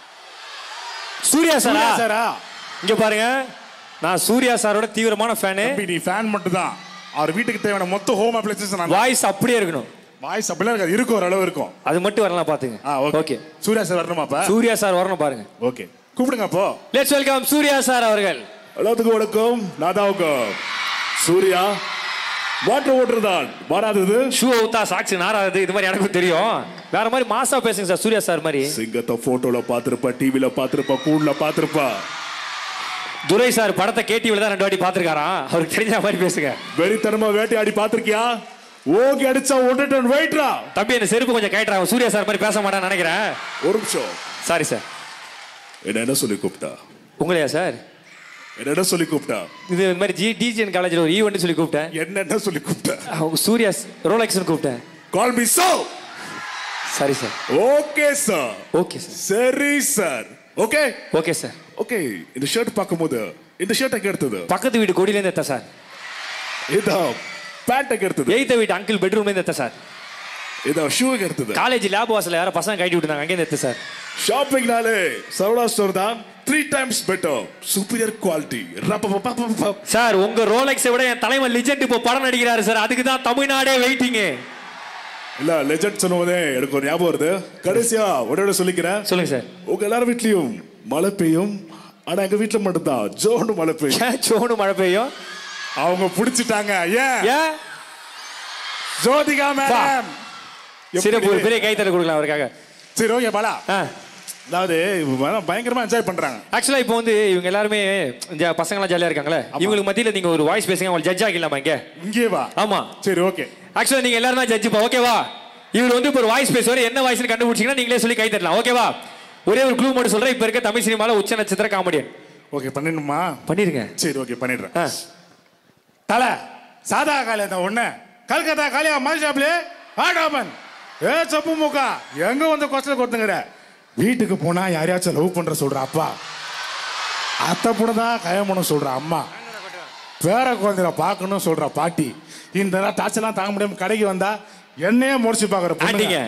சூர்யா சாரா? இங்க பாருங்க, நான் சூர்யா சாரோட தீவிரமான ஃபேன். நீ ஃபேன் மட்டும் தான், அவர் வீட்டுக்கு தேவையான மொத்த ஹோம் அப்ளையன்சஸ் வாய்ஸ் அப்படியே இருக்கணும். வாய்ஸ் அப்படியே இருக்காது, இருக்கும் ஒரு அளவு இருக்கும். அது மட்டும் வரலாம் பாத்துங்க. ஓகே சூர்யா சார் வரணுமாப்பா? சூர்யா சார் வரணும் பாருங்க. ஓகே கூப்பிடுங்க அப்போ. லெட்ஸ் வெல்கம் சூர்யா சார் அவர்கள். எல்லாத்துக்கும் வணக்கம். நாதாவுக்கு சூர்யா வாட்டர் ஓட்டர் தான் மாறாதது, ஷூ அவுத்தா சாக்ஸ் நாராது, இது மாதிரி எனக்கு தெரியும். வேற மாதிரி மாசா பேசுங்க சார். சூர்யா சார் மாதிரி சிங்கத்தை போட்டோல பாத்திருப்பா, டிவில பாத்திருப்பா, கூண்ல பாத்திருப்பா. துரை சார் படத்தை கேடிவில தான் 2 வாட்டி பாத்துருக்காராம். அவருக்கு தெரிஞ்ச மாதிரி பேசுங்க. வெறித்தனமா வேட்டையாடி பாத்திருக்கியா? ஓகே அடிச்சா 1 டன் வெயிட்ரா. தம்பி என்ன செருப்பு கொஞ்சம் கைட்றா. சூர்யா சார் மாதிரி பேச மாட்டான்னு நினைக்கிறேன். ஒரு நிமிஷம். Sorry sir. என்ன சொல்லி கூப்பிட்டா? உங்களையா சார்? என்ன சொல்லி கூப்பிட்டா? இது மாதிரி டிஜிஎன் காலேஜ்ல ஒரு ஈவென்ட் சொல்லி கூப்பிட்டேன். என்ன சொல்லி கூப்பிட்டா? சூர்யா ரோலெக்ஸ்னு கூப்பிட்டேன். Call me so. சரி sir. Okay sir. Okay sir. சரி sir. Okay okay sir. Okay இந்த ஷர்ட் பார்க்கும்போது இந்த ஷர்ட் எங்க எடுத்தது? பக்கத்து வீடு கொடியில இருந்து எடுத்த சார். இதோ பேண்ட் எங்க எடுத்தது? எய்த்த வீட்டு அங்கிள் பெட்ரூம்ல இருந்து எடுத்த சார். இதோ ஷூ எங்க எடுத்தது? காலேஜ் லேப் வாசல்ல யாரோ பசங்க கட்டி விட்டுனாங்க, அங்கே இருந்து எடுத்த சார். ஷாப்பிங்னாலே சரவணா ஸ்டோர் தான் 3 times better, superior quality. Sir உங்க ரோலெக்ஸை விட என் தலைவன் லெஜெண்ட் இப்போ படம் நடிக்கிறாரு சார். அதுக்கு தான் தமிழ்நாடே வெயிட்டிங். இல்ல லெஜெண்ட் சொன்னதே எனக்கு ஒரு ஞாபகம் வருது. கடைசியா உடனே சொல்லிக்கிறேன். சொல்லுங்க சார். உங்க எல்லாரும் வீட்லயும் மழை பெய்யும், ஆனா எங்க வீட்டுல மட்டும் தான் ஜோனு மழை பெய்யும். ஜோனு மழை பெய்யும். அவங்க புடிச்சிட்டாங்க. ஏன்? ஜோதிகா மேடம். சிறப்பு. பெரிய கைத்தறி கொடுக்கலாம் அவருக்காக. சரி ஓகே பாலா. அதாவது பயங்கரமா என்ஜாய் பண்றாங்க. ஆக்சுவலா இப்போ வந்து இவங்க எல்லாருமே பசங்க எல்லாம் ஜாலியா இருக்காங்களே, இவங்களுக்கு மத்தியில நீங்க ஒரு வாய்ஸ் பேசுங்க. அவங்க ஜட்ஜ் ஆகிடலாமா இங்கே வா? ஆமா சரி ஓகே. ஆக்சுவலா நீங்க எல்லாரும் தான் ஜட்ஜ் பா. ஓகேவா? இவர் வந்து இப்போ ஒரு வாய்ஸ் பேசுவார். என்ன வாய்ஸ்னு கண்டுபிடிச்சீங்கன்னா நீங்களே சொல்லி கை தரலாம். ஓகேவா? ஒரே ஒரு க்ளூ மட்டும் சொல்றேன். இப்போ இருக்க தமிழ் சினிமால உச்ச நட்சத்திர காமெடியன். ஓகே பண்ணிடணுமா? பண்ணிருங்க. சரி ஓகே பண்ணிடுறேன். தலை சாதா காலியா தான் ஒண்ணு கல்கத்தா காலியா மாஜாப்லே ஆடாமன் சப்பு மூக்கா எங்க வந்து கொஸ்டின் கொடுத்துங்கிற. வீட்டுக்கு போனா யாரையாச்சும் லவ் பண்ற சொல்ற அப்பா, அத்தை பொண்ணுதான் கல்யாணம் சொல்ற அம்மா, பேர குழந்தைய பார்க்கணும் சொல்ற பாட்டி, இந்த டாச்செல்லாம் தாங்க முடியாம கடைக்கு வந்தா என்னையே முடிச்சு பாக்குற பொண்ணுங்க.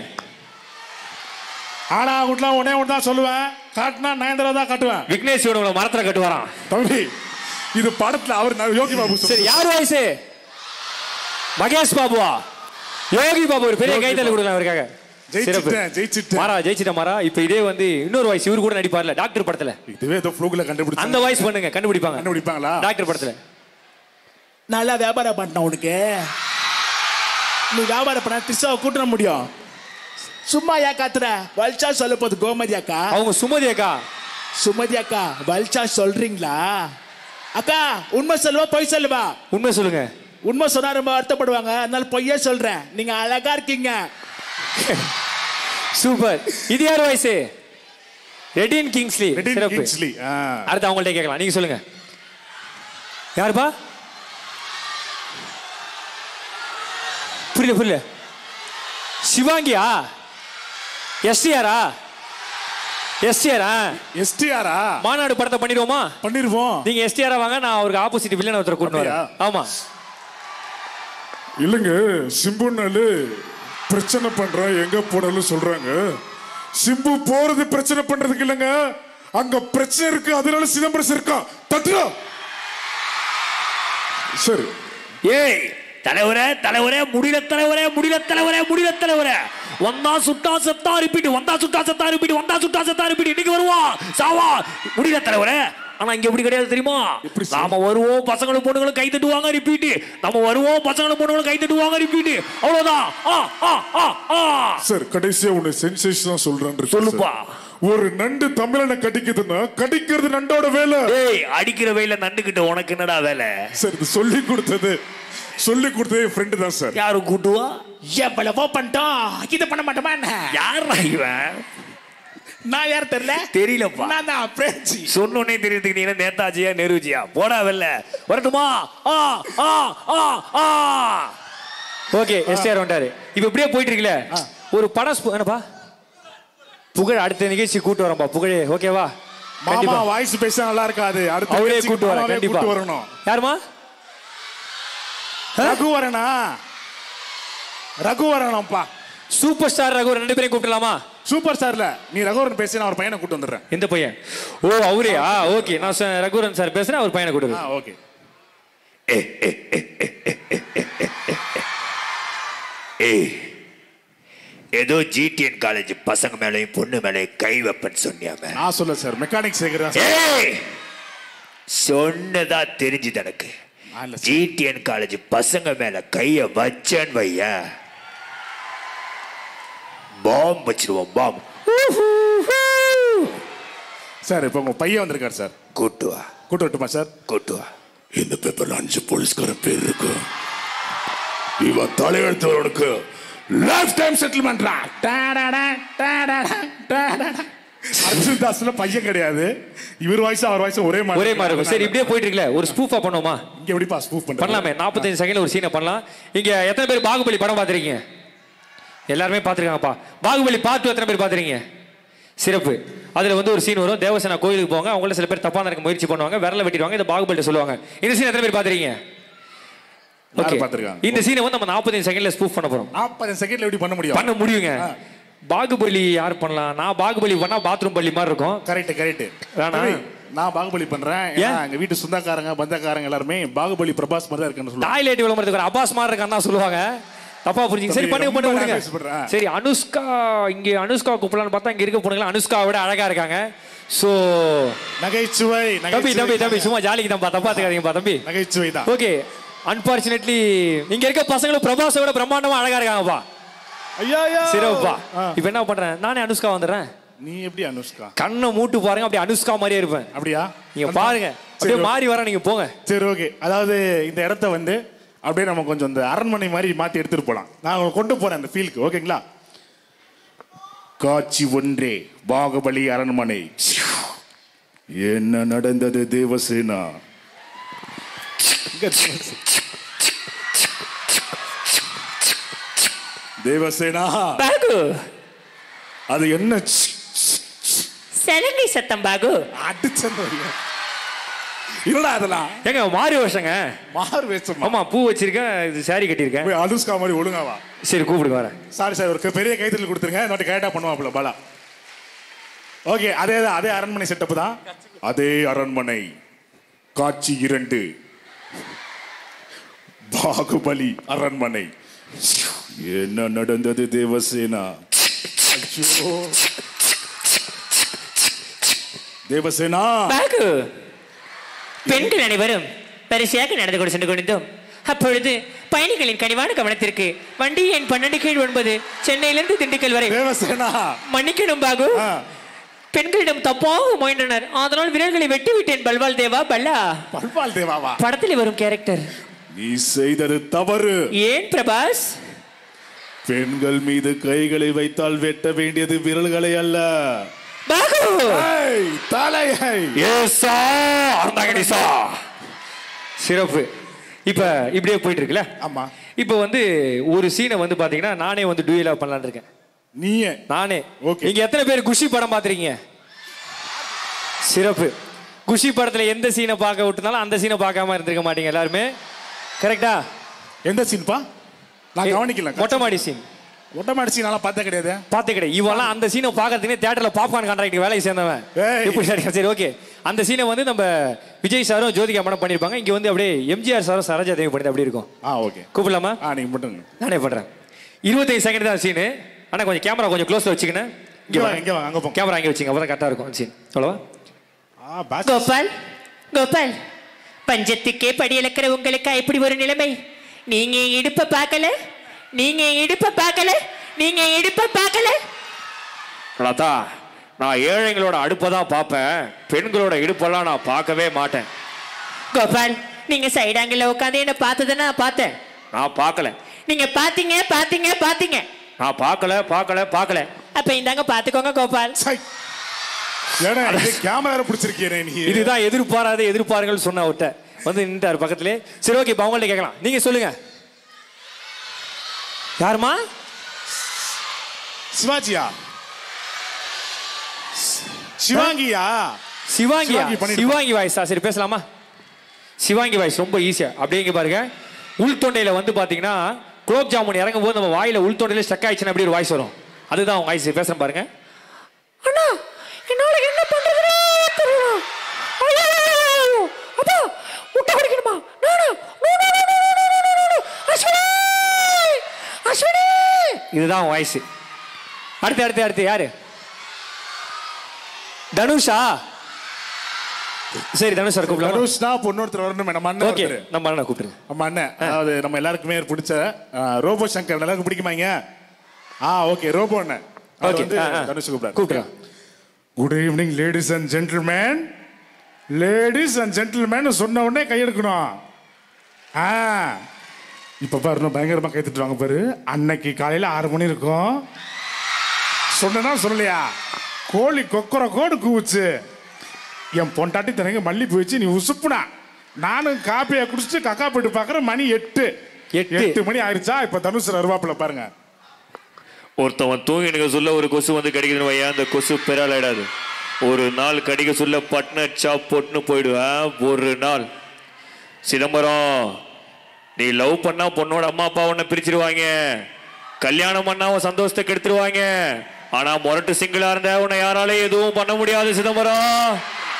ஆனா வீட்டுலாம் உடனே தான் சொல்லுவேன், காட்டினா 9 தான் கட்டுவேன். விக்னேஷ் மரத்துல கட்டுவாராம். தம்பி இது படத்துல அவர் யோகி பாபு. சரி யார் வாய்ஸ்? மகேஷ் பாபுவா? யோகி பாபு. ஒரு பெரிய கைத்தறி கொடுக்கலாம் அவருக்காக. ஜெயிச்சிட்டேன் மாறா. இப்ப இதே வந்து இன்னொரு வாய்ஸ் இவரு கூட நடிப்பார்ல டாக்டர் படத்துல. இதுவே ஏதோ ஃப்ளூக்ல கண்டுபிடிச்சு அந்த வாய்ஸ் பண்ணுங்க. கண்டுபிடிப்பாங்களா டாக்டர் படத்துல? நல்லா வியாபாரம் பண்ண உனக்கு, நீ வியாபாரம் பண்ண திரிசாவை கூட்ட முடியும். சும்மா ஏன் காத்துற? வல்ச்சா சொல்ல போது கோமதி அக்கா. அவங்க சுமதி அக்கா. சுமதி அக்கா வல்ச்சா சொல்றீங்களா? அக்கா உண்மை சொல்லுவா பொய் சொல்லுவா? உண்மை சொல்லுங்க. உண்மை சொன்னா ரொம்ப வருத்தப்படுவாங்க, அதனால பொய்யே சொல்றேன். நீங்க அழகா இருக்கீங்க. சூப்பர். இது யார் வாய்ஸ்? ரெடின் கிங்ஸ்லி. கிங்ஸ்லி. அடுத்து அவங்கள்ட்ட கேட்கலாம். நீங்க சொல்லுங்க. யாருப்பா? புரியல. சிவாங்கியா? எஸ்டிஆரா? எஸ்டிஆரா? மாநாடு படத்தை பண்ணிடுவோம். நீங்க எஸ்டிஆரா வாங்க, நான் அவருக்கு ஆப்போசிட் வில்லன் ஒருத்தர் கூட்டு வரேன். ஆமா இல்லங்க சிம்புனாலு பிரச்சனை பண்றோம் எங்க போனாலும் சொல்றாங்க. சிம்பு போறது பிரச்சனை பண்றதுக்கு இல்லைங்க, அங்க பிரச்சனை இருக்கு, அதனால சிதம்பரம் இருக்கான். தட்டுறா சரி. ஏய் தலைவரே தலைவரே முடியல தலைவரே முடியல தலைவரே முடியல தலைவரே. வந்தா சுட்டா சத்தா ரிப்பீட், வந்தா சுட்டா சத்தா ரிப்பீட், வந்தா சுட்டா சத்தா ரிப்பீட். இன்னைக்கு வருவான் சாவா முடியல தலைவரே. ஆனா இங்க எப்படி கிடையாது தெரியுமா? நாம வருவோம் பசங்களும் பொண்ணுங்களும் கை தட்டுவாங்க ரிப்பீட். நம்ம வருவோம் பசங்களும் பொண்ணுங்களும் கை தட்டுவாங்க ரிப்பீட். அவ்வளவுதான். சார் கடைசியா உன்னை சென்சேஷனா சொல்றேன். சொல்லுப்பா. ஒரு நண்டு தமிழனை கடிக்குதுன்னா கடிக்கிறது நண்டோட வேலை. ஏய் அடிக்கிற வேலை நண்டுகிட்ட உனக்கு என்னடா வேலை? சார் இது சொல்லி கொடுத்தது என் ஃப்ரெண்டு தான் சார். யாரு கூட்டுவா? எவ்வளவோ பண்ணிட்டோம், இது பண்ண மாட்டோமா? யாரா இவன்? நான் யார் தெரியல, தெரியலப்பா. நான் தான் பிரெஞ்சு. சொன்னோனே தெரியுதுக்கு நேதாஜியா நெருஜியா போடா வெல்ல வரட்டுமா? ஓகே எஸ்டிஆர் வந்தாரு. இப்ப இப்படியே போயிட்டு இருக்கல ஒரு படம் என்னப்பா புகழ் அடுத்த நிகழ்ச்சி கூட்டு வரம்பா. புகழே ஓகேவா? மாமா வாய்ஸ் பேச நல்லா இருக்காது, அடுத்த அவரே கூட்டு வர கண்டிப்பா வரணும். யாருமா? ரகுவரனா? ரகுவரனப்பா. சூப்பர் ஸ்டார் ரகு ரெண்டு பேரையும் கூப்பிடலாமா? சூப்பர் ஸ்டார்ல நீ ரகுவரன் பேசி நான் ஒரு பையனை கூட்டு வந்துடுறேன். எந்த பையன்? ஓ அவரே. ஓகே நான் ரகுவரன் சார் பேசுறேன், அவர் பையனை கூட்டு. ஓகே. ஏதோ ஜிடிஎன் காலேஜ் பசங்க மேலையும் பொண்ணு மேலையும் கை வைப்பன்னு சொன்னியாம? நான் சொல்ல சார் மெக்கானிக் சேகர் சொன்னதா தெரிஞ்சுது எனக்கு. ஜிடிஎன் காலேஜ் பசங்க மேல கைய வச்சேன்னு வைய பாம் வச்சிருவோம். Bomb sir. இப்ப உங்க பையன் வந்திருக்காரு சார். கூட்டுவா. கூட்டு வரட்டுமா சார்? கூட்டுவா. இந்த பேப்பர்ல 5 போலீஸ்கார பேர் இருக்கு. இவன் தலையெழுத்தவனுக்கு லைஃப் டைம் செட்டில்மெண்ட்ரா. அர்ஜுன் தாஸ்ல பையன் கிடையாது. இவர் வாய்ஸ் அவர் வாய்ஸ் ஒரே மாதிரி இருக்கும். சரி இப்படியே போயிட்டு இருக்கல ஒரு ஸ்பூஃபா பண்ணுவோமா? இங்க எப்படிப்பா ஸ்பூஃப் பண்ணலாமே? 45 செகண்ட்ல ஒரு சீனை பண்ணலாம். இங்க எத்தனை பேர் பாகுபலி படம் பாத்துறீங்க? எல்லாருமே பாத்துருக்காங்கப்பா. பாகுபலி பார்ட் 2 எத்தனை பேர் பாத்துறீங்க? சிறப்பு. அதுல வந்து ஒரு சீன் வரும், தேவசேனா கோயிலுக்கு போவாங்க, அவங்கள சில பேர் தப்பா நடக்க முயற்சி பண்ணுவாங்க, விரல வெட்டிடுவாங்க, இந்த பாகுபலி சொல்லுவாங்க. இந்த சீன் எத்தனை பேர் பாத்துறீங்க? இந்த சீனை வந்து நம்ம 45 செகண்ட்ல ஸ்பூஃப் பண்ண போறோம். 45 செகண்ட்ல எப்படி பண்ண முடியும்? பண்ண முடியுங்க. பாகுபலி யார் பண்ணலாம்? நான் பாகுபலி பண்ணா பாத்ரூம் பள்ளி மாதிரி இருக்கும். Correct correct. நான் பாகுபலி பண்றேன். எங்க வீட்டு சொந்தக்காரங்க பந்தக்காரங்க எல்லாருமே பாகுபலி பிரபாஸ் மாதிரி தான் இருக்குன்னு சொல்லுவாங்க. டாய்லெட் விளம்பரத்துக்கு ஒரு அப்பாஸ் மாதிரி இருக்கான்னு தான் சொல்லுவாங்க. தப்பா புரிஞ்சுங்க. சரி பண்ணுங்க. சரி அனுஷ்கா, இங்க அனுஷ்கா கூப்பிடலான்னு பார்த்தா இங்க இருக்க பொண்ணுங்க அனுஷ்காவை விட அழகா இருக்காங்க. சோ நகைச்சுவை. தம்பி சும்மா ஜாலிக்கு தான் தப்பா இருக்காதீங்கப்பா தம்பி. நகைச்சுவை தான். ஓகே. அன்பார்ச்சுனேட்லி இங்க இருக்க பசங்களும் பிரபாஸை விட பிரம்மாண்டமா அழகா இருக்காங்கப்பா. ஐயா சிறப்பா. இப்ப என்ன பண்றேன், நானே அனுஷ்கா வந்துடுறேன். நீ எப்படி அனுஷ்கா? கண்ணை மூட்டு பாருங்க, அப்படியே அனுஷ்கா மாதிரியே இருப்பேன். அப்படியா? நீங்க பாருங்க அப்படியே மாறி வர, நீங்க போங்க. சரி ஓகே. அதாவது இந்த இடத்த வந்து அப்படியே நம்ம கொஞ்சம் இந்த அரண்மனை மாதிரி மாத்தி எடுத்துட்டு போலாம். நான் கொண்டு போறேன் அந்த ஃபீலுக்கு. ஓகேங்களா? காட்சி ஒன்றே, பாகுபலி அரண்மனை. என்ன நடந்தது தேவசேனா? தேவசேனா அது என்ன சலங்கை சத்தம் பாகு? அடிச்சது இல்லடா அதெல்லாம். ஏங்க மாறி வேஷங்க. மாறு வேஷம். ஆமா பூ வச்சிருக்கேன், இது சாரி கட்டியிருக்கேன். அனுஷ்கா மாதிரி ஒழுங்காவா? சரி கூப்பிடுங்க வரேன். சாரி சார், ஒரு பெரிய கைத்தறி கொடுத்துருங்க, நோட்டி கரெக்டா பண்ணுவாப்ல பாலா. ஓகே. அதே அரண்மனை செட்டப் தான். அதே அரண்மனை. காட்சி 2, பாகுபலி அரண்மனை. என்ன நடந்தது தேவசேனா? தேவசேனா பெண்கள் அனைவரும் பரிசையாக நடந்து கொண்டு சென்று கொண்டிருந்தோம். அப்பொழுது பயணிகளின் கனிவான கவனத்திற்கு வண்டி எண் 12/9 சென்னையிலிருந்து திண்டுக்கல் வரை. தேவசேனா மன்னிக்கணும் பாகு, பெண்களிடம் தப்பாக முயன்றனர், அதனால் வீரர்களை வெட்டி விட்டேன். பல்வால் தேவா பல்லா. பல்வால் தேவாவா? படத்தில் வரும் கேரக்டர். நீ செய்தது தவறு. ஏன் பிரபாஸ்? பெண்கள் மீது கைகளை வைத்தால் வெட்ட வேண்டியது விரல்களை அல்ல, தலையை. சிறப்பு. இப்ப இப்படியே போயிட்டு இருக்குல்ல? ஆமா. இப்ப வந்து ஒரு சீனை வந்து பாத்தீங்கன்னா நானே வந்து டூயலா பண்ணலான்னு இருக்கேன். நீயே? நானே. நீங்க எத்தனை பேர் குஷி படம் பாத்துறீங்க? சிறப்பு. குஷி படத்துல எந்த சீனை பார்க்க விட்டுனாலும் அந்த சீனை பார்க்காம இருந்திருக்க மாட்டீங்க எல்லாருமே. கரெக்டா? எந்த சீன்பா? நான் கவனிக்கல. மொட்டை மாடி சீன். ஒட்டமாடிச்சு நல்லா பார்த்தே கிடையாது. பார்த்தே கிடையாது. இவெல்லாம் அந்த சீனை பார்க்கறதுனே தியேட்டர்ல பாப்கார்ன் கான்ட்ராக்ட் வேலைக்கு சேர்ந்தவன். எப்படி சரி ஓகே. அந்த சீனை வந்து நம்ம விஜய் சாரும் ஜோதிகா மேடம் பண்ணிருப்பாங்க. இங்க வந்து அப்படியே எம்ஜிஆர் சாரும் சரோஜா தேவி பண்ணி அப்படி இருக்கும். ஓகே. கூப்பிடலாமா? நீங்க பண்ணுங்க. நானே பண்றேன். 25 செகண்ட் தான் சீனு. ஆனா கொஞ்சம் கேமரா கொஞ்சம் க்ளோஸ்ல வச்சுக்கணும். இங்க வாங்க அங்க போ. கேமரா அங்க வச்சுங்க. அப்பதான் கரெக்டா இருக்கும் சீன். சொல்லவா? கோபால் கோபால் பஞ்சத்துக்கே படியலக்கிற உங்களுக்கு எப்படி ஒரு நிலைமை? நீங்க இடுப்ப பார்க்கல, நீங்க இடுப்ப பார்க்கல, நீங்க இடுப்ப பார்க்கல. லதா, நான் ஏழைங்களோட அடுப்பை தான் பார்ப்பேன், பெண்களோட இடுப்பெல்லாம் நான் பார்க்கவே மாட்டேன். கோபால், நீங்க சைடாங்கல உட்காந்து என்ன பார்த்ததுன்னா பார்த்தேன். நான் பார்க்கல. நீங்க பாத்தீங்க பாத்தீங்க பாத்தீங்க. நான் பார்க்கல பார்க்கல பார்க்கல. அப்ப இந்தாங்க பாத்துக்கோங்க கோபால். கேமரா பிடிச்சிருக்கீங்க நீ. இதுதான் எதிர்பாராத எதிர்பாருங்கள் சொன்ன விட்ட வந்து நின்றாரு பக்கத்திலே. சரி ஓகே, இப்ப அவங்கள்ட்ட கேட்கலாம். நீங்க சொல்லுங்க. யாருமா? சிவாஜியா? சிவாங்கியா? சிவாங்கியா? சிவாங்கி வாய்ஸா? சரி பேசலாமா? சிவாங்கி வாய்ஸ் ரொம்ப ஈஸியா அப்படிங்க பாருங்க. உள் தொண்டையில வந்து பாத்தீங்கன்னா குலோப் ஜாமுன் இறங்கும் போது நம்ம வாயில உள் தொண்டையில ஸ்டக் ஆயிடுச்சுன்னா அப்படி ஒரு வாய்ஸ் வரும். அதுதான் அவங்க வாய்ஸ். பேசுறேன் பாருங்க. அண்ணா என்னால என்ன பண்றதுனே தெரியல. ஐயோ அப்பா முட்டை குடிக்கணுமா? அஸ்வினி அஸ்வினி. இதுதான் வாய்ஸ். அடுத்து அடுத்து அடுத்து யாரு? தனுஷா? சரி தனுஷ் சார் கூப்பிடலாம். தனுஷ்னா பொண்ணொருத்தர் வரணும். நம்ம அண்ணன். ஓகே, நம்ம அண்ணன் கூப்பிடுங்க. நம்ம அண்ணன் அதாவது நம்ம எல்லாருக்குமே பிடிச்ச ரோபோ சங்கர். எல்லாருக்கும் பிடிக்குமாங்க? ஓகே, ரோபோ அண்ணன். ஓகே, தனுஷ் கூப்பிடுறேன். Good evening ladies and gentlemen. Ladies and gentlemen சொன்ன உடனே கையெடுக்கணும். இப்ப பாரு பயங்கரமா கை தட்டுவாங்க பாரு. அன்னைக்கு காலையில 6 மணி இருக்கும். சொன்னா சொல்லலையா? கோழி கொக்கர கோடு கூவுச்சு. என் பொண்டாட்டி தனக்கு மல்லி போயிடுச்சு. நீ உசுப்புனா நானும் காப்பியை குடிச்சிட்டு கக்கா போயிட்டு பாக்குறேன். மணி 8 மணி ஆயிடுச்சா? இப்ப தனுஷ் வருவாப்புல பாருங்க. ஒருத்தவன் தூங்கி சொல்ல ஒரு கொசு வந்து கடிக்குதுன்னு வையா, அந்த கொசு பெறாலாயிடாது. ஒரு நாள் கடிக்க சொல்ல பட்ன சாப் போட்டுன்னு போயிடுவேன். ஒரு நாள் சிதம்பரம், நீ லவ் பண்ணா பொண்ணோட அம்மா அப்பா உன்னை பிரிச்சிருவாங்க, கல்யாணம் பண்ணா உன் சந்தோஷத்தை கெடுத்துருவாங்க. ஆனா மொரட்டு சிங்கிளா இருந்த உன்னை யாராலையும் எதுவும் பண்ண முடியாது சிதம்பரம்.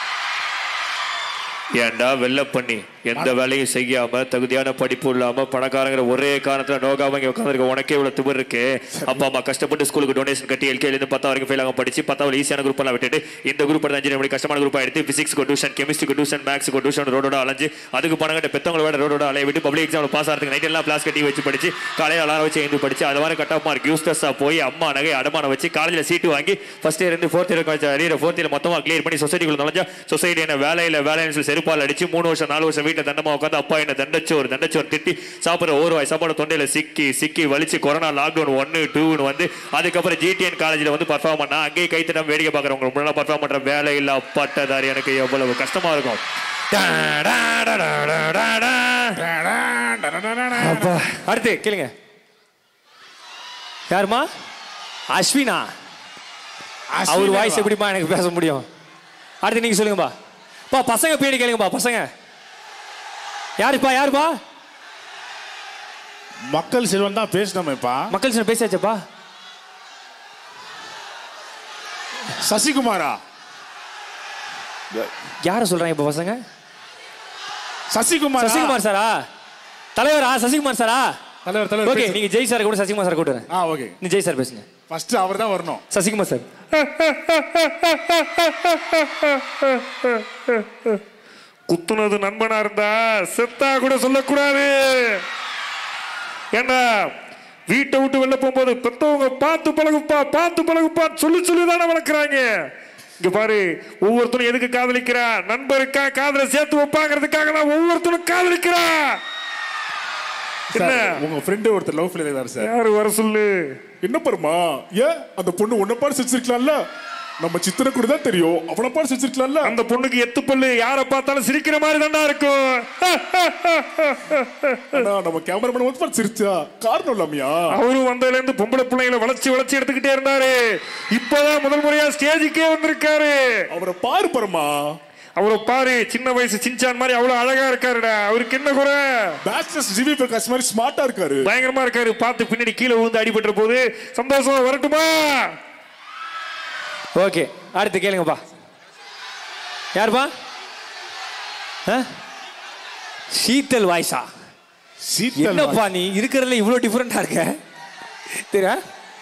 ஏண்டா வெள்ள பண்ணி எந்த வேலையும் செய்யாம தகுதியான படிப்பு இல்லாம பணக்காரங்கிற ஒரே காரணத்துல நோகாம இங்க உட்காந்துருக்க உனக்கே இவ்வளவு திமிர் இருக்கு. அப்பா அம்மா கஷ்டப்பட்டு ஸ்கூலுக்கு டொனேஷன் கட்டி எல்கேல இருந்து 10 வரைக்கும் ஃபெயில் ஆக படிச்சு 10வது ஈஸியான குரூப் எல்லாம் விட்டுட்டு இந்த குரூப் எடுத்து 5 மணி கஷ்டமான குரூப் எடுத்து பிசிக்ஸ்க்கு டியூஷன், கெமிஸ்ட்ரிக்கு டியூஷன், மேக்ஸ்க்கு டியூஷன் ரோடோட அலைஞ்சு அதுக்கு பணம் கட்ட பெத்தவங்களை விட ரோடோட அலைய விட்டு பப்ளிக் எக்ஸாம் பாஸ் ஆகிறதுக்கு நைட் எல்லாம் கிளாஸ் கட்டி வச்சு படிச்சு காலையில் அலாரம் வச்சு எழுந்து படிச்சு அது மாதிரி கட் ஆஃப் மார்க் யூஸ்டஸா போய் அம்மா நகை அடமானம் வச்சு காலேஜில் சீட்டு வாங்கி ஃபர்ஸ்ட் இயர் இருந்து 4th இயர் 4th இயர் மொத்தமாக கிளியர் பண்ணி சொசைட்டிக்குள்ள நுழைஞ்சா சொசைட்டி என்ன வேலையில் சொல்லி செருப்பால் அடிச்சு 3 வருஷம் 4 வருஷம் வீட்டை தண்டமா உட்காந்து அப்பா என்ன தண்டச்சோர் திட்டி சாப்பிட்ற ஒரு வாய் சாப்பாடு தொண்டையில சிக்கி வலிச்சு கொரோனா லாக்டவுன் 1, 2 வந்து அதுக்கப்புறம் ஜிடிஎன் காலேஜில் வந்து பர்ஃபார்ம் பண்ணா அங்கேயே கைத்தடம் வேடிக்கை பார்க்குறவங்க ரொம்ப நல்லா பர்ஃபார்ம் பண்ற வேலை இல்ல பட்டதாரி எனக்கு எவ்வளவு கஷ்டமா இருக்கும். அடுத்து கேளுங்க. யாருமா? அஸ்வினா. அவர் வாய்ஸ் எப்படிமா எனக்கு பேச முடியும்? அடுத்து நீங்க சொல்லுங்கப்பா. பசங்க பேடி கேளுங்கப்பா. பசங்க யாருப்பா? மக்கள் செல்வன் தான் பேசணுமேப்பா. மக்கள் செல்வன் பேசியாச்சப்பா. சசிகுமாரா? யார சொல்றாங்க இப்ப பசங்க? சசிகுமார் சாரா? தலைவரா? சசிகுமார் சாரா? தலைவர். ஓகே, நீங்க ஜெய் சார் கூட சசிகுமார் சார் கூட்டுறேன். ஓகே, நீ ஜெய் சார் பேசுங்க. ஃபர்ஸ்ட் அவர் தான் வரணும். சசிகுமார் சார். குத்துனது நண்பனா இருந்தா செத்தா கூட சொல்லக்கூடாது. ஏண்டா வீட்டை விட்டு வெளில போகும்போது பெத்தவங்க பார்த்து பழகுப்பா சொல்லி தானே வளர்க்குறாங்க. இங்க பாரு, ஒவ்வொருத்தரும் எதுக்கு காதலிக்கிறா? நண்பருக்கா காதலை சேர்த்து வைப்பாங்கிறதுக்காக தான் ஒவ்வொருத்தரும் காதலிக்கிறா. என்ன உங்க ஃப்ரெண்டு ஒருத்தர் லவ் ஃபெயிலியர் ஆயிட்டாரு சார். யாரு வர சொல்லு. என்ன பருமா? ஏன் அந்த பொண்ணு உன்ன பாரு சிரிச்சிருக்கலாம்ல? நம்ம சித்திர கூட தான் தெரியும். அவளை பாரு சிரிச்சிருக்கலாம்ல? அந்த பொண்ணுக்கு எத்து பல்லு, யாரை பார்த்தாலும் சிரிக்கிற மாதிரி தாண்டா இருக்கும். நம்ம கேமராமேன் வந்து பாரு சிரிச்சா காரணம் இல்லாமையா? அவரும் வந்ததுல இருந்து பொம்பளை பிள்ளைங்களை வளைச்சு எடுத்துக்கிட்டே இருந்தாரு. இப்பதான் முதல் முறையா ஸ்டேஜுக்கே வந்திருக்காரு. அவரை பாரு பரமா. அவரை பாரு, சின்ன வயசு சின்சான் மாதிரி அவ்வளவு அழகா இருக்காருடா. அவருக்கு என்ன குறை? பேஸ்டர்ஸ் ஜிவி பிரகாஷ் மாதிரி ஸ்மார்ட்டா இருக்காரு. பயங்கரமா இருக்காரு. பார்த்து பின்னாடி கீழே விழுந்து அடிபட்ட போது சந்தோஷம். வரட்டுமா? ஓகே, அடுத்து கேளுங்கப்பா. யாருப்பா? சீத்தல் வாய்ஸா? என்னப்பா நீ இருக்கிறதுல இவ்வளவு டிஃபரெண்டா இருக்க? தெரியா?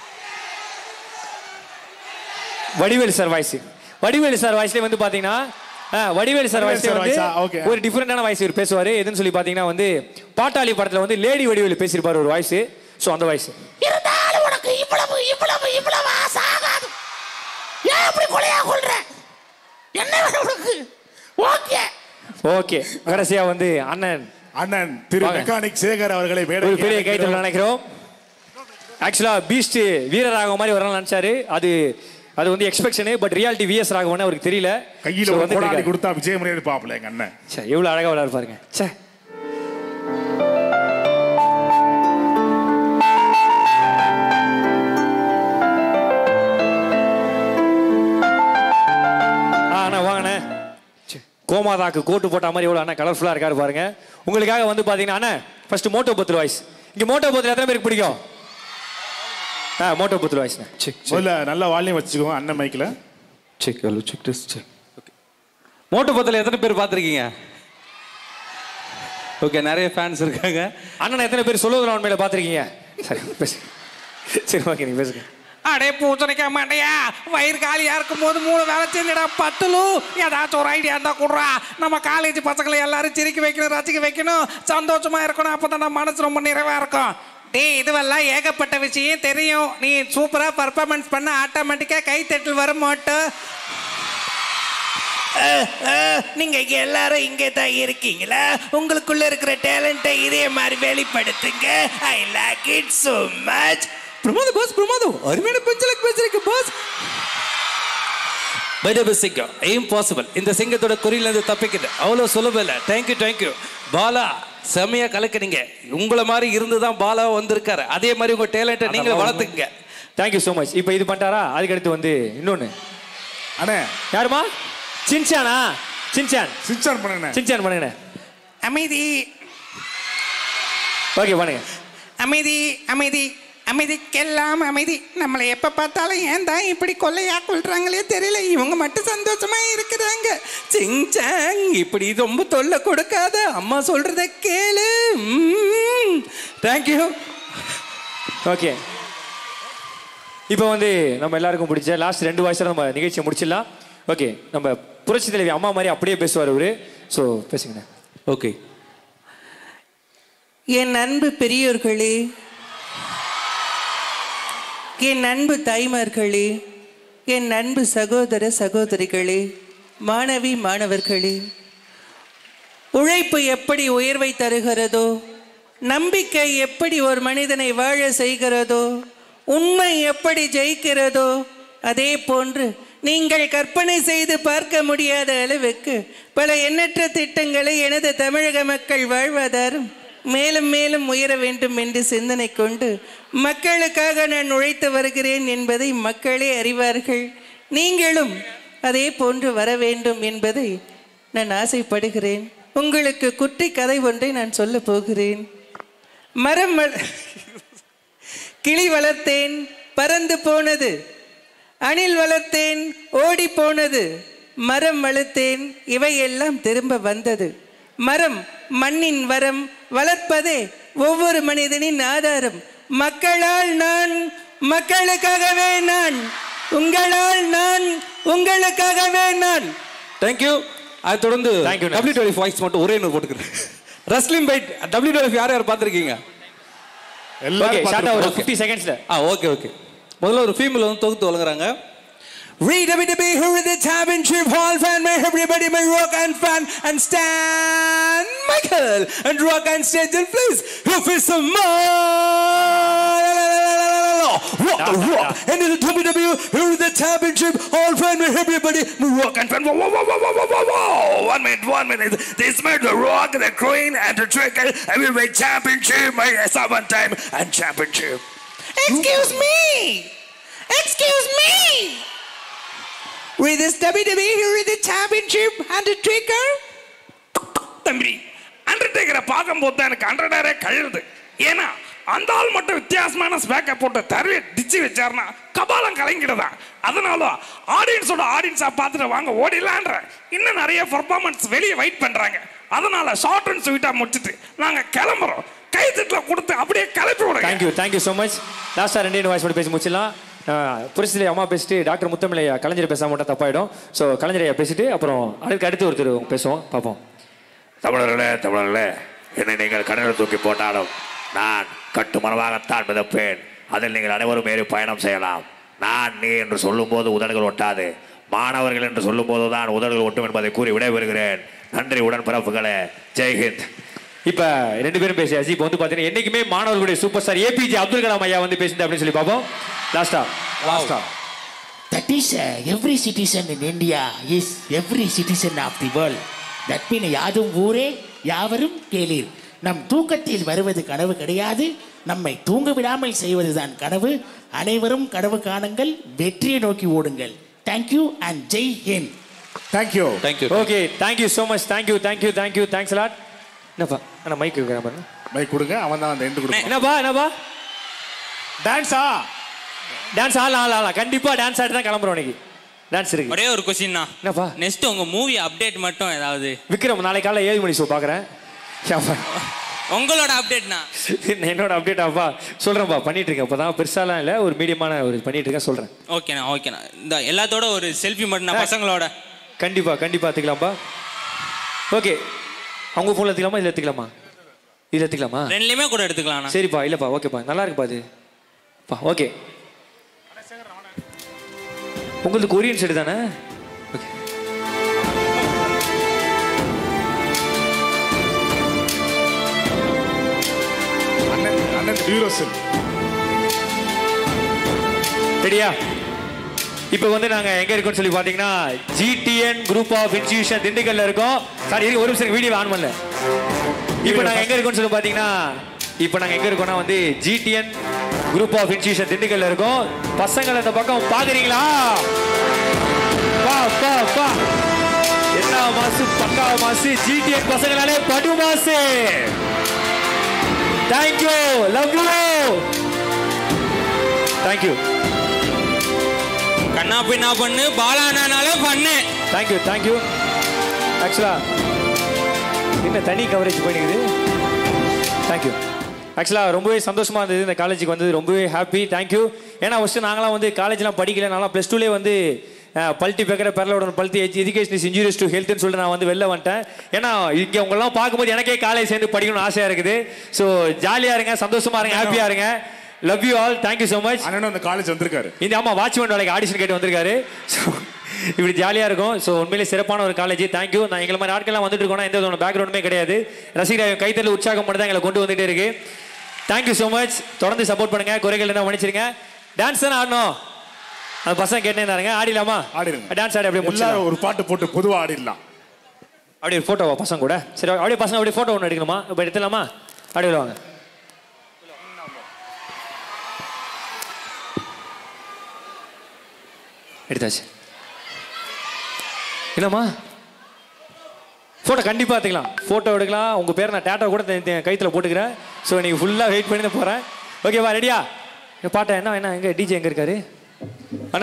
Vadivelu sir voice. Vadivelu sir வாய்ஸ்ல வந்து பாத்தீங்கன்னா வடிவேலு சார் வாய்ஸ்ல வந்து ஒரு டிஃபரெண்டான வாய்ஸ் இவர் பேசுவாரு. எதுன்னு சொல்லி பாத்தீங்கன்னா வந்து பாட்டாளி படத்துல வந்து லேடி வடிவேலு பேசியிருப்பாரு ஒரு வாய்ஸ். சோ அந்த வாய்ஸ். இருந்தாலும் உனக்கு இவ்வளவு இவ்வளவு இவ்வளவு ஆசை ஆகாது. ஏன் அப்படி கொலையா கொள்ற? என்ன வேணும் உனக்கு? Okay okay. கடைசியா வந்து அண்ணன் திரு மெக்கானிக் சேகர் அவர்களை ஒரு பெரிய கைத்தட்டல் நினைக்கிறோம். ஆக்சுவலா பீஸ்ட் வீரராக மாதிரி வரலாம் நினைச்சாரு. அது வந்து expectation. But reality VS Raghavan அவருக்கு தெரியல. கையில ஒரு கோடாலி கொடுத்தா விஜய் மணியை பாப்பல எங்க அண்ணன். சே எவ்வளவு அழகா விளையாடு பாருங்க. சே அண்ணா வாங்கண்ணே. கோமாதாக்கு கோட்டு போட்ட மாதிரி எவ்வளவு அண்ணா கலர்ஃபுல்லா இருக்காரு பாருங்க. உங்களுக்காக வந்து பாத்தீங்கன்னா அண்ணா ஃபர்ஸ்ட் மோட்டோ பத்ல வாய்ஸ். இங்க மோட்டோ பத்ல எத்தனை பேருக்கு பிடிக்கும்? மோட்டோ பத்ல வாய்ஸ். முதல்ல நல்ல வால்யூம் வச்சுக்கோங்க அண்ணன் mic. Check hello check test check. Okay. மோட்டோ பத்ல எத்தனை பேர் பாத்திருக்கீங்க? ஓகே, நிறைய ஃபேன்ஸ் இருக்காங்க. அண்ணன் எத்தனை பேர் சொல்லுவதுல உண்மையில பாத்திருக்கீங்க? சரி பேசு. சரி ஓகே, நீ பேசுங்க. அடே பூச்சனைக்க மாட்டையா, வயிறு காலியா இருக்கும் போது 3 வேலை செஞ்சுடா பத்துலு. ஏதாச்சும் ஒரு ஐடியா இருந்தா கொடுறா. நம்ம காலேஜ் பசங்களை எல்லாரும் சிரிக்க வைக்கணும், ரசிக்க வைக்கணும், சந்தோஷமா இருக்கணும். அப்பதான் நம்ம மனசு ரொம்ப நிறைவா இருக்கும். டேய் இதுவெல்லாம் ஏகப்பட்ட விஷயம் தெரியும். நீ சூப்பரா பர்ஃபார்மன்ஸ் பண்ண ஆட்டோமேட்டிக்கா கைத்தட்டல் வர மாட்டோம். நீங்க எல்லாரும் இங்கே தான் இருக்கீங்களா? உங்களுக்குள்ள இருக்கிற டேலண்ட்டை இதே மாதிரி வெளிப்படுத்துங்க. I like it so much. பிரமாதம் பாஸ், பிரமாதம். அருமையான பஞ்சலக் பேசுறீங்க பாஸ். பைடப சிங்கம் இம்பாசிபிள். இந்த சிங்கத்தோட குறியில இருந்து தப்பிக்கிட்டு அவ்வளவு சுலபம் இல்லை. தேங்க்யூ தேங்க்யூ பாலா, செமையா கலக்குறீங்க. உங்களை மாதிரி இருந்துதான் பாலா வந்திருக்காரு. அதே மாதிரி உங்க டேலண்ட்டை நீங்க வளர்த்துக்கங்க. Thank you so much. இப்போ இது பண்ணிட்டாரா? அதுக்கு அடுத்து வந்து இன்னொன்னு அண்ணே. யாருமா? சின்சானா? சின்சான் பண்ணுங்க. சின்சான் பண்ணுங்க. அமைதி. ஓகே பண்ணுங்க. அமைதி அமைதி அமைதிக்கெல்லாம் அமைதி. நம்மளை எப்ப பார்த்தாலும் ஏன் தான் இப்படி கொள்ளையா கொள்றாங்களே தெரியல. இவங்க மட்டும் சந்தோஷமா இருக்கிறாங்க. சிங்சாங் இப்படி ரொம்ப தொல்லை கொடுக்காத. அம்மா சொல்றத கேளு. தேங்க்யூ. ஓகே, இப்போ வந்து நம்ம எல்லாருக்கும் பிடிச்ச லாஸ்ட் 2 வாய்ஸில் நம்ம நிகழ்ச்சியை முடிச்சிடலாம். ஓகே, நம்ம புரட்சி தலைவி அம்மா மாதிரி அப்படியே பேசுவார் அவரு. ஸோ பேசுங்க. ஓகே. என் அன்பு பெரியோர்களே, என் அன்பு தாய்மார்களே, என் அன்பு சகோதர சகோதரிகளே, மாணவி மாணவர்களே, உழைப்பு எப்படி உயர்வை தருகிறதோ, நம்பிக்கை எப்படி ஒரு மனிதனை வாழ செய்கிறதோ, உண்மை எப்படி ஜெயிக்கிறதோ, அதே போன்று நீங்கள் கற்பனை செய்து பார்க்க முடியாத அளவுக்கு பல எண்ணற்ற திட்டங்களை எனது தமிழக மக்கள் வாழ்வாதாரம் மேலும் மேலும் உயர வேண்டும் என்று சிந்தனை கொண்டு மக்களுக்காக நான் உழைத்து வருகிறேன் என்பதை மக்களே அறிவார்கள். நீங்களும் அதே போன்று வர வேண்டும் என்பதை நான் ஆசைப்படுகிறேன். உங்களுக்கு குட்டி கதை ஒன்றை நான் சொல்ல போகிறேன். கிளி வளர்த்தேன், பறந்து போனது. அணில் வளர்த்தேன், ஓடி போனது. மரம் வளர்த்தேன், இவையெல்லாம் திரும்ப வந்தது. மரம் மண்ணின் வரம், வளர்ப்பதே ஒவ்வொரு மனிதனின் ஆதாரம். மக்களால் நான், மக்களுக்காகவே நான், உங்களால் நான், உங்களுக்காகவே நான். தேங்க்யூ. அதை தொடர்ந்து W12 வாய்ஸ் மட்டும் ஒரே நூறு போட்டுக்கிறேன். ரஸ்லிம் பைட் W12 யார் யார் பார்த்துருக்கீங்க? எல்லாரும் ஷார்ட்டா ஒரு 50 செகண்ட்ஸ்ல. Okay okay. முதல்ல ஒரு ஃபீமேல் வந்து தொகுத்து வழங்குறாங்க. WWE who is the championship hall fan, may everybody may rock and fan and stand Michael and rock and stage and please who is the rock the rock and in the WWE who is the championship hall fan, may everybody may rock and fan. Whoa. 1 minute this made the rock the queen and the trick heavyweight championship my 7 time and championship. Excuse me with this WWE Heavyweight Championship Undertaker. தம்பி அண்டர்டேக்கரை பார்க்கும்போது தான் எனக்கு அண்டர்டேக்கரே கழுது. ஏன்னா அந்த ஆள் மட்டும் வித்தியாசமான ஸ்பேக்கை போட்டு தருவே டிச்சு வச்சாருன்னா கபாலம் கலங்கிடுதான். அதனால ஆடியன்ஸா பார்த்துட்டு வாங்க ஓடிலான்ற இன்னும் நிறைய பர்ஃபார்மன்ஸ் வெளியே வெயிட் பண்றாங்க. அதனால ஷார்ட் அண்ட் ஸ்வீட்டா முடிச்சுட்டு நாங்க கிளம்புறோம். கைத்தட்டல கொடுத்து அப்படியே கிளப்பி விடுங்க. Thank you so much. லாஸ்டா ரெண்டே வாய்ஸ் மட்டும் பேசி முடிச்சிடலாம். புரிசிலே அம்மா பேசிட்டு டாக்டர் முத்தமிழையா கலைஞர் பேசாம மட்டும் தப்பாயிடும். ஸோ கலைஞரையா பேசிட்டு அப்புறம் அதுக்கு அடுத்து ஒருத்தர் பேசுவோம் பார்ப்போம். தமிழர்களே என்னை நீங்கள் கடலில் தூக்கி போட்டாலும் நான் கட்டுமரமாகத்தான் மிதப்பேன். அதில் நீங்கள் அனைவரும் ஏறி பயணம் செய்யலாம். நான் நீ என்று சொல்லும் போது உதடுகள் ஒட்டாது, மாணவர்கள் என்று சொல்லும் போது தான் உதடுகள் ஒட்டும் என்பதை கூறி விடைபெறுகிறேன். நன்றி உடன்பிறப்புகளே. ஜெய்ஹிந்த். இப்ப ரெண்டு பேரும் பேசியாச்சு. இப்போ வந்து பாத்தீங்கன்னா என்னைக்குமே மாணவர்களுடைய super star A P J Abdul Kalam ஐயா வந்து பேசிட்டு அப்படின்னு சொல்லி பார்ப்போம். லாஸ்டா That is every citizen in India is every citizen of the world. That means யாதும் ஊரே யாவரும் கேளீர். நம் தூக்கத்தில் வருவது கனவு கிடையாது, நம்மை தூங்க விடாமல் செய்வதுதான் கனவு. அனைவரும் கனவு காணுங்கள், வெற்றியை நோக்கி ஓடுங்கள். Thank you and Jai Hind. Thank you. Okay, thank you so much. Thank you thanks lot. என்னப்பா அண்ணா மைக் இருக்கிற பாருங்க. மைக் கொடுங்க, அவன் தான் அந்த எண்டு கொடுப்பான். என்னப்பா டான்ஸ் ஆடலாம். கண்டிப்பா டான்ஸ் ஆடி தான் கிளம்புறோம் இன்னைக்கு. டான்ஸ் இருக்கு. ஒரே ஒரு क्वेश्चन தான். என்னப்பா நெக்ஸ்ட் உங்க மூவி அப்டேட் மட்டும் ஏதாவது? விக்ரம் நாளைக்கு காலைல 7 மணி ஷோ பார்க்குறேன். உங்களோட அப்டேட்னா? என்னோட அப்டேட்டாப்பா சொல்கிறேன்ப்பா, பண்ணிட்டு இருக்கேன். இப்போ தான் பெருசாலாம் இல்லை, ஒரு மீடியமான ஒரு பண்ணிட்டு இருக்கேன், சொல்கிறேன். ஓகேண்ணா. இந்த எல்லாத்தோட ஒரு செல்ஃபி மட்டும் நான் பசங்களோட. கண்டிப்பாக எடுத்துக்கலாம்ப்பா. ஓகே, அவங்க ஃபோனில் எடுத்துக்கலாமா இதில் எடுத்துக்கலாமா? இதில் எடுத்துக்கலாமா? ரெண்டுலேயுமே கூட எடுத்துக்கலாம். சரிப்பா, இல்லைப்பா, ஓகேப்பா, நல்லா இருக்குப்பா அதுப்பா. ஓகே, உங்களுக்கு கொரியன் சைடு தானே? ஓகே, ரெடியா? இப்போ வந்து நாங்கள் எங்கே இருக்கோம்னு சொல்லி பார்த்தீங்கன்னா ஜிடிஎன் குரூப் ஆஃப் இன்ஸ்டிடியூஷன் திண்டுக்கல்ல இருக்கோம். சாரி, ஒரு நிமிஷம் வீடியோ ஆன் பண்ணல. இப்போ நாங்கள் எங்கே இருக்கோம்னு சொல்லி பார்த்தீங்கன்னா எங்கே இருக்கோம்னா வந்து ஜிடிஎன் குரூப் ஆஃப் இன்ஸ்டிடியூஷன் திண்டுக்கல்ல இருக்கோம். பசங்களை இந்த பக்கம் பார்க்குறீங்களா? பா என்ன மாசு, பக்கா மாசு. ஜிடிஎன் பசங்களாலே படு மாசு. Thank you, love you, thank you. கண்ணா பின்னா பண்ணு, பாலானாலே பண்ணு. தேங்க்யூ. ஆக்சுவலா என்ன தனி கவரேஜ் பண்ணிக்குது. தேங்க்யூ. ஆக்சுவலாக ரொம்பவே சந்தோஷமாக இருந்தது இந்த காலேஜுக்கு வந்து, ரொம்பவே ஹாப்பி. தேங்க்யூ. ஏன்னா ஃபஸ்ட்டு நாங்களாம் வந்து காலேஜ்லாம் படிக்கல. நான்லாம் +2 வந்து பல்ட்டி பேக்கிற பெரலோட பல்ட்டி எஜுகேஷன் இஸ் இன்ஜூரியஸ் டு ஹெல்த்னு சொல்லிட்டு நான் வந்து வெளில வந்துட்டேன். ஏன்னா இங்கே உங்களெல்லாம் பார்க்கும்போது எனக்கே காலேஜ் சேர்ந்து படிக்கணும்னு ஆசையாக இருக்குது. ஸோ ஜாலியாக இருங்க, சந்தோஷமாக இருங்க, ஹாப்பியாக இருங்க. Love you all. Thank you so much. அண்ணனும் அந்த காலேஜ் வந்திருக்காரு. இந்த ஆமாம், வாட்ச்மேன் வேலைக்கு ஆடிஷன் கேட்டு வந்திருக்காரு. ஸோ இப்படி ஜாலியாக இருக்கும். ஸோ உண்மையிலே சிறப்பான ஒரு காலேஜ். தேங்க்யூ. நான் எங்களை மாதிரி ஆட்கள்லாம் வந்துட்டு இருக்கோம்னா எந்த ஒரு பேக்ரவுண்டுமே கிடையாது. ரசிகர் கைத்தறி உற்சாகம் மட்டும் தான் எங்களை கொண்டு வந்துகிட்டே இருக்கு. Thank you so much. தொடர்ந்து சப்போர்ட் பண்ணுங்க. குறைகள் என்ன மன்னிச்சிருங்க. டான்ஸ் தானே ஆடணும், அந்த பசங்க கேட்டே இருந்தாருங்க. ஆடிடலாமா? ஆடிடுங்க. டான்ஸ் ஆடி அப்படியே எல்லாரும் ஒரு பாட்டு போட்டு பொதுவாக ஆடிடலாம். அப்படியே ஃபோட்டோவா பசங்க கூட? சரி, அப்படியே பசங்க அப்படியே ஃபோட்டோ ஒன்று எடுக்கணுமா? இப்போ எடுத்துலாமா? அப்படியே வாங்க. எடுத்தாச்சு. இல்லைம்மா, ஃபோட்டோ கண்டிப்பாக எடுத்துக்கலாம். ஃபோட்டோ எடுக்கலாம். உங்கள் பேரை நான் டேட்டா கூட கைத்தில் போட்டுக்கிறேன். ஸோ நீங்கள் ஃபுல்லாக வெயிட் பண்ணி தான் போகிறேன். ஓகேவா? ரெடியா? பாட்டா என்ன எங்கே டிஜே எங்கே இருக்காரு அண்ணா?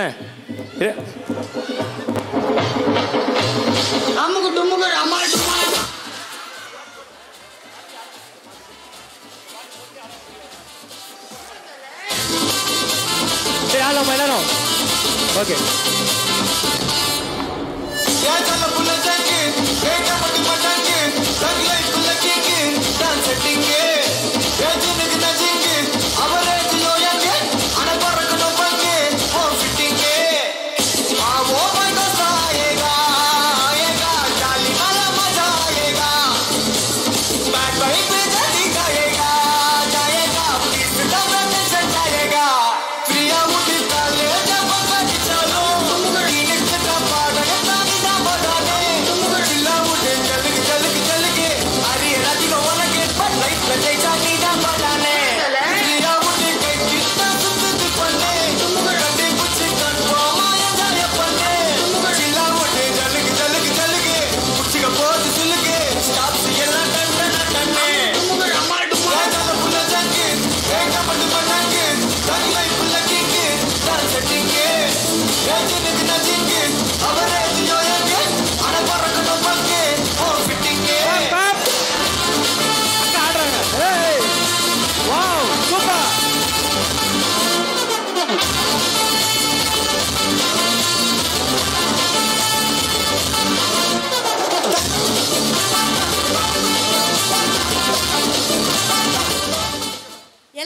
சரி, ஆடலாமா எல்லாரும்? ஓகே. Priya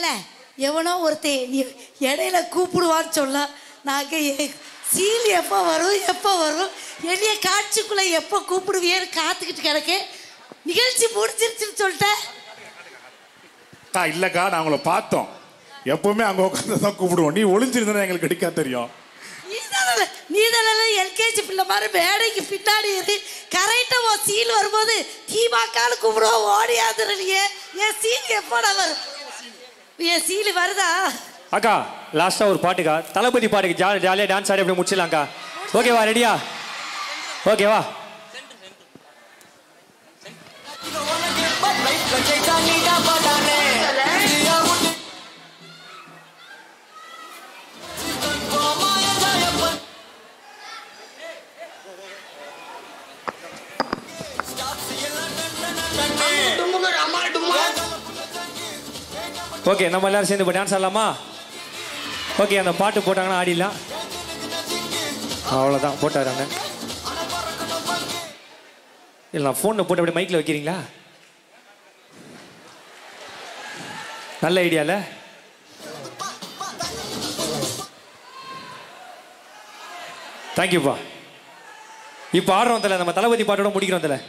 ஏல எவனோ ஒருத்தன் இடையில கூப்பிடுவான்னு சொல்ல நாங்கள் சீல் எப்போ வரும் எளிய காட்சிக்குள்ளே எப்போ கூப்பிடுவியேன்னு காத்துக்கிட்டு கிடக்கு. நிகழ்ச்சி முடிஞ்சிருச்சுன்னு சொல்லிட்டேன். இல்லக்கா நான் உங்களை பார்த்தோம். எப்பவுமே அங்கே உட்காந்து தான் கூப்பிடுவோம். நீ ஒளிஞ்சிருந்தா எங்களுக்கு கிடைக்கா தெரியும். நீதான் எல்கேஜி பிள்ளை மாதிரி மேடைக்கு பின்னாடி இரு. கரெக்டாக உன் சீல் வரும்போது தீபாக்கால கூப்பிடுவோம். ஓடியாதுறீங்க. என் சீல் எப்போடா வரும்? என் சீல் வருதா? அக்கா லாஸ்டா ஒரு பாட்டுக்கா, தளபதி பாட்டுக்கு ஜாலியாக டான்ஸ் ஆடி அப்படி முடிச்சிடலாம்க்கா. ஓகேவா? ரெடியா? ஓகேவா? ஓகே, நம்ம எல்லாரும் சேர்ந்து இப்போ டான்ஸ் ஆடலாமா? ஓகே, அந்த பாட்டு போட்டாங்கன்னா ஆடிடலாம். அவ்வளோதான், போட்டார் அண்ணன். இல்லை, நான் ஃபோனை போட்டு அப்படியே மைக்கில் வைக்கிறீங்களா? நல்ல ஐடியால. தேங்க்யூப்பா. இப்போ ஆடுறோம் தல, நம்ம தளபதி பாட்டோட முடிக்கிறோம் தல.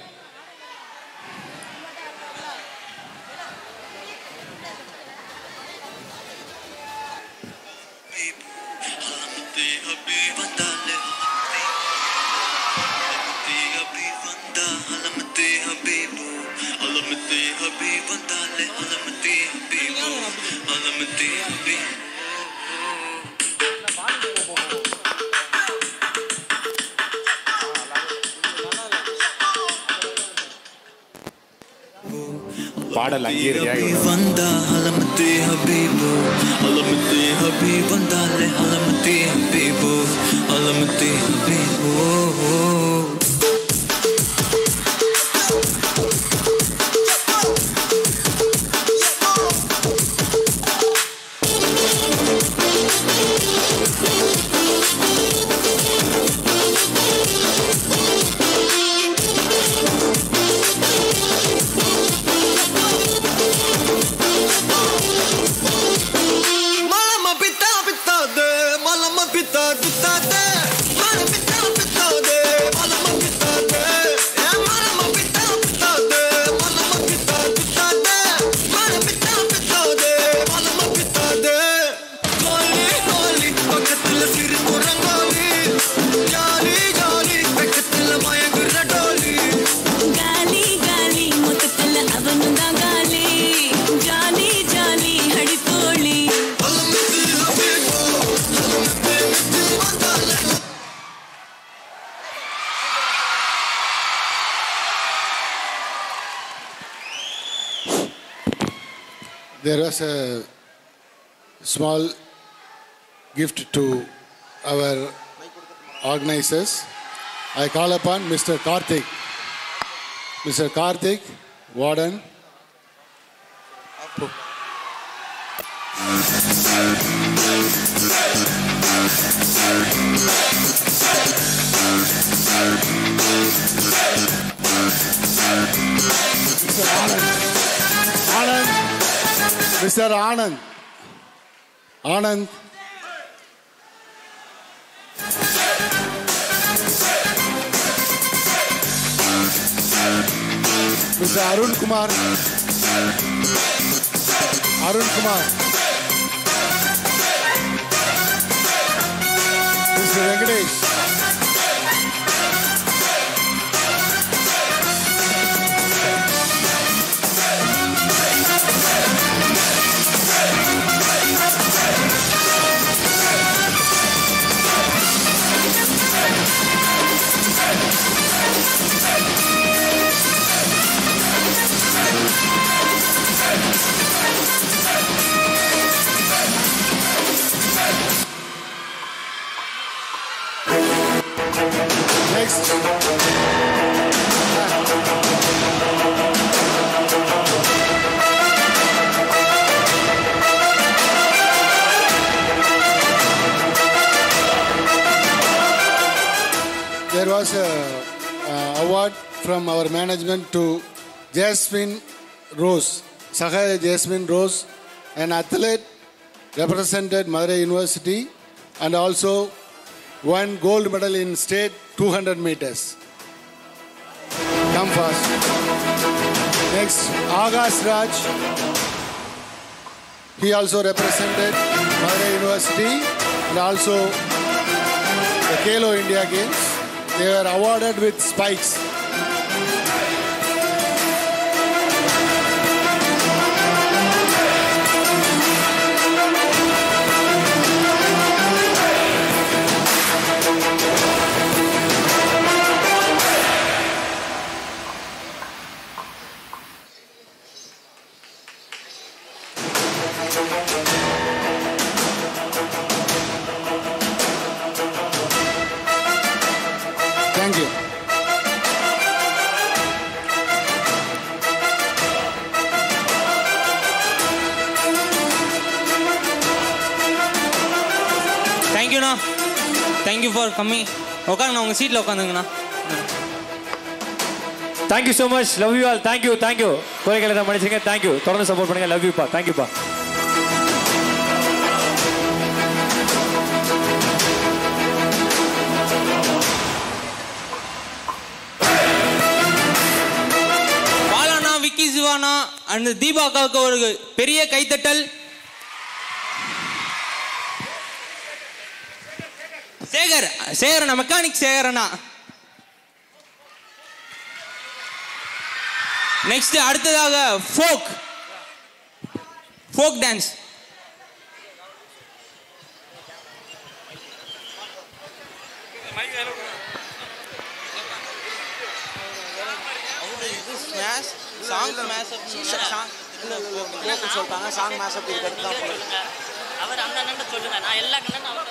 பாடல் அங்கே வந்தா அலமத்தே ஹபீபு அலமத்தே ஹபீப் வந்தாலே அலமத்தே ஹபீபு அலமத்தே ஹபீபு. There was a small gift to our organizers. I call upon Mr. Karthik. Mr. Karthik, Warden. Mr. Anand. Mr. Anand. Anand. Mr. Arun Kumar. Arun Kumar. Mr. Venkatesh. Next. There was a award from our management to Jasmine Rose, Saha Jasmine Rose an athlete, represented Madurai University, and also won gold medal in state 200 meters. Come fast. Next, Agas Raj. He also represented Madurai University and also the Kalo India Games. They were awarded with spikes. Thank you. தேங்க்யூண்ணா. Thank you for coming. உட்காருங்கண்ணா, உங்கள் சீட்டில் உட்காந்துங்கண்ணா. Thank you so much. Love you all. Thank you thank you. குறைகளை தான் மன்னிச்சிங்க. Thank you. தொடர்ந்து support பண்ணுங்க. லவ் யூப்பா. தேங்க்யூப்பா. பாலாண்ணா, விக்கி சிவானா அண்ட் தீபாக்காவுக்கு ஒரு பெரிய கைத்தட்டல். சேகரண்ணா, மெக்கானிக் சேகரண்ணா. நெக்ஸ்ட் அடுத்ததாக ஃபோக் டான்ஸ். அவர் அண்ணன் சொல்லுங்க. நான் எல்லா கண்ணன்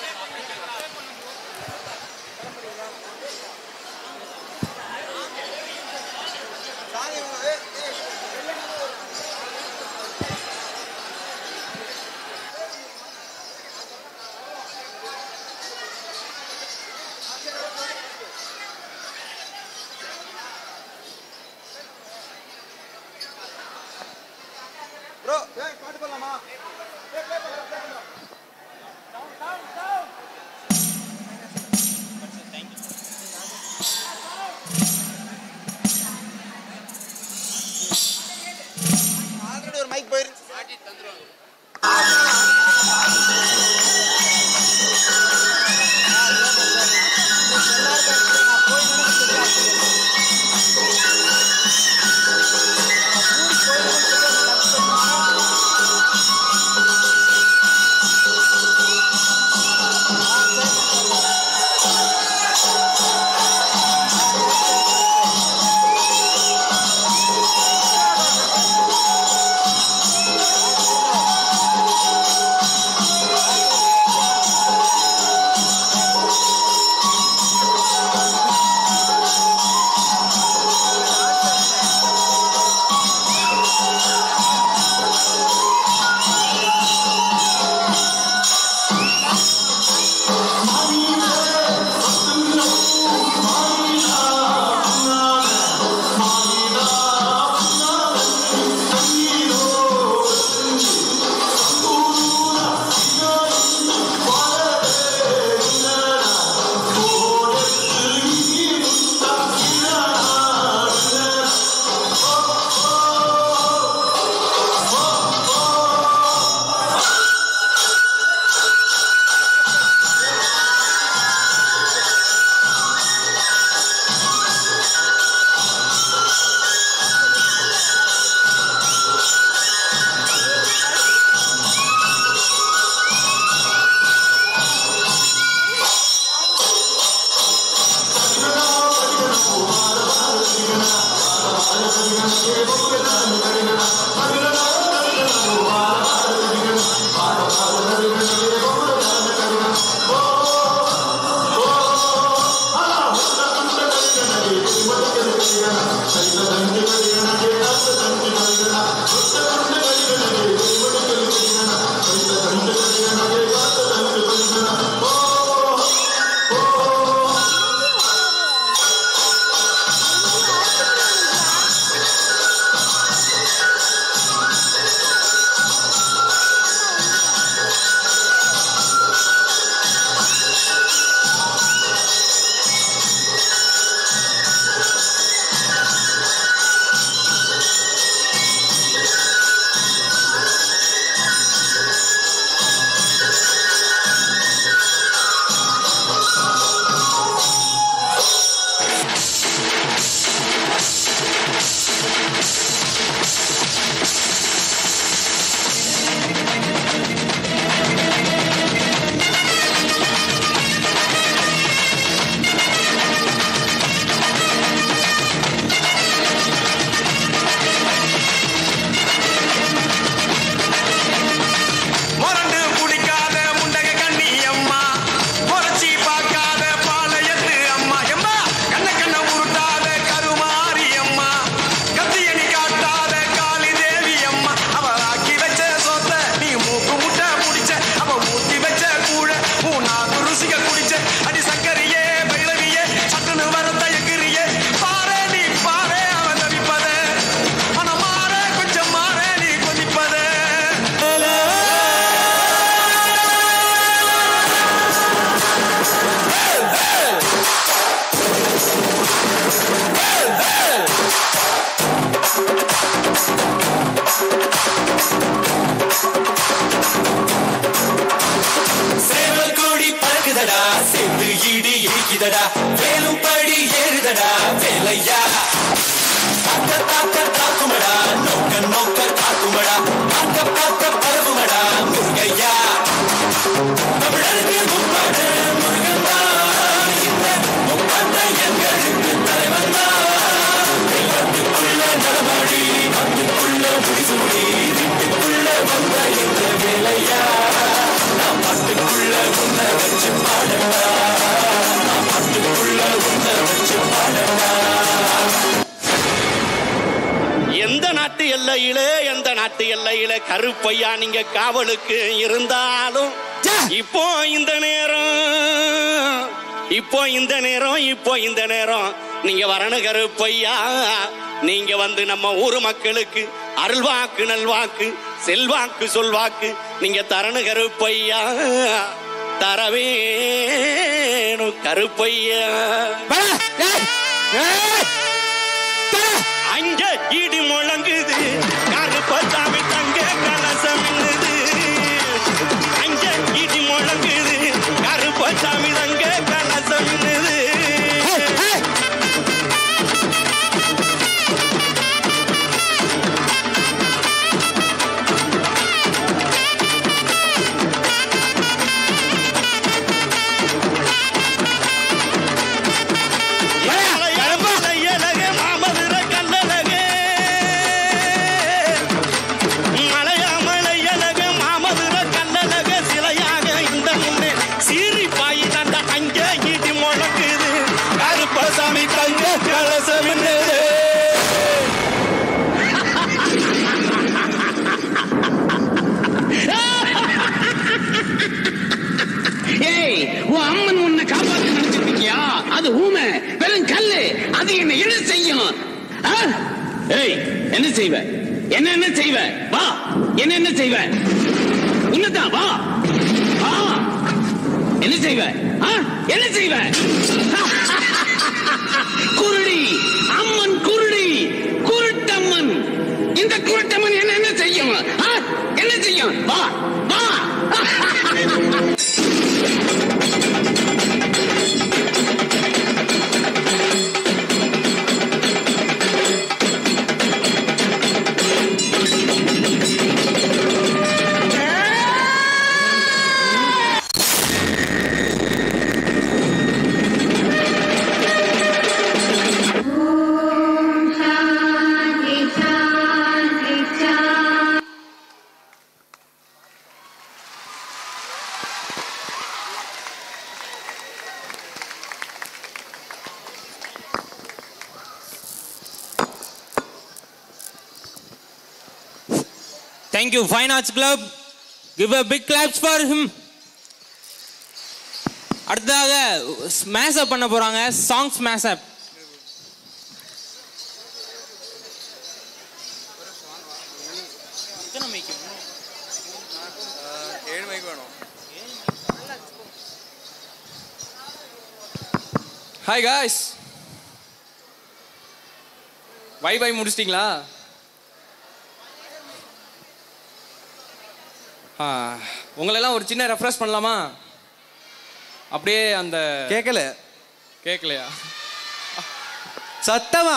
bro, பாட்டு போலாமா? ஆல்ரெடி ஒரு மைக் போயிருச்சு. மாட்டி தந்துருவாங்க. இடி இடிக்குதடா வேலும் படி ஏறுதடா வேலையா தாக்க தாக்க தாக்குமடா நோக்க நோக்க தாக்குமடா தாக்க தாக்க பரவுமடா முருகையா தமிழருக்கு முப்பாடு முருகந்தா இந்த முப்பாட்ட எங்களுக்கு தலைவன் வெள்ளத்துக்குள்ள நடமாடி அதுக்குள்ள முடிசூடி வீட்டுக்குள்ள வந்த இந்த வேலையா நான் பாட்டுக்குள்ள உன்னை வச்சு பாடடா நான் பாட்டுக்குள்ள உன்னை வச்சு பாடடா எந்த நாட்டு எல்லையில கருப்பையா நீங்க காவலுக்கு இருந்தாலும் இப்போ இந்த நேரம் நீங்க வரணும் கருப்பையா. நீங்க வந்து நம்ம ஊர் மக்களுக்கு அருள்வாக்கு நல்வாக்கு செல்வாக்கு சொல்வாக்கு நீங்க தரணும் கருப்பையா. தரவேணும் கருப்பையா. அங்க இடி முழங்குது கருப்பசாமி தங்க கலசம் அங்க இடி முழங்குது கருப்பசாமி தங்க கலசம் என்ன செய்வ என்ன செய்வ வா என்ன செய்வ உன்னதா வா என்ன செய்வ என்ன செய்வ குருடி அம்மன் குருடி குருட்டம்மன் இந்த குருட்டம்மன் என்ன செய்யும் என்ன செய்யும் வா வா Thank you, Fine Arts Club. Give a big claps for him. அடுத்ததாக ஸ்மாஷ் அப் பண்ண போறாங்க. Song smash up. Hi guys, bye முடிச்சிட்டிங்களா? உங்களெல்லாம் ஒரு சின்ன ரெஃப்ரெஷ் பண்ணலாமா? அப்படியே அந்த கேட்கலையா சத்தமா?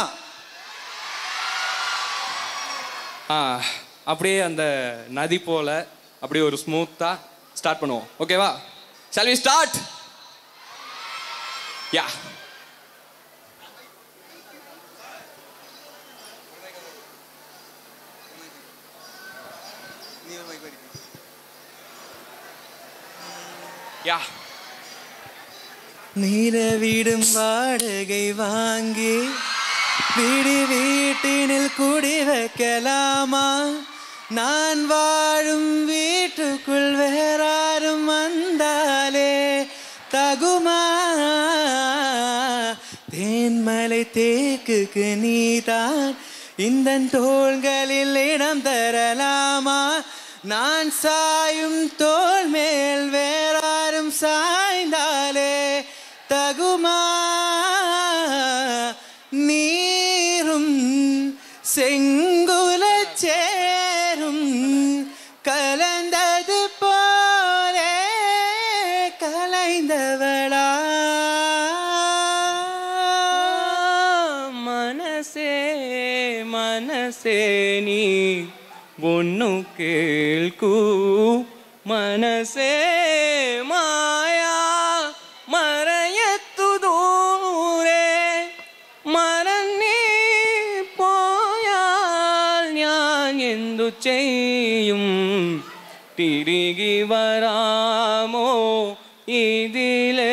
அப்படியே அந்த நதி போல அப்படியே ஒரு ஸ்மூத்தா ஸ்டார்ட் பண்ணுவோம். ஓகேவா? shall we start? yeah. யா. நிலவிடும் வாடகை வாங்கி வீடு வீட்டினில் குடி வைக்கலாமா? நான் வாழும் வீட்டுக்குள் வேறாரும் வந்தாலே தகுமா? தேன்மலை தேக்குக்கு நீதான் இந்த தோள்களில் இடம் தரலாமா? நான் சாயும் தோள் மேல் வேறாரும் சாய்ந்தாலே தகுமா? நீரும் செங்குல சேரும் கலந்தது போலே கலைந்தவளா ನೀ ಒನ್ನು ಕೇಳ್ಕು ಮನಸೇ ಮಾಯಾ മറയത്തു ദൂരെ മറന്നേ പോയാൽ ഞാൻ എന്തു ചെയ്യും തിരികെ വരാമോ ഇതിലേ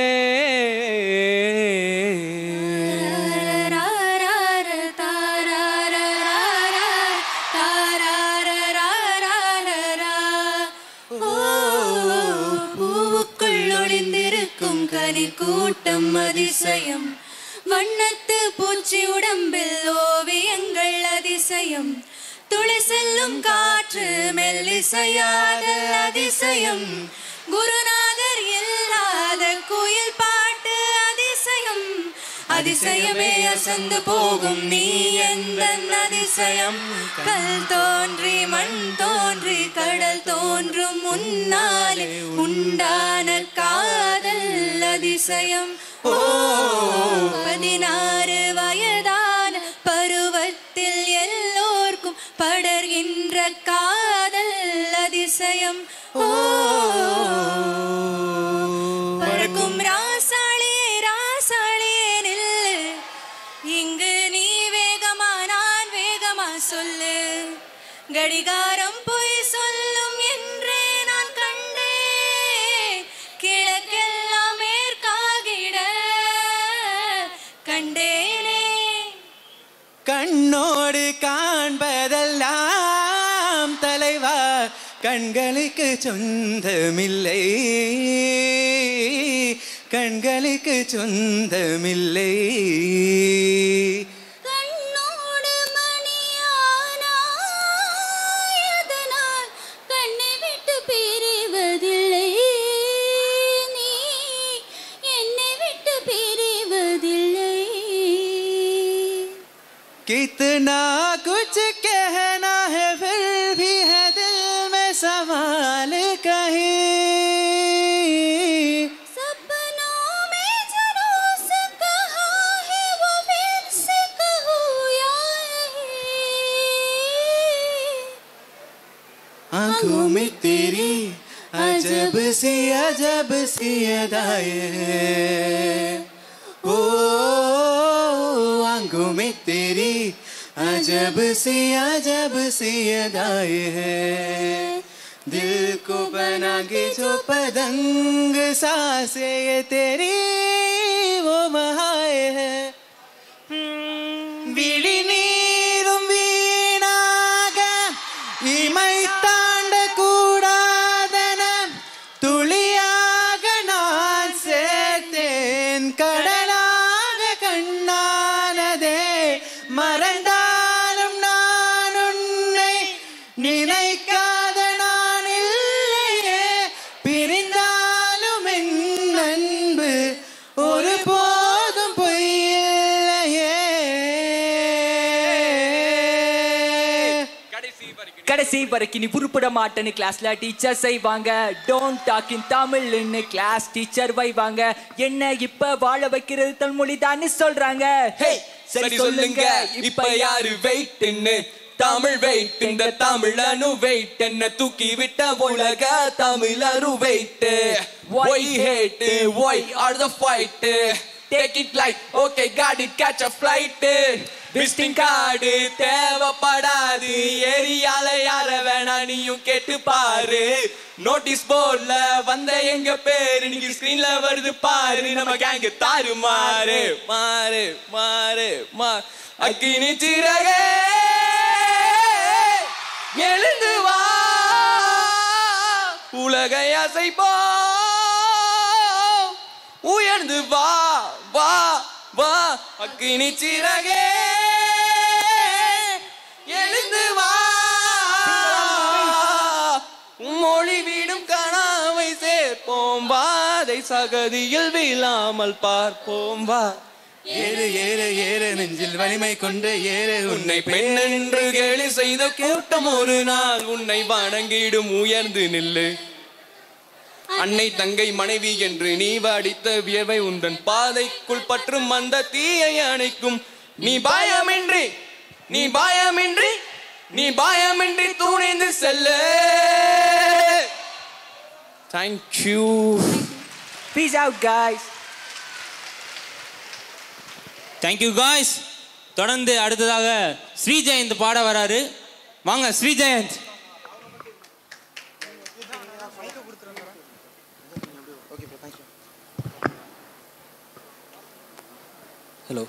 கூட்டம் அதிசயம் வண்ணத்து பூச்சி உடம்பில் ஓவியங்கள் அதிசயம் துளி செல்லும் காற்று மெல்லிசையாதல் அதிசயம் குருநாதர் இல்லாத குயில் பாட்டு அதிசயம் அதிசயமே அசந்து போகும் நீ எந்த அதிசயம் கல் தோன்றி மண் தோன்றி கடல் தோன்றும் முன்னாலே உண்டான காதல் அதிசயம் 16 வயதான பருவத்தில் எல்லோர்க்கும் படர்கின்ற காதல் அதிசயம் பறக்கும் ராசாளியே ராசாளியே நில்லு இங்கு நீ வேகமா நான் வேகமா சொல்லு கடிகாரம் போய் சொல்லும் என்றே நான் கண்டேன் கிழக்கெல்லாம் மேற்காகிட கண்டேனே கண்ணோடு காண்பதெல்லாம் தலைவா கண்களுக்கு சொந்தமில்லை கண்களுக்கு சொந்தமில்லை கண்ணோடு மணியானாயதனால் கண்ணை விட்டு பிரிவதில்லை நீ என்னை விட்டு பிரிவதில்லை कितना कुछ कहना है फिर भी है दिल में सवाल कहीं सपनों में जो रोज कहा है वो फिर से कहूँ या आंखों में तेरी अजब सी अदाएं हैं ओ आंखों में तेरी अजब सी अदाएं हैं दिल को बना के जो पतंग सांसे ये तेरी वो बहाए है விழி நீரும் வீணாக இமை தாண்ட கூடாதன துளியாக நான் சேர்த்தேன் கடலாக கண்ணானதே மறந்தாலும் நான் உன்னை நினைக்காத நான் இல்லையே பிரிந்தாலும் என் அன்பு ஒரு போதும் பொய்யில்லையே கடைசி வரைக்கும் நீ உருப்பட மாட்டேன்னு கிளாஸ்ல டீச்சர் செய்வாங்க டோன்ட் டாக் இன் தமிழ்னு கிளாஸ் டீச்சர் வைவாங்க என்ன இப்ப வாழ வைக்கிறது தமிழ்மொழி தான் சொல்றாங்க சரி சொல்லுங்க இப்ப யாரு வெயிட்ன்னு தமிழ் வெயிட் இந்த தமிழனு வெயிட் என்ன தூக்கி விட்ட உலக தமிழரு wait why hate why are the fight take it like okay got it catch a flight visiting card தேவைப்படாது ஏரியால யார வேணா நீயும் கேட்டு பாரு நோட்டீஸ் போர்ட்ல வந்த எங்க பேரு நீங்க ஸ்கிரீன்ல வருது பாரு நம்ம கேங்க தாறு மாறு மாறு மாறு அக்கினி சிறகே எழுந்து வா உலகை அசைப்போ உயர்ந்து வா வா வா அக்கினி சிறகே எழுந்து வா மொழி வீடும் கனாவை சேர்ப்போம் வாதை சகதியில் விழாமல் பார்ப்போம் வா ஏறு ஏறு ஏறு நெஞ்சில் வலிமை கொண்டு ஏறு உன்னை பெண் என்று கேலி செய்த கூட்டம் ஒரு நாள் உன்னை வணங்கிடும் உயர்ந்து நில்லு அன்னை தங்கை மனைவி என்று நீ வடித்த வியர்வை உந்தன் பாதைக்குள் பற்றும் அந்த தீயை அணைக்கும் நீ பயமின்றி நீ பயமின்றி துணிந்து செல்லு. Thank you. Peace out, guys. Thank you guys. தொடர்ந்து அடுத்ததாக ஸ்ரீஜெயந்த் பாட வராரு. வாங்க ஸ்ரீஜெயந்த். Hello.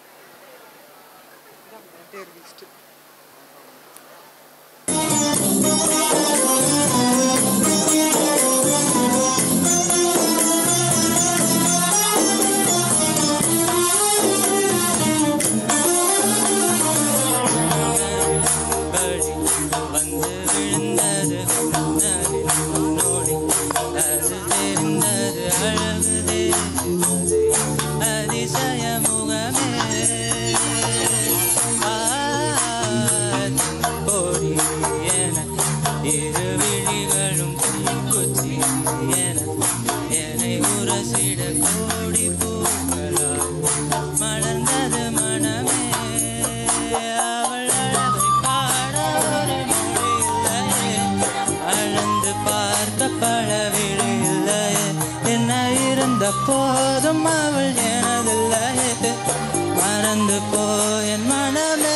போதும் அவள் எனதில்லை மறந்து போயன் மனமே.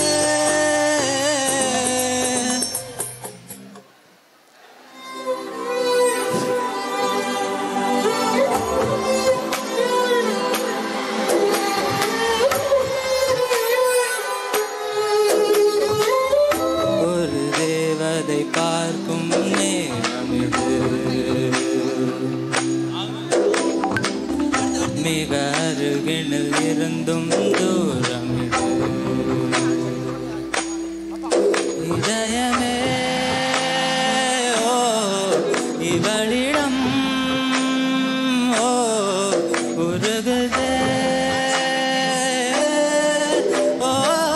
ஒரு தேவதை பார்க்கும் நேரம் இது மிக அருகினில் இருந்தும் தூரம் இதயமே ஓ இவளிடம் ஓ உருகுதே ஓ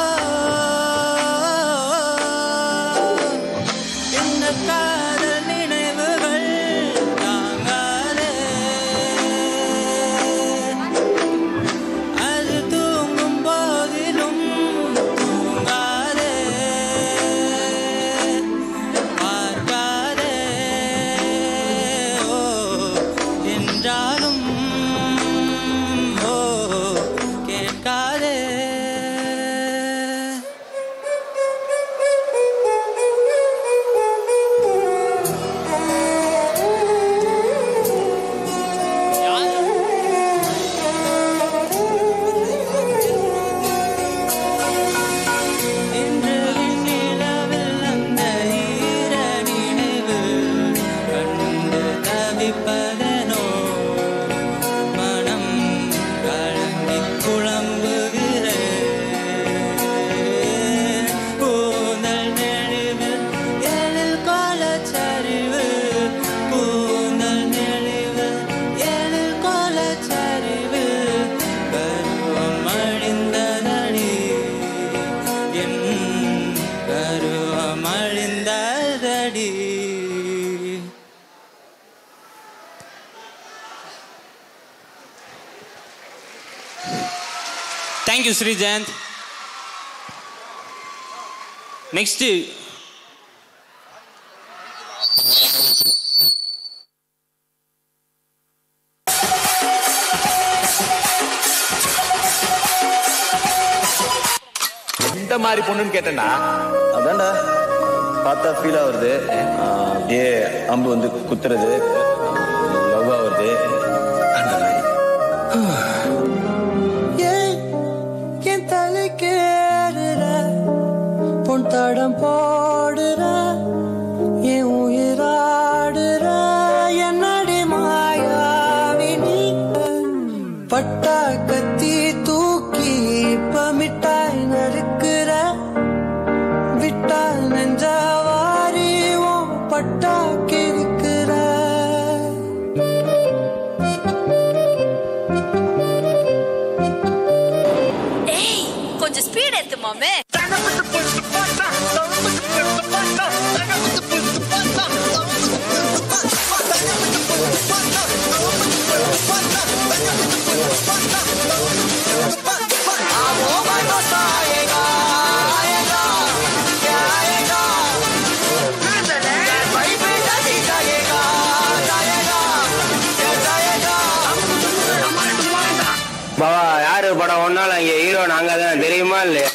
இந்த காதல் நினைவுகள் தாங்காதே. அது தூங்கும் போதிலும் தூங்காதே பார்க்காதே ஓ என்றாலும் ஓ கேட்காதே. இன்று விண்ணிலவில் அந்த ஈர நினைவு கண்டு தவிப்பதனோ மனம் கலங்கி குழம்புகிறேன். கூந்தல் நெளிவில் எழில் கோலச்சரிவு கூந்தல் நெளிவில் எழில் கோலச்சரிவு கருவம் அழிந்ததடி என் கருவம் அழிந்ததடி. Thank you Srijayanth. நெக்ஸ்ட் இந்த மாதிரி பொண்ணுன்னு கேட்டேன்டா. அதான்டா பார்த்தா ஃபீல் ஆகுறது, அப்படியே அம்பு வந்து குத்துறது, லவ் ஆகுறது. என் தலை கேடுற பொன் தடம் போடுற என் உயிராடுற என்னடி மாயாவினி பட்டா கத்தி தூக்கி இப்ப மிட்டாய் நறுக்குற விட்டா நெஞ்சவாரி உன் பட்டா கிறுக்குற. கொஞ்சம் ஸ்பீட் எடுத்து மாமே. Oh my God, படம் ஒன்னால அங்கே ஹீரோ நாங்க தான், தெரியுமா இல்லையா?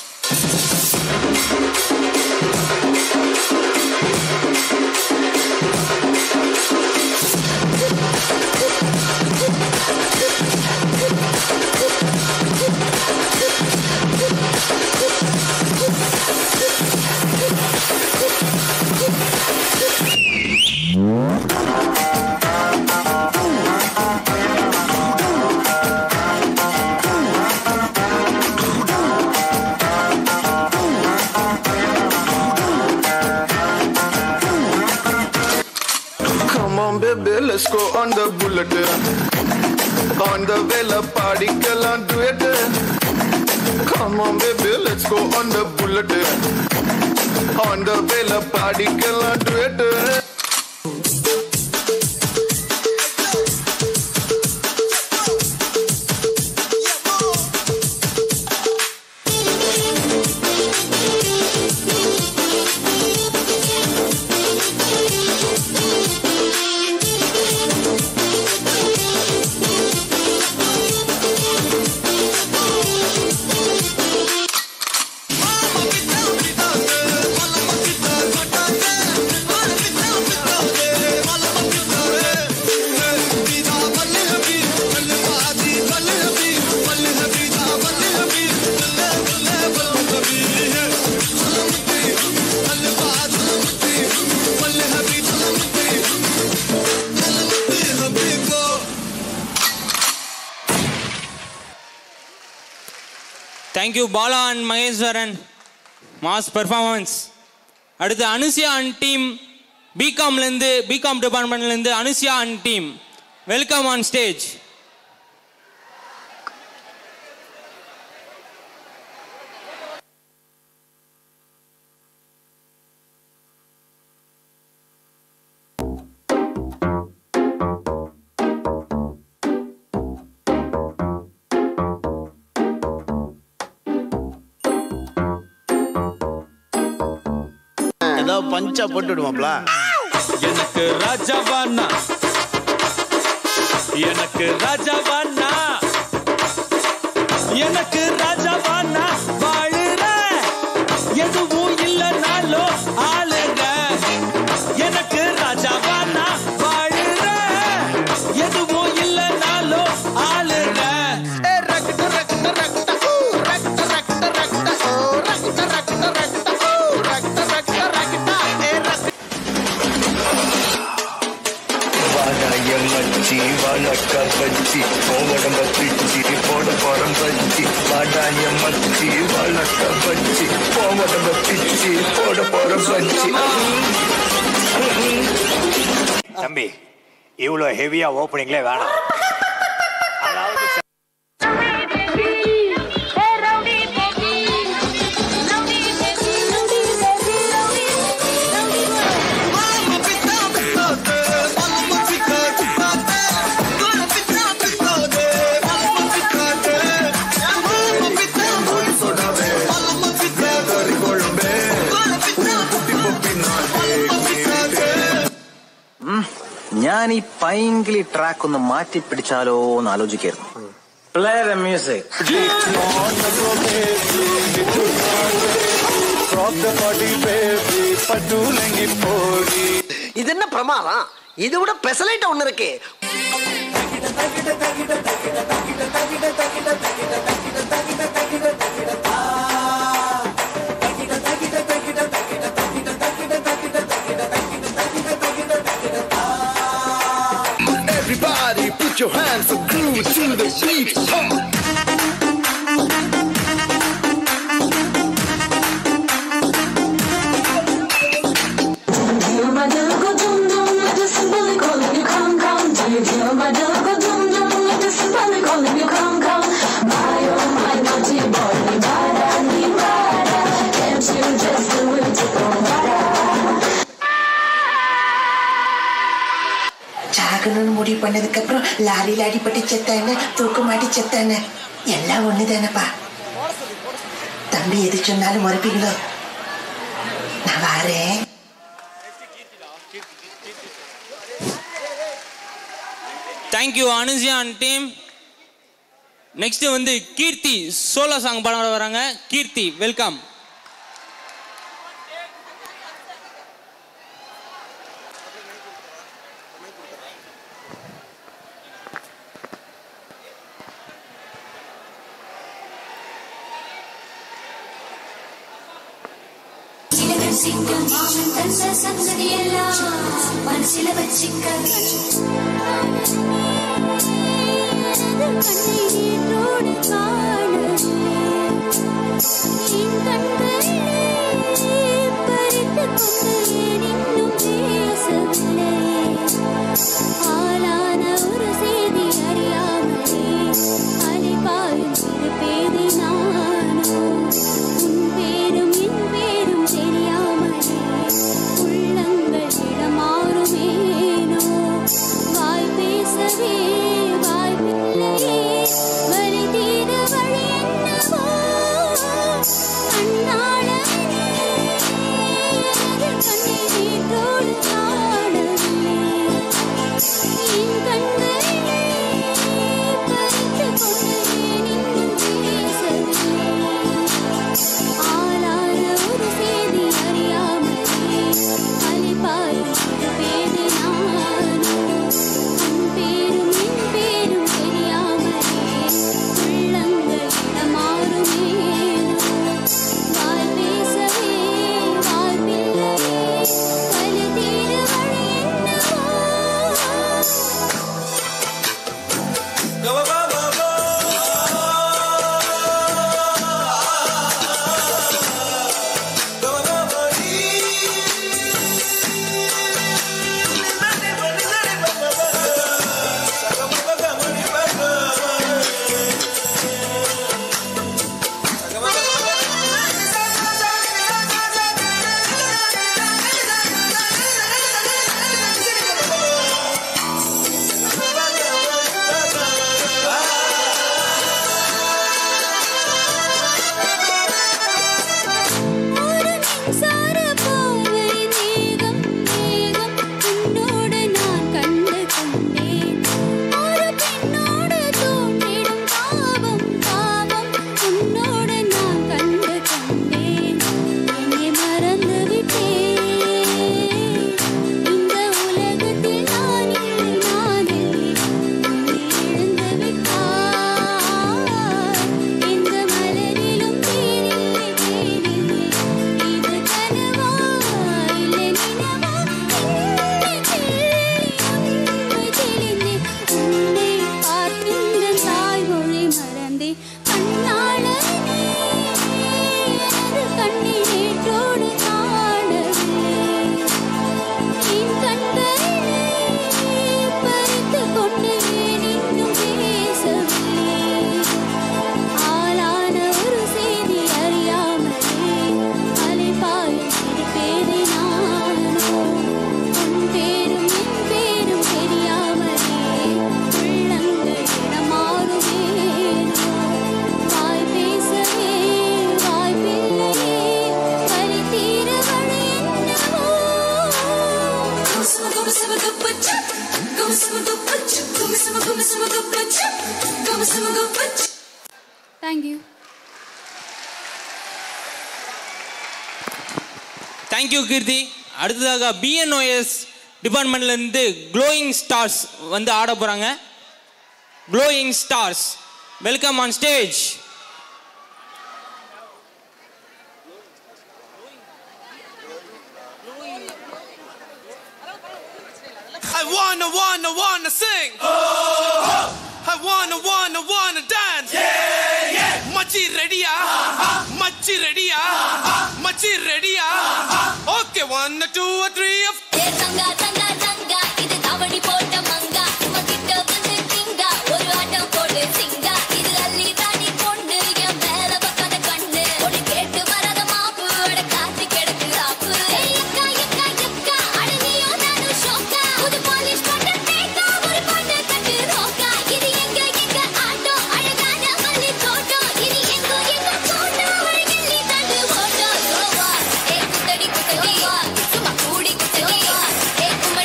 Baby, let's go on the bullet. On the vela party, girl, and do it. Come on, baby, let's go on the bullet. On the vela party, girl, and do it. Thank you Bala and Maheswaran, mass performance. அடுத்து Anusiya and team, B Com டிபார்ட்மெண்ட்லேருந்து Anusiya and team, welcome on stage. ஏதோ பஞ்சா போட்டு விடுவாப்ல. எனக்கு ராஜாவானா, எனக்கு ராஜாவானா, எனக்கு ராஜாவானா, வாழுற எதுவும் இல்லைனாலோ ஆளுங்க. எனக்கு ராஜாவானா, வாழுற எதுவும் இல்லைனாலோ ஆளுங்க. மச்சி வழக்க பச்சி உடம்ப பிச்சி போட போறம் பச்சி வாடாய மச்சி வழக்க பச்சி உடம்ப பிச்சி போட போறம் பச்சி. தம்பி இவ்வளோ ஹெவியா ஓப்பனிங்லே வேணாம். ഞാൻ ഈ പൈങ്കിളി ട്രാക്ക് ഒന്ന് മാറ്റി പിടിച്ചാലോ എന്ന് ആലോചിക്കായിരുന്നു. Play the music. ഇതെന്നെ പ്രമാദം. ഇതിവിടെ പെസലായിട്ട് ഒന്ന് ഇരിക്കേ. Everybody put your hands so groove to the beat. சாகணும்னு முடிவு பண்ணதுக்கு அப்புறம் லாரியில் அடிப்பட்டு செத்தானே, தூக்கு மாட்டி செத்தானே, எல்லாம் ஒண்ணுதானப்பா. தம்பி எது சொன்னாலும் மறுப்பீங்களோ? நான் வாரேன். Thank you Anusiya and team. Next வந்து கீர்த்தி சோலோ சாங் பாட வராங்க. கீர்த்தி வெல்கம். சிங்கம் மாமன் தந்த சங்கதி எல்லாம் மனசில வச்சிக்க கண்ணீரோடு காணலே என் கண்களே பறித்து கொண்டு இன்னும் பேசவில்லை ஆளான ஒரு செய்தி அறியாமலே அலைபாயும் சிறு பேதை நானோ உன் பேரும் என் பேரும் தெரியாமலே உள்ளங்கள் இடமாறுமேனோ வாய் பேசவே வாய்ப்பில்லையே வழி தீர வழி என்னவோ அண்ணாளனே கண்ணீரோடு காணவில்லை என் கண்களே பறித்து கொண்டு இன்னும் பேசவில்லை ஆளான ஒரு செய்தி அறியாமலே அலைபாயும் பேதை நானோ உன் பேரும் என் பேரும் தெரியாமலே உள்ளங்கள் இடமாறுமேனோ வாய் பேசவே வாய்ப்பில்லையே வலி தீர வழி என்னவோ சார பார்வை மேகம் மேகம் உன்னோடு நான் கண்டு கொண்டேன் ஒரு பெண்ணோடு தோன்றிடும் பாவம் பாவம் உன்னோடு நான் கண்டு கொண்டேன் என்னை மறந்து விட்டேன் இந்த உலகத்தில் நான் இல்லை உன்னை இழந்து விட்டாய் இந்த மலரிலும் தேனில்லை தேனில்லை இது கனவா இல்லை நினவா என்னை தெளிந்தேன் உன்னை பார்க்கின்ற தாய்மொழி மறந்தேன் கண்ணாளனே எனது கண்ணீரோடு காணவில்லை என் கண்களே பறித்து கொண்டு இன்னும் பேசவில்லை ஆளான ஒரு செய்தி அறியாமலே அலைபாயும் சிறு பேதை நானோ உன் பேரும் என் பேரும் தெரியாமலே உள்ளங்கள் இடமாறுமேனோ வாய் பேசவே வாய்ப்பில்லையே வலி தீர வழி என்னவோ Thank you. தேங்க்யூ கீர்த்தி. அடுத்ததாக பிஎன்ஓஎஸ் டிபார்ட்மெண்ட்ல இருந்து க்ளோயிங் ஸ்டார்ஸ் வந்து ஆட போறாங்க. Glowing stars welcome on stage. I wanna sing. I wanna dance. Yeah, yeah. Machi ready-ya? Machi ready-ya? Machi ready-ya? Okay, 1, 2, 3. தங்கா தங்கா தங்கா இது தவணி போட்ட மங்கா உமகிட்ட வந்து திங்கா ஒரு ஆட்டம் போடு சிங்கா இது அள்ளி தாடி கொண்டு என் மேல பக்காத கண்ணு ஒளி கேட்டு வராத மாப்பு அட காத்து கிடக்கு ராப்பு எக்கா எக்கா எக்கா அடனியோ நானும் ஷோக்கா புது பாலிஷ் போட்ட தேக்கா ஒரு பாட்டு கட்டு ரோக்கா இது எங்க ஆட்டோ அழகான மல்லி தோட்டம் இது எங்க தோட்டம் அழகல்லி தாண்டு ஓட்டம் கோவா குத்தடி குத்தடி சும்மா கூடி குத்தடி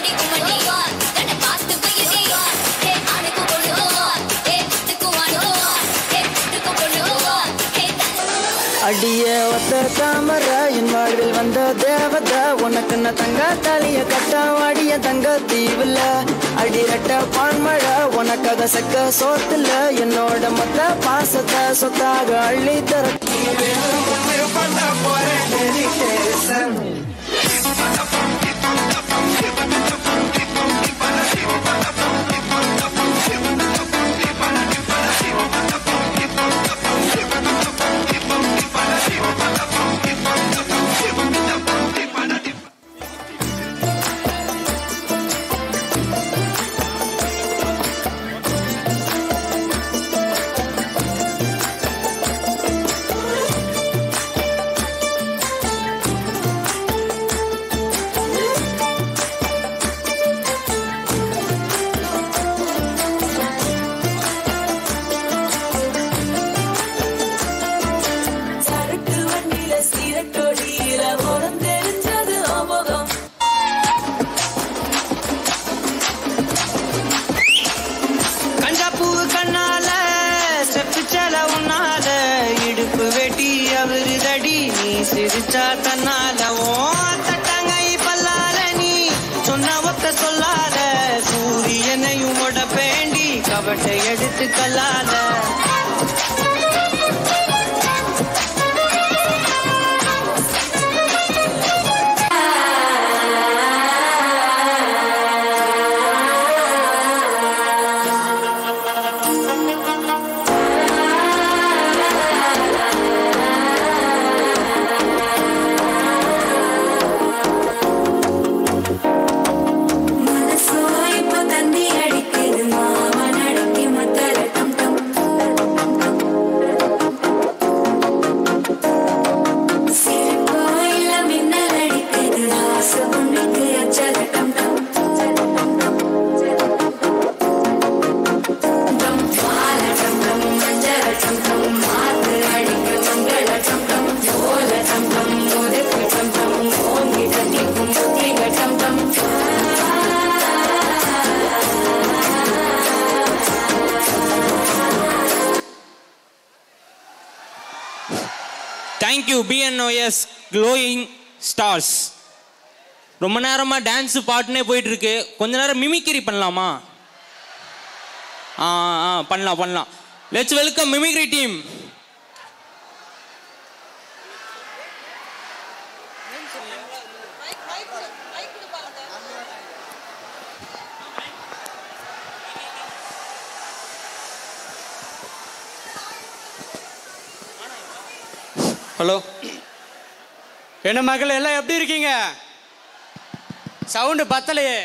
அடிய ஒத்த தாமர என் வாழ்வில் வந்த தேவத உனக்கு நான் தங்க தாலிய கட்ட வாடிய தங்க தீவுல அடிரட்ட பான்மழை உனக்காக சக்க சோத்துல என்னோட மொத்த பாசத்தை சொத்தாக அள்ளி தர சிரிச்சா தன்னாலவோ தட்டாங்கை பல்லால நீ சொன்ன ஒத்த சொல்லாத சூரியனையும் உடப்பேண்டி கவட்டை எடுத்து கல்லாத தேங்க்யூ பிஎன்ஓஎஸ் க்ளோயிங் ஸ்டார்ஸ். ரொம்ப நேரமாக டான்ஸு பாட்டுனே போயிட்டு இருக்கு. கொஞ்ச நேரம் மிமிக்ரி பண்ணலாமா? பண்ணலாம் பண்ணலாம். Let's welcome mimicry team. Hello, என்ன மக்கள் எல்லாம் எப்படி இருக்கீங்க? சவுண்டு பத்தலையே.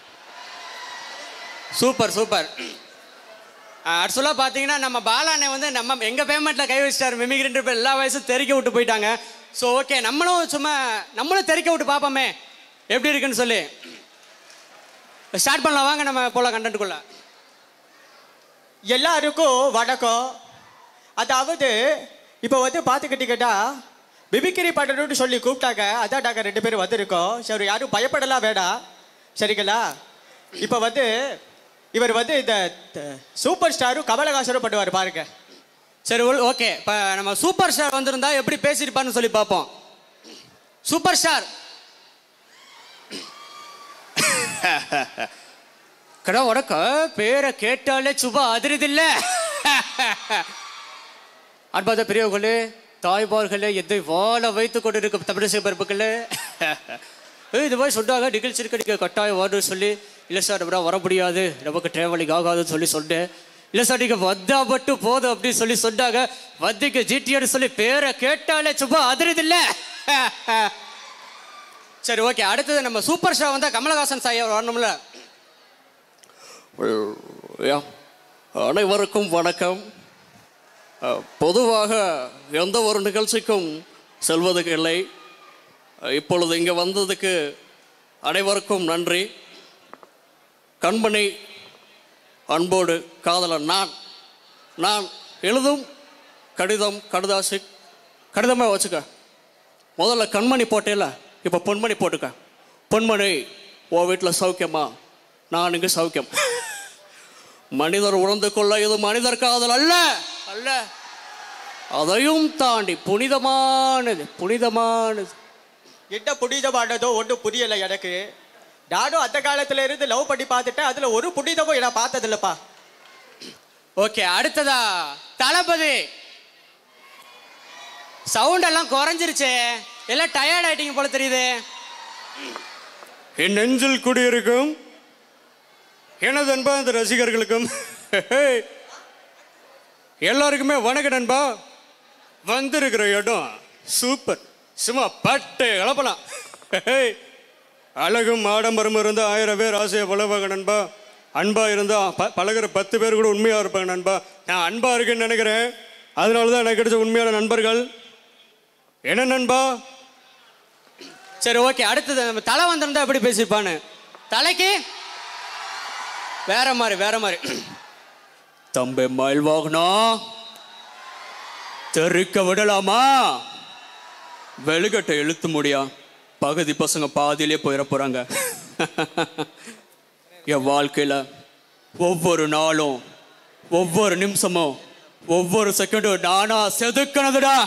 Super super. ஆக்சுவலாக பார்த்தீங்கன்னா நம்ம பாலாண்ணே வந்து நம்ம எங்கள் பேமெண்ட்டில் கை வச்சிட்டார். மிமிக்ரின்ற எல்லா வயசும் தெறிக்க விட்டு போயிட்டாங்க. ஸோ ஓகே, நம்மளும் தெறிக்க விட்டு பார்ப்போமே எப்படி இருக்குன்னு சொல்லி ஸ்டார்ட் பண்ணலாம். வாங்க நம்ம போகலாம் கண்டென்ட்டுக்குள்ள. எல்லாருக்கும் வணக்கம். அதாவது இப்போ வந்து பார்த்துக்கிட்டீங்கன்னா மிமிக்ரி பண்ணணும்னு சொல்லி கூப்பிட்டாங்க. அதான் நாங்கள் 2 பேரும் வந்திருக்கோம். சரி, யாரும் பயப்படலாம் வேண்டாம், சரிங்களா? இப்போ வந்து இவர் வந்து இந்த சூப்பர் ஸ்டாரும் கமலஹாசனும் பண்ணுவார் பாருங்க. சரி ஓகே, இப்போ நம்ம சூப்பர் ஸ்டார் வந்திருந்தா எப்படி பேசியிருப்பான்னு சொல்லி பார்ப்போம். சூப்பர் ஸ்டார் கடை உடக்க பேரை கேட்டாலே சுபா அதிருதில்ல. அன்பாத பெரியவர்களே, தாய்மார்களே, எதை வாழ வைத்து கொண்டு இருக்கும் தமிழிசை பரப்புகளே, இது மாதிரி சொன்னாங்க நிகழ்ச்சி இருக்க நீங்கள் கட்டாயம் வரணும்னு சொல்லி. இல்லை சார், நம்ம வர முடியாது, நமக்கு ட்ராவலிங் ஆகாதுன்னு சொல்லி சொன்னேன். இல்லை சார், நீங்கள் வந்தா மட்டும் போதும் அப்படின்னு சொல்லி சொன்னாங்க. வந்திக்கு ஜிடிஆர்னு சொல்லி பேரை கேட்டாலே சும்மா அதிருதில்ல. சரி ஓகே, அடுத்தது நம்ம சூப்பர் ஸ்டார் வந்தால் கமலஹாசன் சார் வரணும்ல. அனைவருக்கும் வணக்கம். பொதுவாக எந்த ஒரு நிகழ்ச்சிக்கும் செல்வதுக்கு இல்லை. இப்பொழுது இங்கே வந்ததுக்கு அனைவருக்கும் நன்றி. கண்மணி அன்போடு காதலன் நான் எழுதும் கடிதம் கடிதமாக வச்சுக்க. முதல்ல கண்மணி போட்டேல, இப்போ பொன்மணி போட்டுக்க. பொன்மணி, உன் வீட்டில் சௌக்கியமா? நான் இங்கு சௌக்கியம். மனிதர் உணர்ந்து கொள்ள இது மனிதர் காதல் அல்ல அல்ல. அதையும் தாண்டி புனிதமானது புனிதமானது. என்ன புனிதமானதோ ஒன்றும் புரியலை எனக்கு. நானும் அந்த காலத்துல இருந்து லவ் பண்ணி பார்த்துட்டேன், அதுல ஒரு புனிதமும் நான் பார்த்தது இல்லப்பா. ஓகே, அடுத்ததா தளபதி. சவுண்ட் எல்லாம் குறைஞ்சிருச்சு, எல்லாம் டயர்ட் ஆயிட்டீங்க போல தெரியுது. என் நெஞ்சில் குடியிருக்கும் எனது அன்பான ரசிகர்களுக்கும் எல்லாருக்குமே வணக்கம் நண்பா. வந்திருக்கிற இடம் சூப்பர், சும்மா பட்டு கலப்பலாம். அழகும் ஆடம்பரமும் இருந்தால் 1000 பேர் ஆசையை பழவாங்க நண்பா. அன்பா இருந்தால் பழகிற 10 பேர் கூட உண்மையாக இருப்பாங்க நண்பா. நான் அன்பா இருக்குன்னு நினைக்கிறேன், அதனால தான் எனக்கு கிடைச்ச உண்மையான நண்பர்கள். என்ன நண்பா? சரி ஓகே, அடுத்தது நம்ம தலை வந்திருந்தா எப்படி பேசியிருப்பான்னு. தலைக்கு வேற மாதிரி வேற மாதிரி. தம்பி மயில் வாகனம் தெருக்க விடலாமா? வெளுகட்டை இழுத்து முடியா, பகுதி பசங்க பாதியிலே போயிட போறாங்க. என் வாழ்க்கையில ஒவ்வொரு நாளும் ஒவ்வொரு நிமிஷமும் ஒவ்வொரு செகண்டும் நானா செதுக்கினதுடா.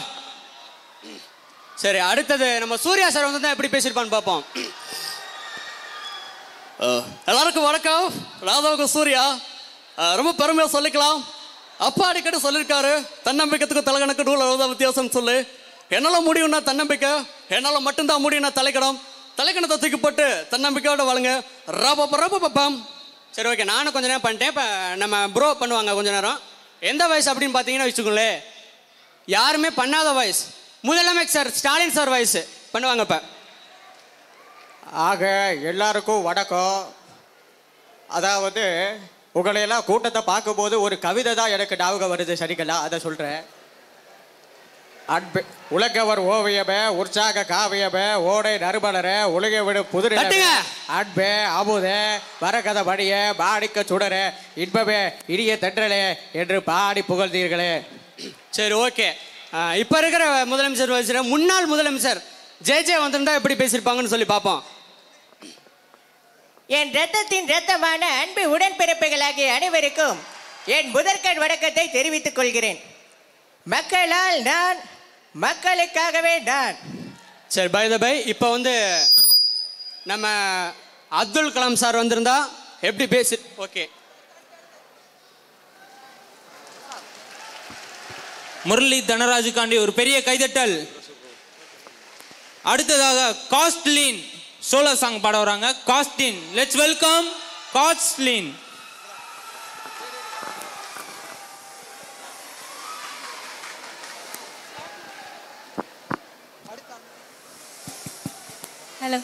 சரி, அடுத்தது நம்ம சூர்யா சார் வந்து எப்படி பேசியிருப்பான்னு பார்ப்போம். எல்லாருக்கும் வணக்கம். ராதாவுக்கு சூர்யா. ரொம்ப பெருமையாக சொல்லிக்கலாம். அப்பா அடிக்கடி சொல்லியிருக்காரு, தன்னம்பிக்கைக்கும் தலைகணக்கு 100 வித்தியாசம் சொல்லு. என்னால் முடியும்னா தன்னம்பிக்கை, என்னால் மட்டும்தான் முடியும்னா தலைக்கணம். தலைக்கணத்தை தூக்கி போட்டு தன்னம்பிக்கையோட வாழுங்க. ரபம். சரி ஓகே, நானும் கொஞ்ச நேரம் பண்ணிட்டேன். இப்போ நம்ம ப்ரோ பண்ணுவாங்க கொஞ்ச நேரம். எந்த வயசு அப்படின்னு பார்த்தீங்கன்னா வச்சுக்கோங்களேன், யாருமே பண்ணாத வயசு முதலமைச்சர் ஸ்டாலின் சார் வயசு பண்ணுவாங்க இப்போ. ஆக எல்லாருக்கும் வணக்கம். அதாவது உங்களையெல்லாம் கூட்டத்தை பார்க்கும்போது ஒரு கவிதை தான் எனக்கு ஞாபகம் வருது. சரிங்களா? அதை சொல்கிறேன். அன்பு உலகவர் ஓவியமே, உற்சாக காவியமே, ஓடை நறுமலரே, உலக விடு புதிர அன்பே அமுதே, வரகத மணியே, மாணிக்க சுடரே, இன்பமே இனிய தென்றலே என்று பாடி புகழ்ந்தீர்களே. சரி ஓகே, இப்போ இருக்கிற முதலமைச்சர் வயசுல முன்னாள் முதலமைச்சர் ஜே வந்திருந்தா எப்படி பேசியிருப்பாங்கன்னு சொல்லி பார்ப்போம். என் ரத்தத்தின் ரத்தமான அன்பு உடன்பிறப்புகளாகிய அனைவருக்கும் என் முதற்கண் வணக்கத்தை தெரிவித்துக் கொள்கிறேன். மக்களால் நான், மக்களுக்காகவே நான். சரி, பை த பை இப்போ வந்து நம்ம அப்துல் கலாம் சார் வந்திருந்தா எப்படி பேசி. ஓகே, முரளி தனராஜுக்காண்டி ஒரு பெரிய கைதட்டல். அடுத்ததாக காஸ்ட்லின் சோலோ சாங் பாட வராங்க. Castlin, let's welcome Castlin. Hello.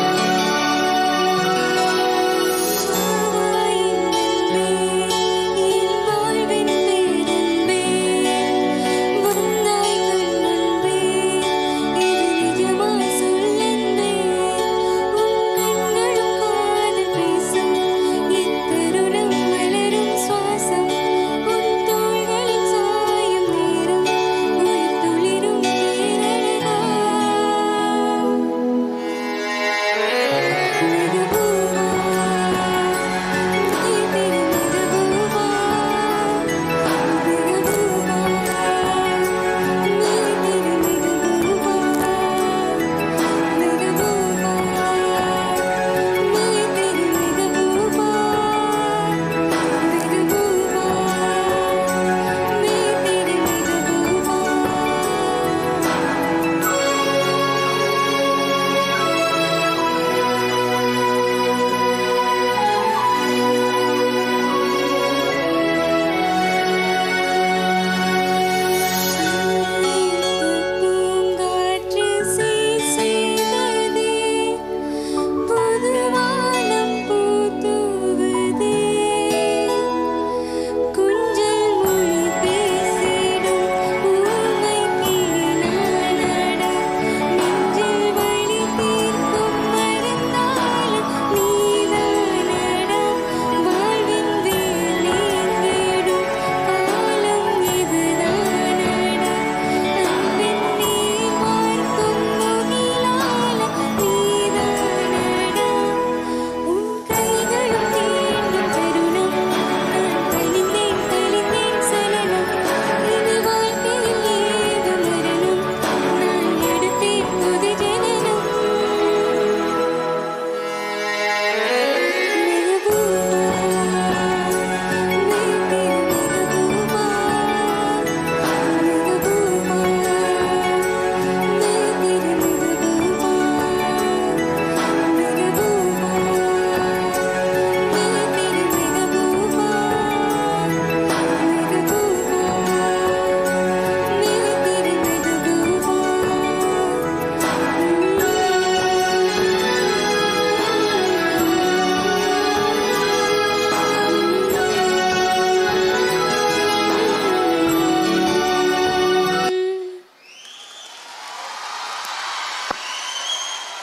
நீ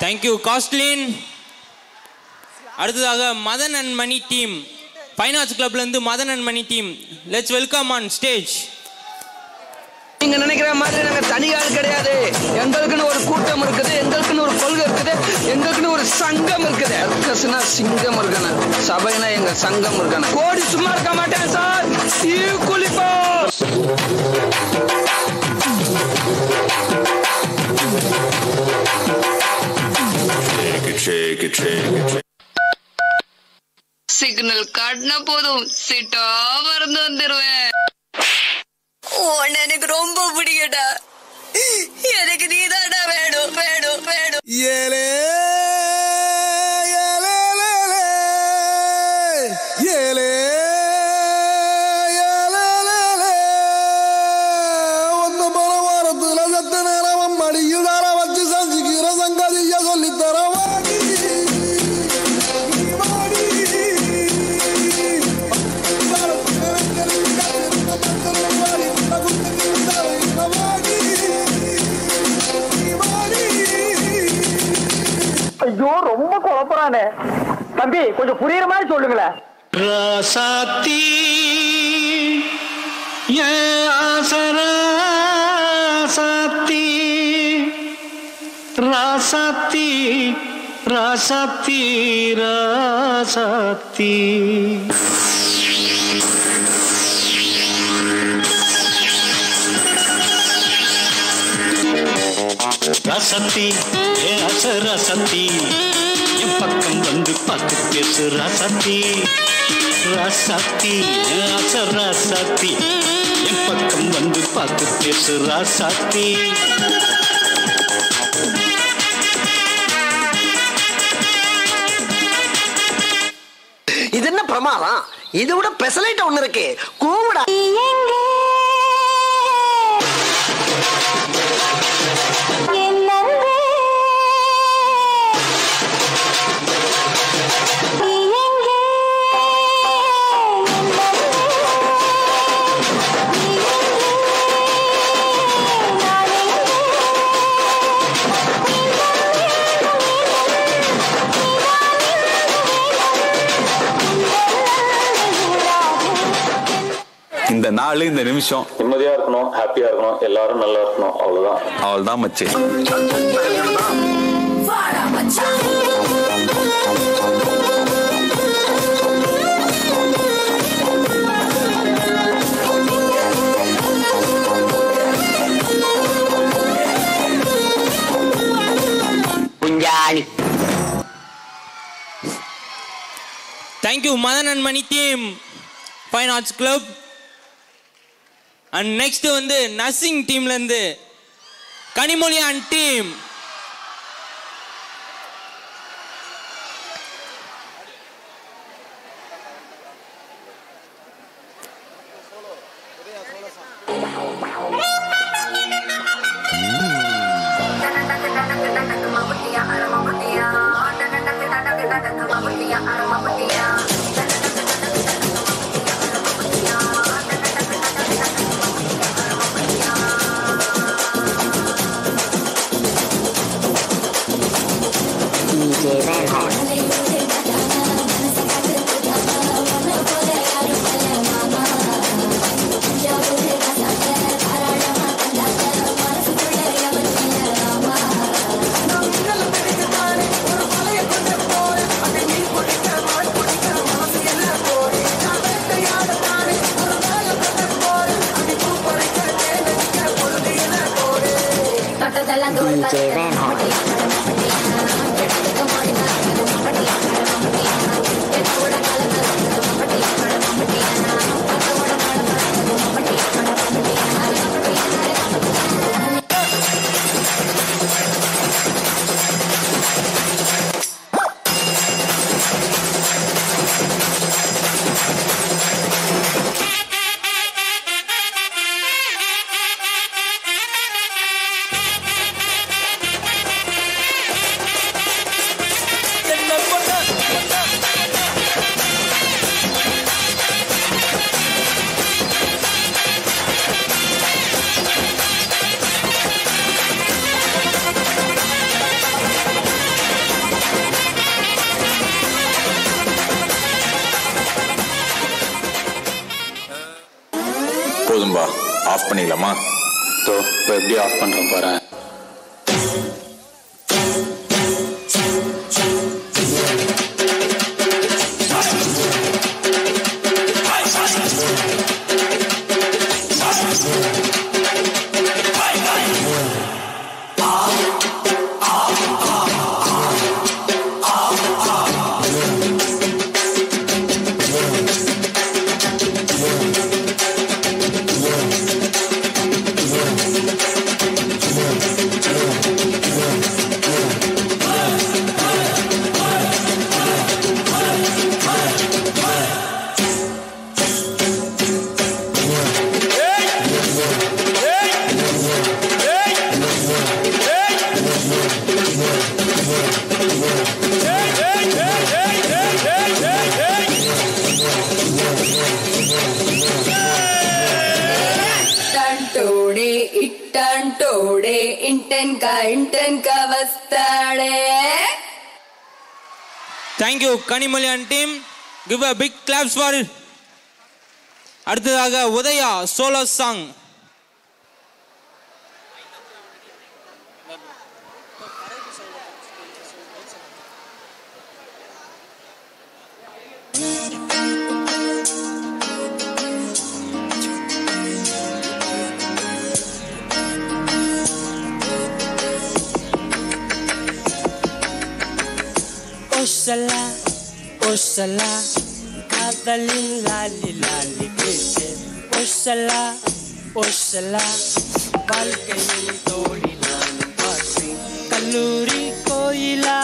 தேங்க்யூ காஸ்ட்லின். அடுத்ததாக Madhan and Mani team, fine arts கிளப்ல இருந்து Madhan and Mani team, let's welcome on stage. நீங்க நினைக்கிற மாதிரி நாங்க தனியாள் கிடையாது. எங்களுக்குன்னு ஒரு கூட்டம் இருக்குது, எங்களுக்குன்னு ஒரு கொள்கை இருக்குது, எங்களுக்குன்னு ஒரு சங்கம் இருக்குது. சர்க்கஸ்னா சிங்கம் இருக்கணும், சபைனா எங்க சங்கம் இருக்கணும். கோடி சும்மா இருக்க மாட்டேன் சார். குளிப்போ சிக்னல் காட்டின போதும் சிட்டா மறந்து வந்துருவேன். எனக்கு ரொம்ப பிடிக்கடா. எனக்கு நீதாடா வேணும் வேணும் வேணும். ஏலே ஏலே ஏலே ஏலே ஒன்னு போல வாரத்துல சத்த நேரம் மடியில் தார வச்சு சஞ்சிக்கிற சங்கதிய சொல்லித்தரவா. ஐயோ ரொம்ப குழப்பறானே தம்பி, கொஞ்சம் புரியுற மாதிரி சொல்லுங்களேன். ராசாத்தி ராசாத்தி ராசாத்தி ராசாத்தி ராசாத்தி ராசாத்தி ராசாத்தி என் பக்கம் வந்து பார்த்து பேசு ராசாத்தி. ராசாத்தி ராசாத்தி என் பக்கம் வந்து பார்த்து பேசு ராசாத்தி. இது என்ன பிரமாதம்? இது விட பெசலைட் ஒண்ணு இருக்கு, கூவிடா. இந்த நாள் இந்த நிமிஷம் நிம்மதியா இருக்கணும், ஹாப்பியா இருக்கணும், எல்லாரும் நல்லா இருக்கணும். அவ்வளவுதான் மச்சி. Thank you Madhan and Mani team, fine arts club. And next வந்து நர்சிங் டீம்ல இருந்து கனிமொழி அண்ட் டீம். போதும்பா, ஆஃப் பண்ணிக்கலாமா? இப்போ எப்படி ஆஃப் பண்றோம் பாரு. ఇంటెన్కా వస్తాడే. Thank you Kanimalian team. Give a big claps for it. அடுத்ததாக Udhaya solo song. Oshala, Oshala, காதலின் லாலி லாலி கேட்டு. Oshala, Oshala, வாழ்க்கையின் தோழி நானும் பார்த்தேன். கல்லூரி கோயிலா,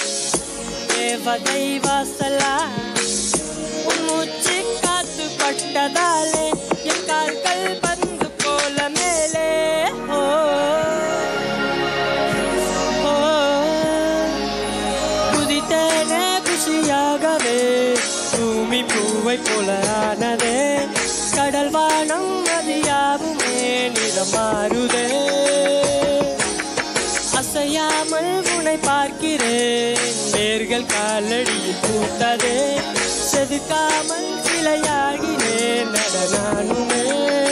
தேவதை வாசலா, உன் மூச்சு காத்து பட்டதாலே என் கால்கள் பந்து போல மேலே. குஷியாகவே பூமி பூவை போல ஆனதே. கடல் வானம் நதியாவுமே நிறம் மாறுதே. அசையாமல் உன்னை பார்க்கிறேன், வேர்கள் காலடியில் பூத்ததே. செதுக்காமல் சிலையாகினேன் நடனானுமே.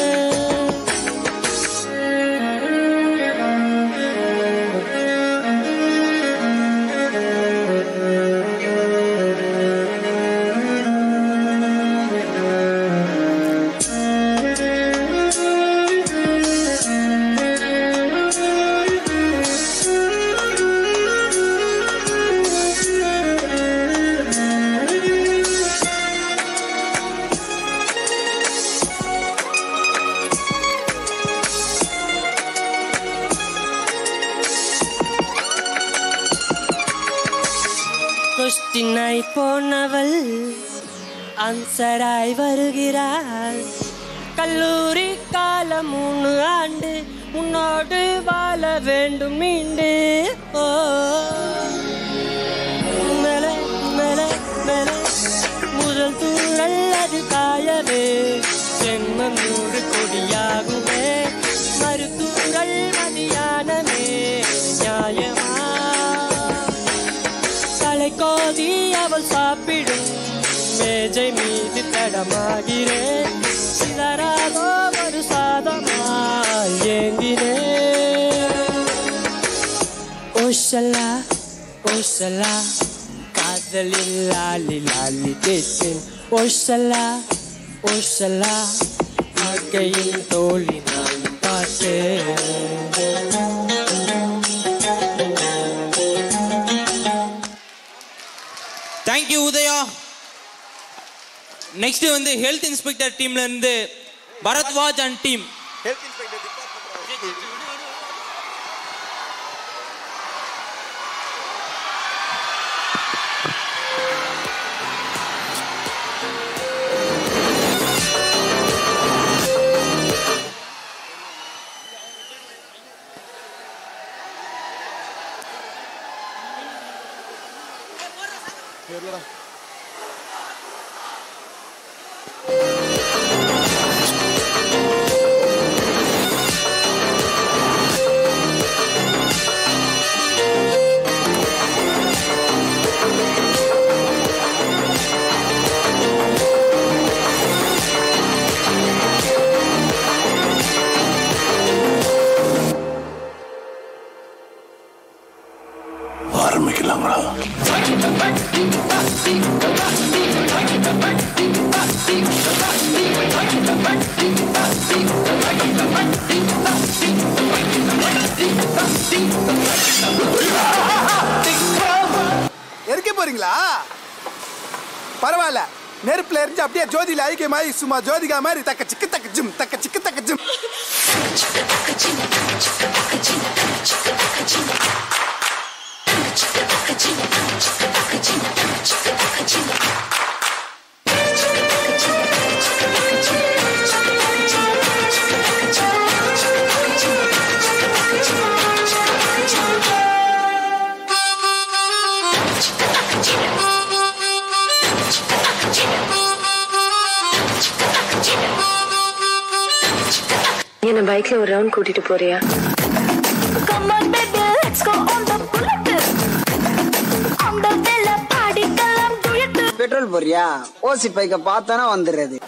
கொஸ்டினாய் போனவள் ஆன்சராய் வருகிறாள். கல்லூரி காலம் 3 ஆண்டு உன்னோடு வாழ வேண்டும் மீண்டு. மேலே மேலே மேலே முதல் தூரல் அது காயவே. ஜென்மம் 100 கொடியாகுமே. மறுதூரல் மதியானமே நியாயமா. கோதி அவள் சாப்பிடும் மேஜை மீது தடமாகிறேன். சிதறாதோ ஒரு சாதமாய் ஏங்கினேன். ஓஷலா ஓஷலா காதலில் லாலி லாலி கேட்டேன். ஓஷலா ஓஷலா வாழ்க்கையின் தோழி நான் பார்த்தேன். Thank you Udhaya. நெக்ஸ்ட் வந்து ஹெல்த் இன்ஸ்பெக்டர் டீம்ல இருந்து Bharadwaj and team. Health inspector பரவாயில்ல. நெருப்புல எரிஞ்சு அப்படியே ஜோதியில ஐக்கியமாயி சும்மா ஜோதிகா மாதிரி தக்க சிக்கு தக்க ஜிம் தக்க சிக்கு தக்க ஜிம். என்ன பைக்ல ஒரு ரவுண்ட் கூட்டிட்டு போறியா? பெட்ரோல் போறியா? ஓசி பைக்க பார்த்தானா வந்துடுறது.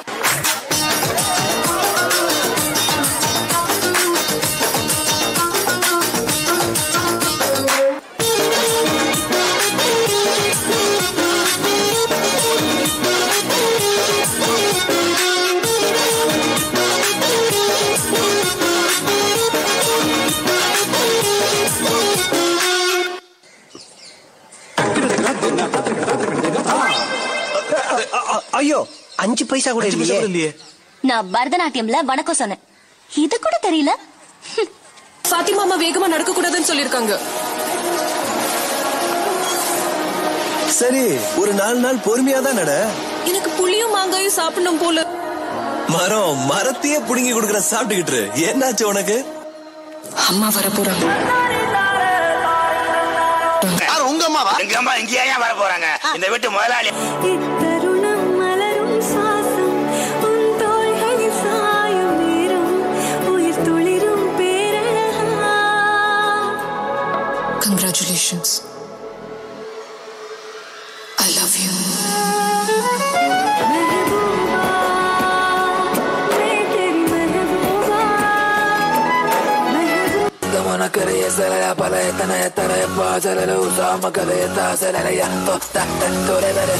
ஐயோ 5 பைசா கூட இல்லையே. நான் பரதநாட்டியம்ல வணக்கம் சொன்னேன், இது கூட தெரியல. பாத்திமா அம்மா வேகமா நடக்க கூடாதுன்னு சொல்லிருக்காங்க. சரி, ஒரு 4 நாள் பொறுமையா தான் நட. எனக்கு புளியும் மாங்காயும் சாப்பிடணும் போல. மரத்தையே புடுங்கி கொடுக்கற சாப்பிட்டுக்கிட்டு என்னாச்சு உனக்கு? அம்மா வர போறாங்க. உங்க அம்மாவா? எங்க அம்மா இங்கேயா வர போறாங்க? இந்த வீட்டு முதலாளி. Congratulations. I love you. Gamana kariye salaya palaya tanaya taraya pasalala usama kalaya tasalaya totta tore dare.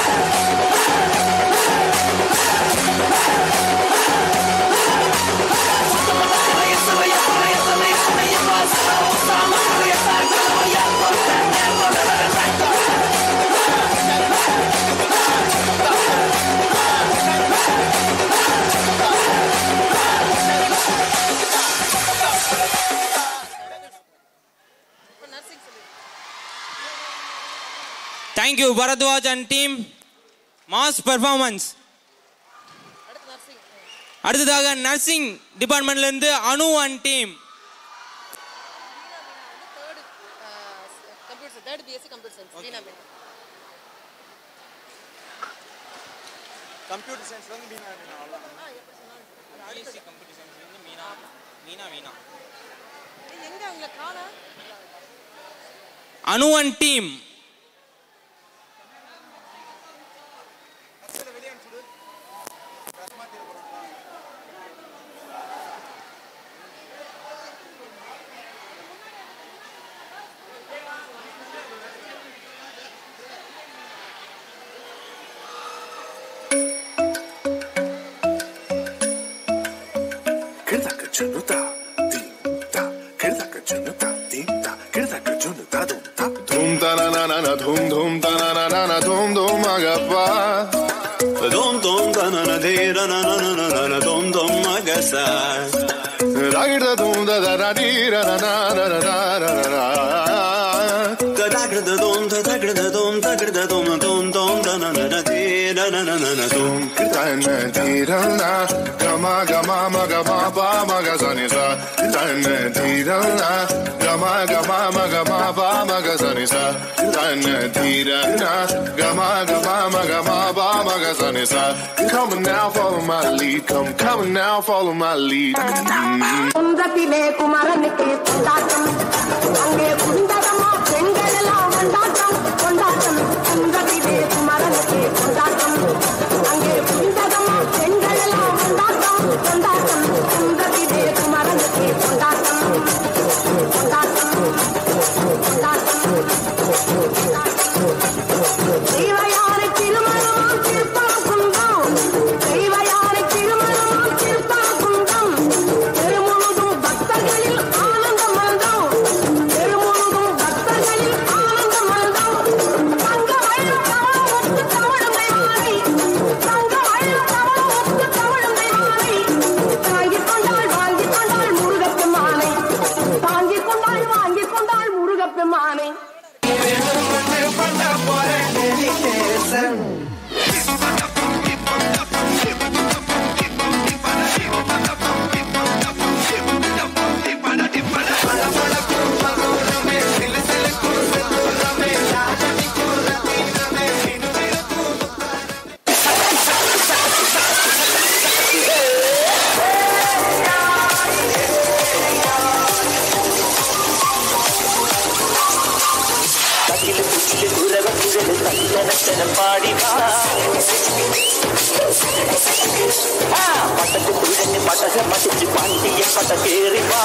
Thank you Bharadwaj and team. Mass performance. அடுத்ததாக நர்சிங் டிபார்ட்மெண்ட்ல இருந்து அனு அண்ட் டீம். கம்ப்யூட்டர் சயின்ஸ்ல இருந்து மீனா பிஎஸ்சி கம்ப்யூட்டர் சயின்ஸ்ல இருந்து மீனா எங்க அவங்க காணா? Anu and team. Dhum dhum ta na na na na dhum dhum agappa dhum dhum ta na na de na na na na na dhum dhum agasa ragda dhum da da da di ra na na na na na na tagda dhum ta tagda dhum tagda dhum dhum dhum ta na na na de na na na na na dhum tan di ra na gama gama ma gama pa ma ga sa ni sa tan di ra na gama gama ma gama pa ma ga sa ni sa tan di ra na gama gama ma gama pa ma ga sa ni sa come now follow my lead come now follow my lead குன்றத்திலே குமரனுக்கு கொண்டாட்டம் அங்கே குண்டரமா பெண்களெல்லாம் கொண்டாட்டம் கொண்டாட்டம் குன்றத்திலே குமரனுக்கு கொண்டாட்டம் அங்கே குண்டரமா பெண்களெல்லாம் கொண்டாட்டம் கொண்டாட்டம் குன்றத்திலே குமரனுக்கு கொண்டாட்டம் கொண்டாட்டம் கொண்டாட்டம் தெய்வயாரை திருமணம் திருப்பம் குன்றம் தெய்வயாரை திருமணம் திருப்பம் குன்றம் பெருமுழுதும் பக்தர்களில் ஆனந்த மந்தம் பெருமுழுதும் பக்தர்களில் ஆனந்த மந்தம் தங்க வயல் தமிழமை மடிச்சு பாண்டிய பட்ட கேறிவா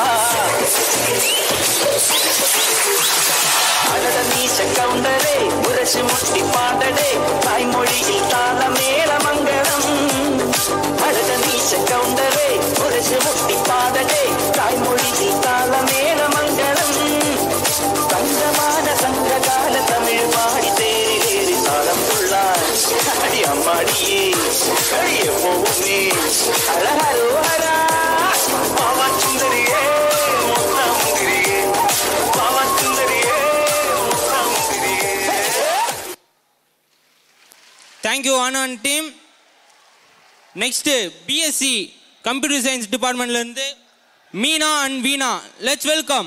அழக நீச்ச கவுண்டரே உரசி முட்டி பாடடே தாய்மொழியில் தாள மேல மங்களம் அழக நீச்ச கவுண்டரே உரசி முட்டி பாடடே தாய்மொழியில் தாள மேல மங்களம் தங்கமான சங்ககால தமிழ் பாடி தேறி தேறி தாளம் உள்ளார் அடி அம்மாடியே அடியே போவுமே அழகரோஹரா பாவா சுந்தரியே மொத்தா முந்திரியே பாவா சுந்தரியே மொத்தா முந்திரியே. Thank you Anand team. Next BSc Computer Science Department ல இருந்து Meena and Veena. Let's welcome.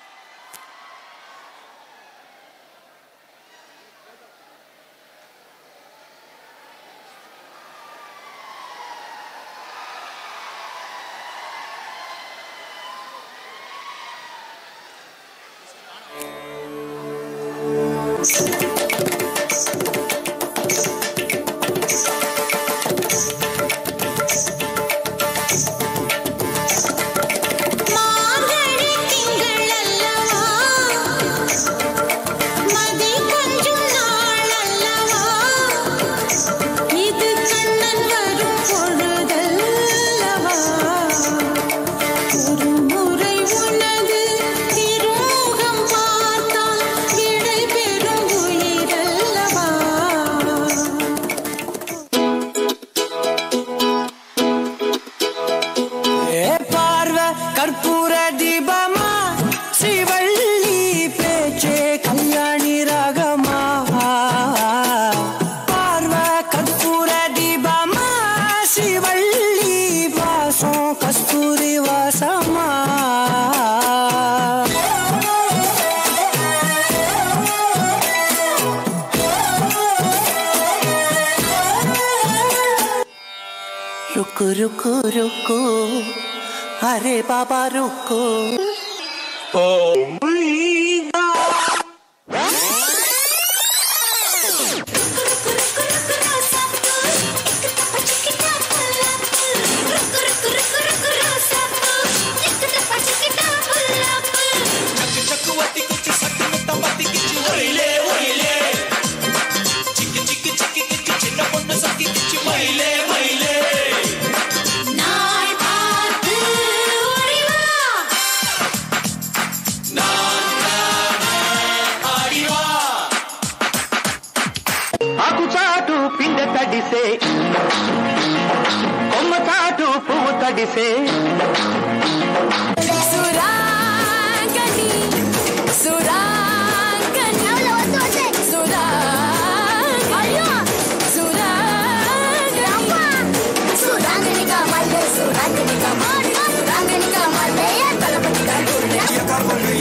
रुको रुको रुको अरे बाबा रुको ओ తడిసే కొమ్మ చాటు పువ్వు తడిసే సురాంగని సురాంగని అయ్యో సురాంగని కామల్లే సురాంగని కామల్లే సురాంగని కామల్లే తలపతి కామల్లే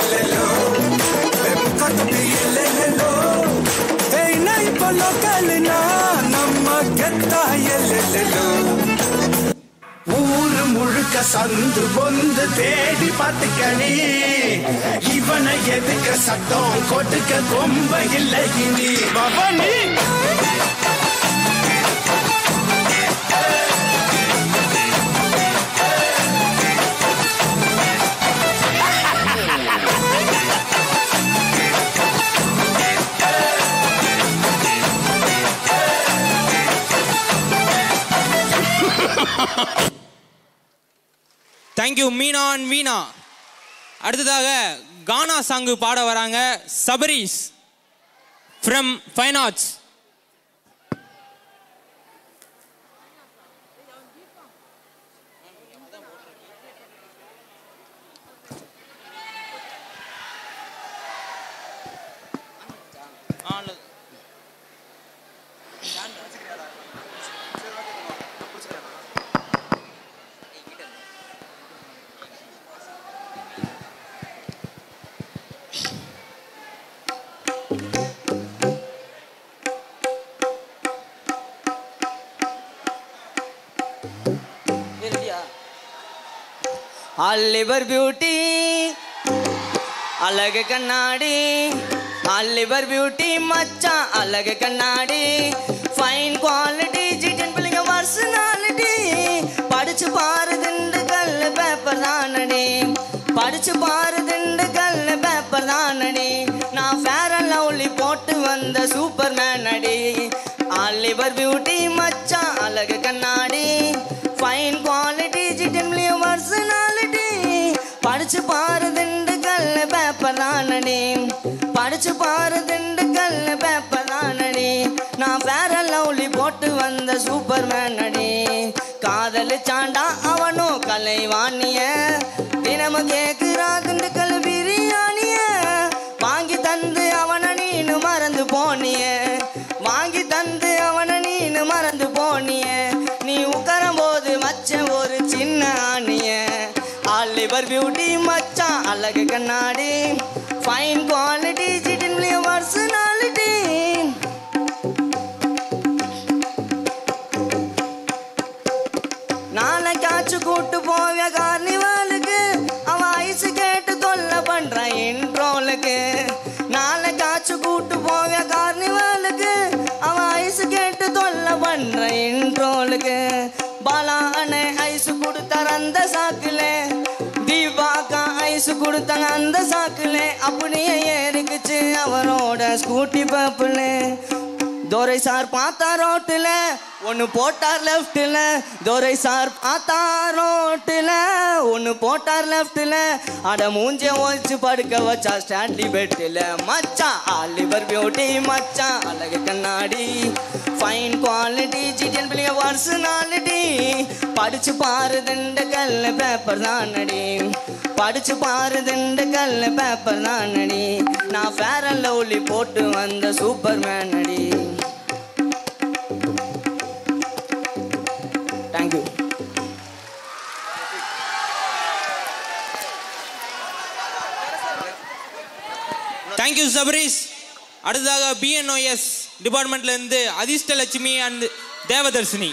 ஊரு முழுக்க சந்து பொந்து தேடி பார்த்துக்கணி இவனை எதுக்க சத்தம் கொடுக்க கொம்ப இல்லை இனி பவனி Thank you மீனா and வீணா. அடுத்ததாக கானா சாங் பாட வராங்க Sabarees from Fine Arts. Oliver Beauty अलग कन्नाडी Oliver Beauty मच्चा अलग कन्नाडी Fine quality जिटन पिलिंग personality படிச்சு பாரு திண்டுக்க சூப்பர் மேன் அடி ஆலிவர் பியூட்டி மச்சான் அழகு கண்ணாடி ஃபைன் குவாலிட்டி டிஜிட்டல் பர்சனாலிட்டி படிச்சு பாரு திண்டுக்கல் பேப்பர் தானடி படிச்சு பாரு திண்டுக்கல் பேப்பர் தானடி நான் வேற லவ்லி போட்டு வந்த சூப்பர் மேன் அடி காதலு சாண்டா அவனும் கலைவாணிய தினமும் கேக்குறா திண்டுக்கல் பிரியாணிய வாங்கி தந்து அவனை நீனு மறந்து போனிய வாங்கி தந்து அவனை நீனு மறந்து போனிய நீ உட்காரும் போது வச்ச ஒரு சின்ன ஆணிய ஆலிவர் பியூட்டி மச்சான் அழகு கண்ணாடி ஃபைன் குவாலிட்டி டிஜிட்டல் பர்சனாலிட்டி நாளைக்காச்சு கூட்டு போவிய கார்னிவாலுக்கு அவ ஐஸ் கேட்டு தொல்லை பண்ற இன்ட்ரோலுக்கு நாளைக்காச்சு கூட்டு போவிய கார்னிவாலுக்கு அவ ஐஸ் கேட்டு தொல்லை பண்ற இன்ட்ரோலுக்கு பாலான ஐஸ் கொடுத்தார் அந்த சாக்குல தீபாக்கா ஐஸ் கொடுத்தாங்க அந்த சாக்குல அப்படியே ஏறிக்குச்சு அவரோட ஸ்கூட்டி பப்புல தோரை சார் பார்த்தா ரோட்டுல ஒன்னு போட்டார் லெஃப்ட்ல தோரை சார் பார்த்தா ரோட்டுல ஒன்னு போட்டார் லெஃப்ட்ல அட மூஞ்ச ஓச்சு படுக்க வச்சா ஸ்டாண்டி பெட்டில மச்சான் ஆலிவர் பியூட்டி மச்சான் அழகு கண்ணாடி ஃபைன் குவாலிட்டி டிஜிட்டல் பர்சனாலிட்டி படிச்சு பாரு திண்டுக்கல் பேப்பர் தானடி படிச்சு பாரு திண்டுக்கல் பேப்பர் தானடி நான் ஃபேர் அண்ட் லவ்லி போட்டு வந்த சூப்பர் மேன் அடி தேங்க்யூ தேங்க்யூ சபரீஷ். அடுத்ததாக பிஎன்ஓஎஸ் டிபார்ட்மெண்ட்ல இருந்து Adhirshtalakshmi and Devadharshini.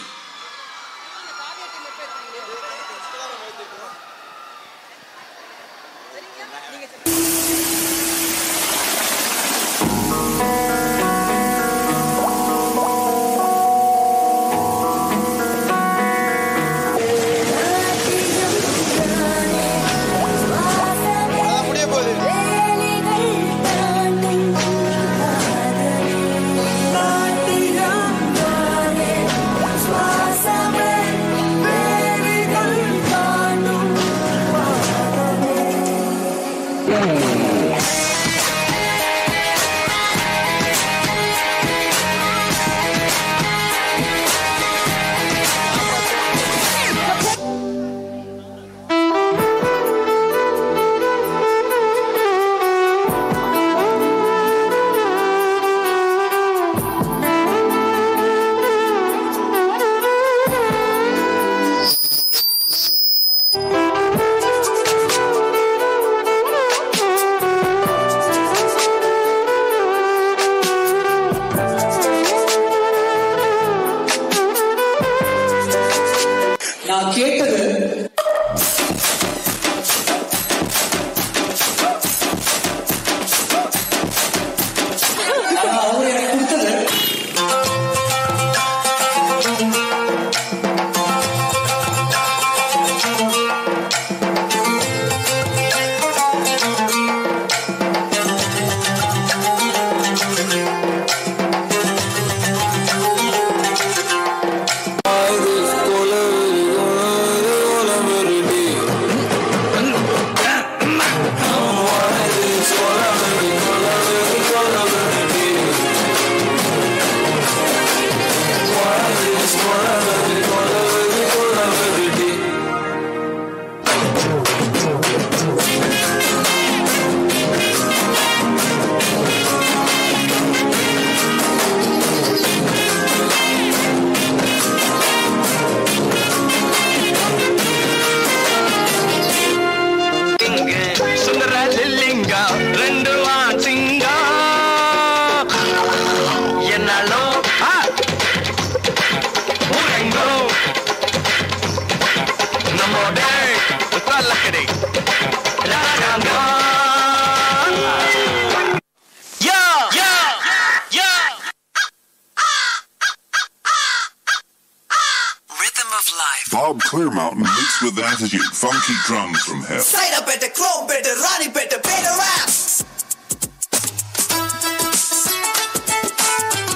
Bob Clearmountain mixed with attitude, funky drums from hell. Side up at the chrome better, Ronnie better, better rap.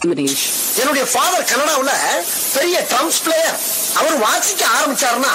என்னுடைய ஃபாதர் கனடாவுல பெரிய ட்ரம்ஸ் பிளேயர். அவர் வாசிக்க ஆரம்பிச்சாருன்னா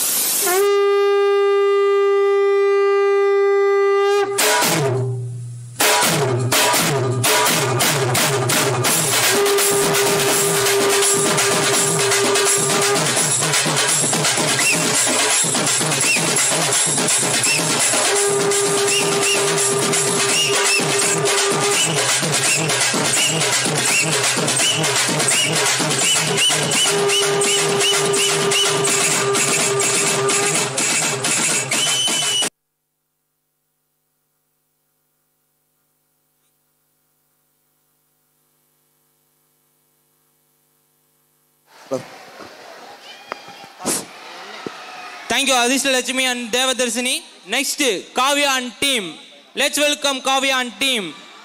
Thank you, Adishta Lakshmi and Devadarshini. Next, Kavya and team. Let's welcome Kavya and team.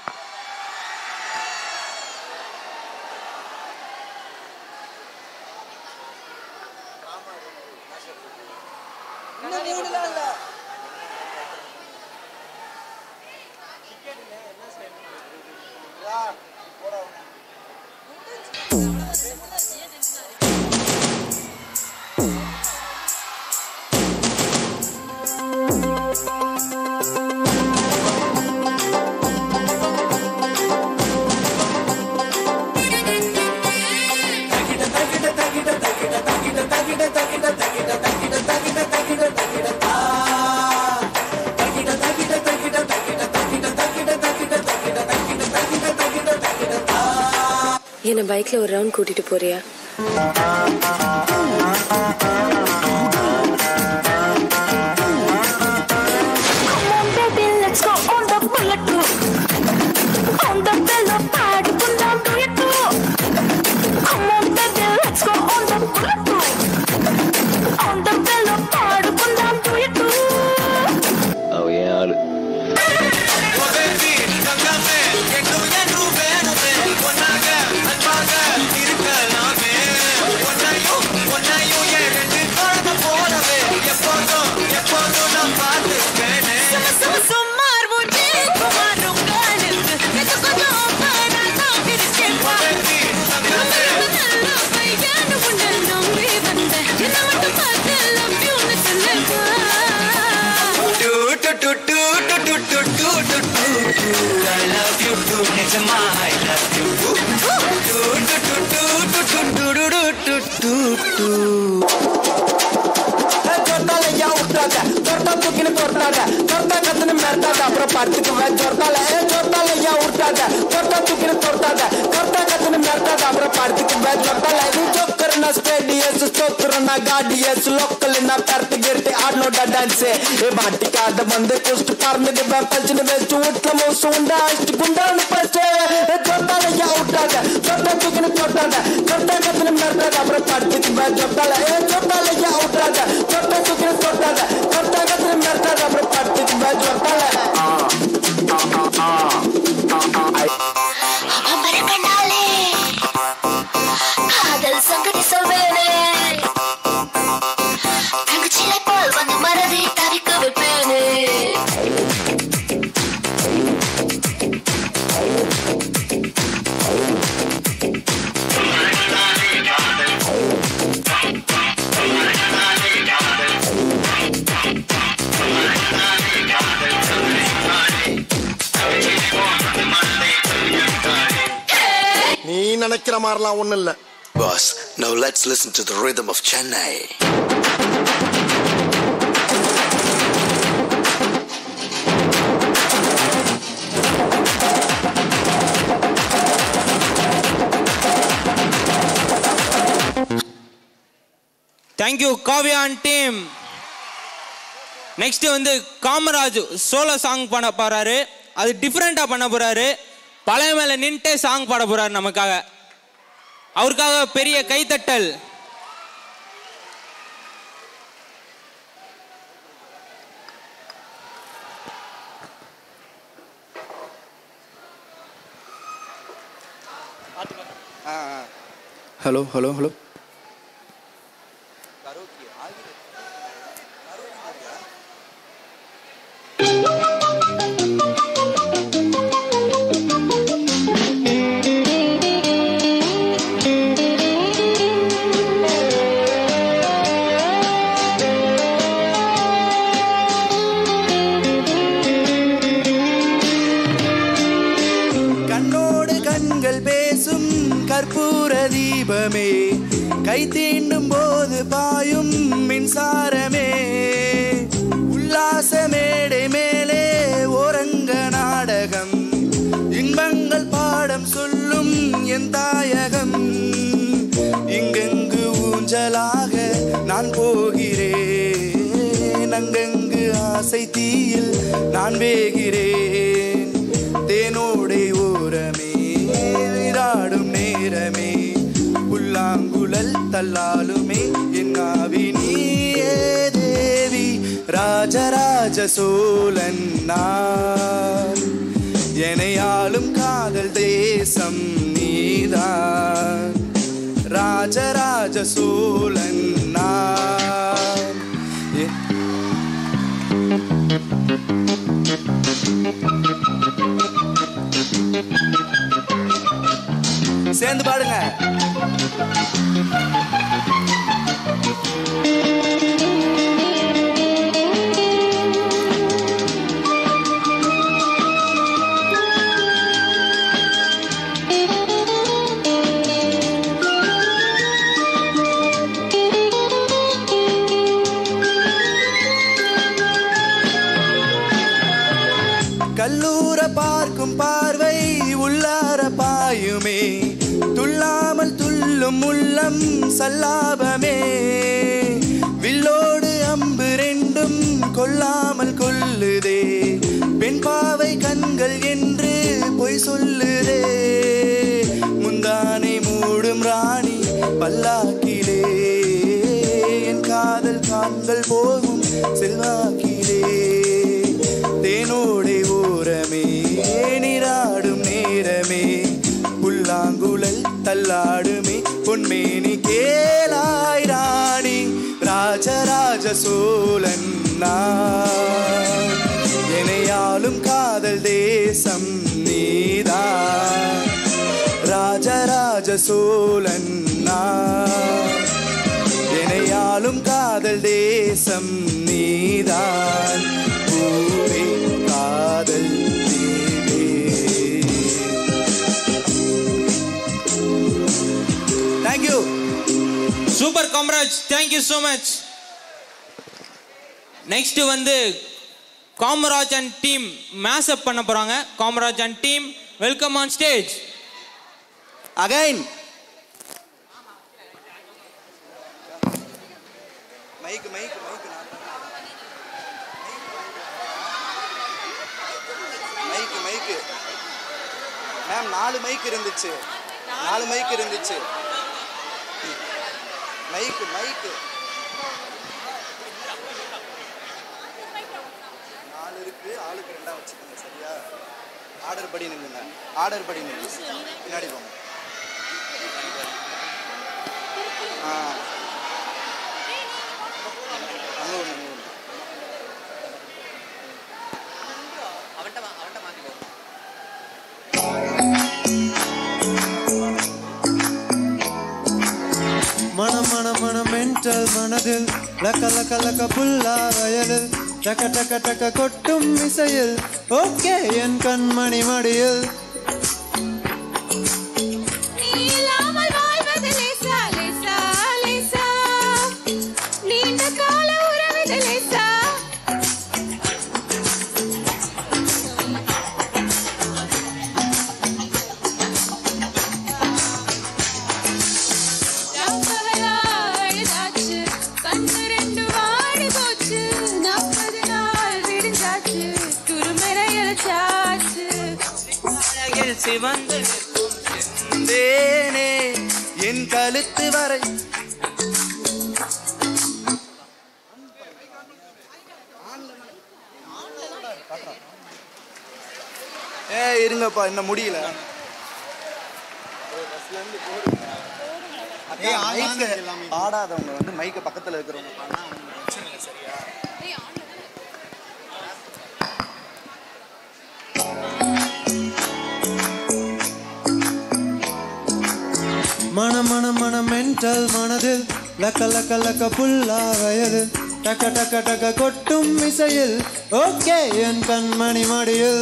என்ன பைக்ல ஒரு round கூட்டிட்டு போறியா? அப்புறம் படுத்துக்குவேன் ஜொர்த்தால ஜொர்த்தால ஐயா விட்டாத ஜொர்த்தா தூக்கின்னு தொட்டாத கர்த்தா கத்துன்னு மிரட்டாத அப்புறம் படுத்துக்குவேன் ஜொர்த்தால நீ ஜோக்கர்னா ஸ்டேடியஸ் ஸ்டோக்கர்னா காடியஸ் லோக்கல்னா பரத்து கிரட்டு ஆடனோட டான்ஸ் ஏ மாட்டிக்காத வந்து குஸ்ட் பறந்துடுவேன் பல்ச்சுன்னு வச்சு வீட்டுல மோசம் உண்டா அஷ்டு குண்டான்னு பச்சை ஜொர்த்தால ஐயா விட்டாத ஜொர்த்தா தூக்கின்னு தொட்டாத கர்த்தா கத்துன்னு மிரட்டாத அப்புறம் படுத்துக்குவேன் ஜொர்த்தால ஜொர்த்தால ஐயா விட்டாத ஜொர்த்தா தூக்கின்னு தொட்டாத கர்த்தா கத்துன்னு மிரட்டாத அப்புறம் படுத்துக்குவேன் ஜொர்த்தால காதல் சங்கதி சொல்வேனே தங்கச்சிலை போல் வந்து மனதை தவிக்க வைப்பேனே நீ நினைக்கிற மாதிரிலாம் ஒண்ணும் இல்ல. Boss, now let's listen to the rhythm of Chennai. Thank you, Kavya and team. Next வந்து காமராஜ் சோலோ சாங் பண்ண போறாரு. அது டிஃபரெண்டா பண்ண போறாரு. பழைய மேல நின்ட்டே சாங் பாட போறாரு நமக்காக. அவருக்காக பெரிய கைத்தட்டல். ஹலோ ஹலோ ஹலோ தேய்கிறேன் அங்கங்கு ஆசை தீயில் நான் வேகிறேன் தேனோடை ஓரமே விராடும் நேரமே புல்லாங்குழல் தள்ளாலுமே என் ஆவி நீயே தேவி ராஜராஜ சோழன் நான் எனையாளும் காதல் தேசம் நீதான் ராஜராஜ சோழன் நான் சேர்ந்து பாடுங்க. கல்லூர பார்க்கும் பார்வை உள்ளார பாயுமே துள்ளாமல் துள்ளும் உள்ளம் சல்லாபமே வில்லோடு அம்பு ரெண்டும் கொல்லாமல் கொல்லுதே பெண் பாவை கண்கள் என்று பொய் சொல்லுதே முந்தானை மூடும் ராணி பல்லாக்கிலே என் காதல் காண்கள் போகும் செல்வாக்கிலே தேனோடை ஓரமே நீராடும் நேரமே புல்லாங்குழல் தள்ளாடுமே பொன்மேனி கேளாய் ராணி ராஜராஜ சோழன் நான் எனையாளும் காதல் தேசம் நீதான் ராஜராஜ சோழன் நான் எனையாளும் காதல் தேசம் நீதான் பூவே காதல் தீவே. Thank you. Super Kamaraj, thank you so much. Next வந்து Kamaraj and team mash up பண்ண போறாங்க. Kamaraj and team welcome on stage. Again mic mic mic mic ma'am 4 mic இருந்துச்சு 4 மைக் இருந்துச்சு மைக் மைக் 4 இருக்கு ஆளுக்கு 2 வச்சுக்கோங்க சரியா ஆர்டர் படி நில்லுங்க ஆர்டர் படி நில்லுங்க பின்னாடி போங்க மன மென்டல் மனதில் லக்க லக்க லக்க புல்லா வயலில் டக்க டக்க டக்க கொட்டும் இசையில் ஓகே என் கண்மணி மடியில் சிவந்து செந்தேனே என் கழுத்து வரை இருங்கப்பா இன்னும் முடியல பாடாதவங்க வந்து மைக்க பக்கத்துல இருக்கிறவங்க சரியா மன மென்டல் மனதில் லக்க லக்க லக்க புல்லா வயதில் டக்க டக்க டக்க கொட்டும் இசையில் ஓகே என் கண்மணி மடியில்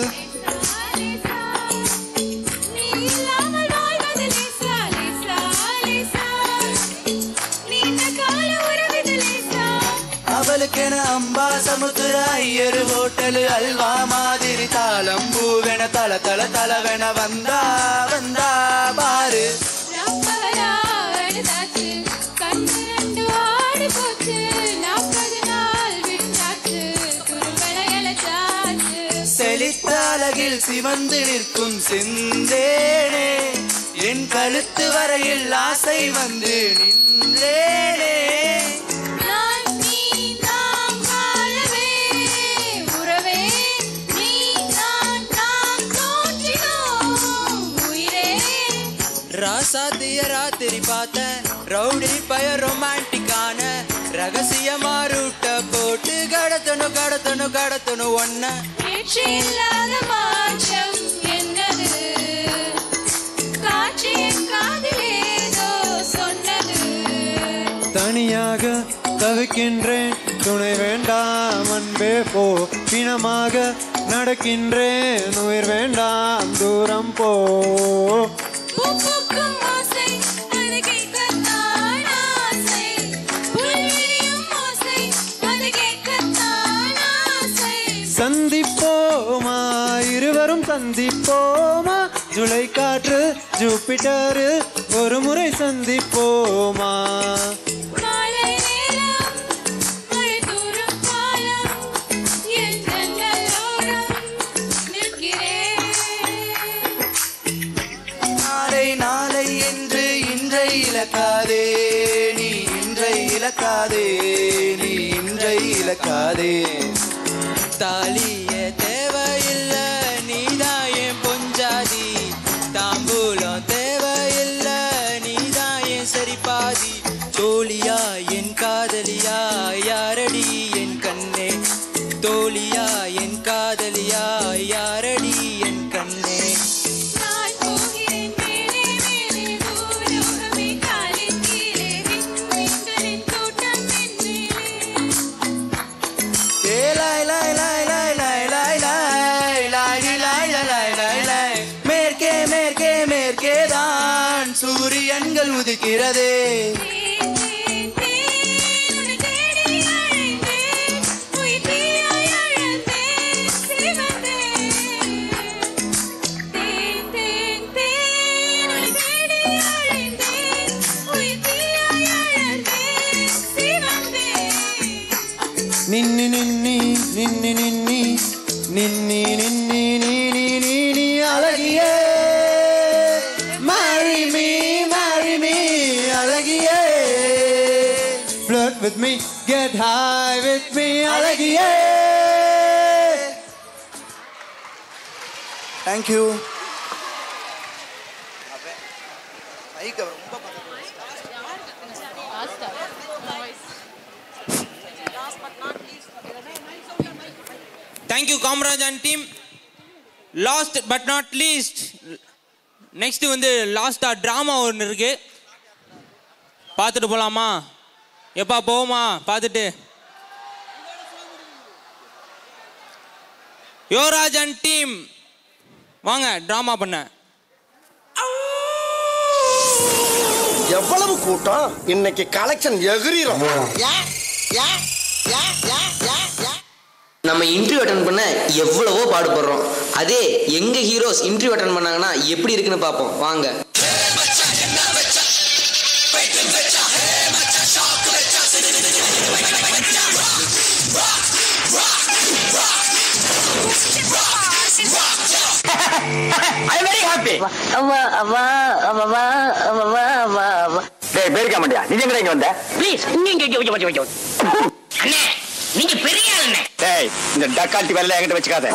அவளுக்கென அம்பா சமுத்திர ஐயரு ஹோட்டலு அல்வா மாதிரி தாளம் பூவென தல தல தலவென வந்தா வந்தா பாரு ஓடி போச்சு 40 நாள் விட்டாச்சு குறும்பளையலச்சாச்சு செழித்தழகில் சிவந்து நிற்கும் செந்தேனே என் கழுத்து வரையில் ஆசை வந்து நின்றேனே நான் நீ நாம் வாழவே உறவே நீ நான் நாம் தோன்றினோம் உயிரே ராசாத்திய ராத்திரி பார்த்தேன் ரவுடி பய ரொமான்டிக்கான ரகசியமா ரூட்ட போட்டு கடத்தணும் ஒன்ன பேச்சு இல்லாத மாற்றம் என்னது காட்சியின் காதிலேதோ சொன்னது தனியாக தவிக்கின்றேன் துணை வேண்டாம் அன்பே போ பிணமாக நடக்கின்றேன் உயிர் வேண்டாம் தூரம் போ பூக்கும் ஆசை அது கேட்கத்தான் ஆசை புல்விரியும் ஓசை அது கேட்கத்தான் ஆசை சந்திப்போமா இருவரும் சந்திப்போமா ஜூலை காற்று ஜூபிட்டரு ஒரு முறை சந்திப்போமா மாலை நேரம் மழை தூரும் காலம் என் ஜன்னலோரம் நிற்கிறேன் நாளை என்று இன்றை இழக்காதே நீ இன்றை இழக்காதே தாலிய தேவையில்ல நீதான் என் பொஞ்சாதி தாம்பூலம் தேவையில்ல நீதான் என் சரிபாதி தோழியா என் காதலியா யாரடி என் கண்ணே தோழியா என் காதலியா யாரடி என் கண்ணே நான் போகிறேன் மேலே மேலே பூலோகமே காலின் கீழே விண்மீன்களின் கூட்டம் என் மேலே ஏ லாய் லாய் லாய் லாய் லாய் லாய் லாய் லாய் லாய் லாய் லாய் லாய் மேற்கே மேற்கே மேற்கே தான் சூரியன்கள் உதிக்கிறதே நின்னி நின்னி நின்னி நின்னி நின்னி நின்னி நீ நீ அழகியே marry me அழகியே flirt with me get high with me அழகியே Thank you. Thank you Kamaraj and team. Last but not least next வந்து லாஸ்டா டிராமா ஒன்று இருக்கு, பார்த்துட்டு போலாமா? எப்பா போவோமா பார்த்துட்டு? யுவராஜ் அண்ட் டீம் வாங்க டிராமா பண்ண. எவ்வளவு கூட்டம் இன்னைக்கு கலெக்ஷன் எகிரிரும். நம்ம இன்டர்வியூ அட்டன் பண்ண எவ்வளவோ பாடுபடுறோம். அதே எங்க ஹீரோஸ் இன்டர்வியூ அட்டன் பண்ணாங்கன்னா எப்படி இருக்குன்னு பார்ப்போம் வாங்க. I'm very happy. டேய் பேரிக்க மாட்டியா? நீ எங்க இங்க வந்த? ப்ளீஸ் இங்க அண்ணே நீங்க பெரிய ஆளுண்ணே. டேய் இந்த டக்காட்டி வேலை என்கிட்ட வச்சுக்காத.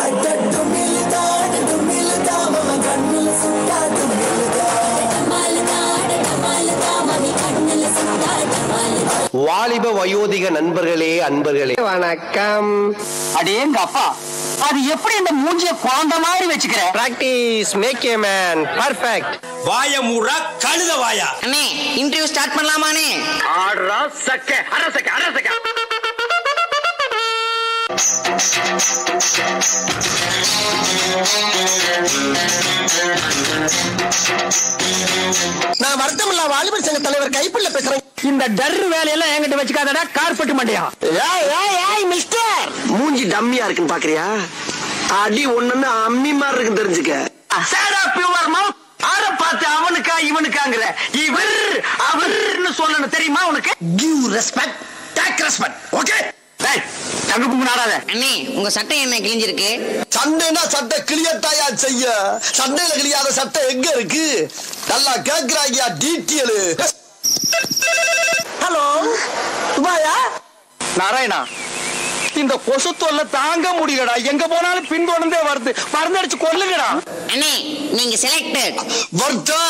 வாலிப வயோதிக நண்பர்களே அன்பர்களே வணக்கம். அடேங்க அப்பா, அது எப்படி இந்த மூஞ்சிய குழந்தை மாதிரி வச்சுக்கிற? Practice make a man perfect. வாய மூடா கழுத வாயா. அண்ணே இன்டர்வியூ ஸ்டார்ட் பண்ணலாமானே? ஆடுறா சக்க அரசக்க. நான் வருத்தமில்லா வாலிபர் சங்க தலைவர் கைப்பிள்ள பேசுறேன். இந்த டர்ரு வேலையெல்லாம் என்கிட்ட வச்சுக்காதடா கார்பெட் மண்டையா. ஏய் மிஸ்டர், மூஞ்சி டம்மியா இருக்குன்னு பாக்குறியா? அடி ஒண்ணுன்னு அம்மி மாதிரி இருக்குன்னு தெரிஞ்சுக்க. சேடா பியூர் மவுத். ஆற பார்த்து அவனுக்கா இவனுக்காங்கற இவர் அவர்னு சொல்லணும் தெரியுமா உனக்கு? Give respect. Take respect. Okay? டேய் தகுப்பு நாடாத. அண்ணே உங்க சட்டை என்ன கிழிஞ்சிருக்கு? சண்டைனா சட்டை கிளியத்தாயா செய்ய. சண்டையில கிளியாத சட்டை எங்க இருக்கு? நல்லா கேக்குறாங்க டீட்டெயில். ஹலோ சுபாயா? நாராயணா, இந்த கொசு தொல்லை தாங்க முடியலடா. எங்க போனாலும் பின்தொடர்ந்தே வருது. மருந்தடிச்சு கொல்லுங்கடா. அண்ணே நீங்க செலக்டட். வர்த்தா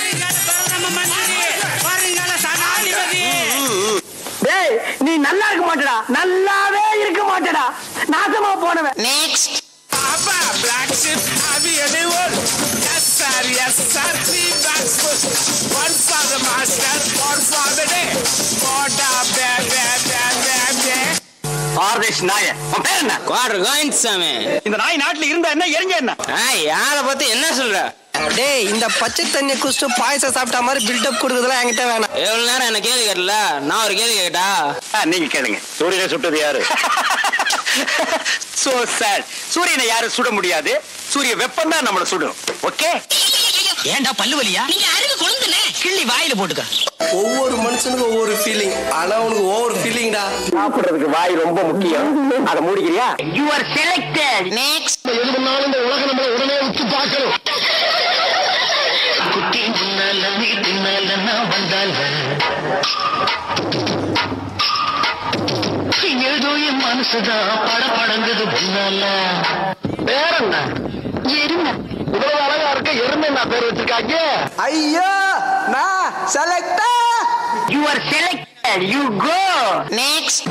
டேய் நீ நல்லா இருக்க மாட்டடா. நல்லாவே இருக்க மாட்டடா. நாசமா போனவன். Next Papa, black ship, have you anyone? Yes sir, yes sir, 3 bags push. One for the master, one for the day. What up, ஆர்தேஷ் நாய. உன் பேர் என்ன? குவார்டர் காயின் சாமி. இந்த நாய் நாட்டுல இருந்தா என்ன எரிஞ்ச என்ன? யார பத்தி என்ன சொல்ற? டேய் இந்த பச்சை தண்ணி குடிச்சு பாயசம் சாப்பிட்ட மாதிரி பில்டப் கொடுக்குறதுலாம் என்கிட்ட வேணாம். எவ்வளவு நேரம் என்ன கேள்வி கேட்டல, நான் ஒரு கேள்வி கேட்டா நீங்க கேளுங்க. சூரியனை சுட்டது யாரு? சோ சார், சூரியனை யாரும் சுட முடியாது. சூரிய வெப்பம் தான் நம்மள சுடும். ஓகே? ஏன்டா பல்லு வலியா? நீங்க அருகு கொழுந்துனே கிள்ளி வாயில போட்டுக்க. ஒவ்வொரு மனுஷனுக்கும் ஒவ்வொரு ஃபீலிங். ஆனா உனக்கு ஓவர் ஃபீலிங்டா. சாப்பிடுறதுக்கு வாய் ரொம்ப முக்கியம். அத மூடிக்கிறியா? You are selected. நெக்ஸ்ட் எது பண்ணாலும் இந்த உலகம் நம்மள உடனே உத்து பார்க்கணும். குட்டி முன்னால நீ பின்னால நான் வந்தால் ஏதோ என் மனசுதான் படபடங்குது முன்னால. பேர் என்ன? எருமை. இவ்வளவு அழகா இருக்க எருமை நான் பேர் வச்சிருக்காங்க. ஐயோ நான் செலக்டா. You are selected. You go. Next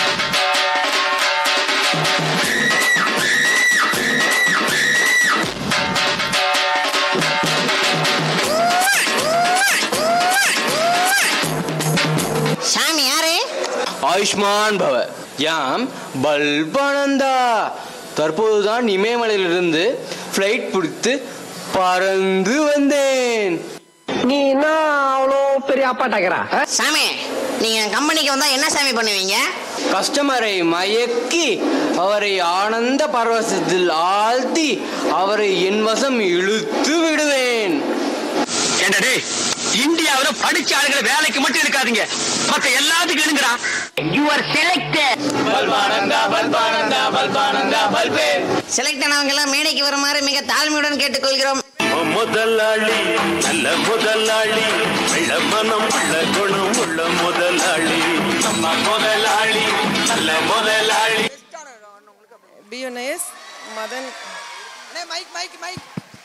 சாமி யாரு? ஆயுஷ்மான் பவ. யாம் பல்பானந்தா. தற்போதுதான் இமயமலையிலிருந்து ஃப்ளைட் பிடித்து பறந்து வந்தேன். நீ என்ன அவ்வளோ பெரிய அப்பாட்டாக்கிறா? சாமி நீங்க கம்பெனிக்கு வந்தா என்ன சாமி பண்ணுவீங்க? கஸ்டமரை மயக்கி அவரை ஆனந்த பரவசத்தில் ஆழ்த்தி அவரை என் வசம் இழுத்து விடுவேன். என்னடே, இந்தியாவுல படிச்ச ஆளுகளை வேலைக்கு மட்டும் இருக்காதீங்க, மத்த எல்லாத்துக்கும் எழுங்கடா. You are selected. பல்பானந்தா பல்பானந்தா பல்பானந்தா பல்பே. செலக்ட் ஆனவங்க எல்லாம் மேடைக்கு வருமாறு மிக தாழ்மையுடன் கேட்டுக்கொள்கிறோம். முதலாளி நல்ல முதலாளி, வெள்ள மனம் உள்ள குணம் உள்ள முதலாளி, நம்ம முதலாளி நல்ல முதலாளி. பியூனஸ் மதன். Mike mic mike.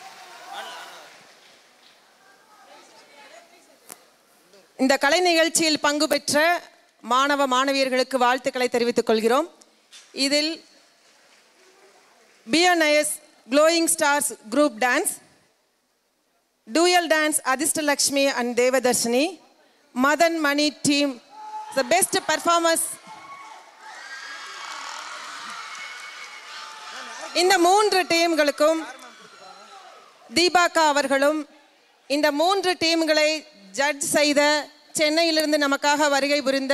இந்த கலை நிகழ்ச்சியில் பங்கு பெற்ற மாணவ மாணவியர்களுக்கு வாழ்த்துக்களை தெரிவித்துக் கொள்கிறோம். இதில் BNIS glowing stars group dance, dual dance Adishtalakshmi and Devadarshini, Madan Mani team, the best performers. இந்த 3 டீம்களுக்கும் தீபாக்கா அவர்களும் இந்த 3 டீம்களை ஜட்ஜ் செய்த சென்னையிலிருந்து நமக்காக வருகை புரிந்த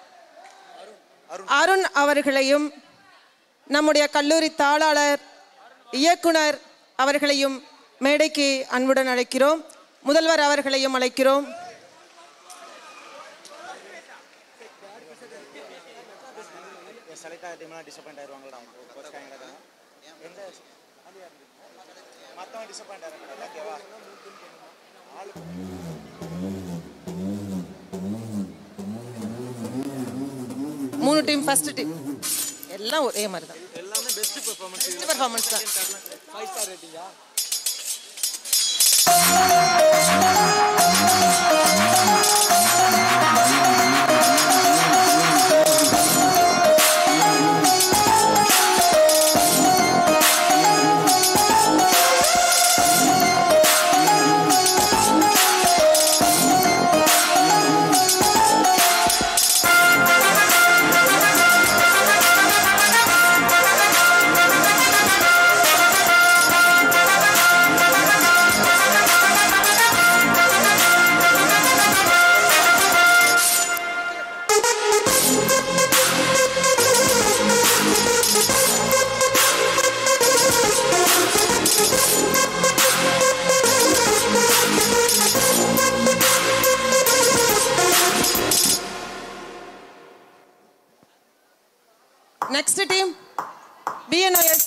அருண் அவர்களையும் நம்முடைய கல்லூரி தாளாளர் இயக்குனர் அவர்களையும் மேடைக்கு அன்புடன் அழைக்கிறோம். முதல்வர் அவர்களையும் அழைக்கிறோம். மூணு டீம், ஃபர்ஸ்ட் டீம் எல்லாம் ஒரே மாதிரி தான். எல்லாமே பெஸ்ட் பெர்ஃபார்மன்ஸ் தான். 5 ஸ்டார் ரேட்டிங்கா? Next team, BNOS.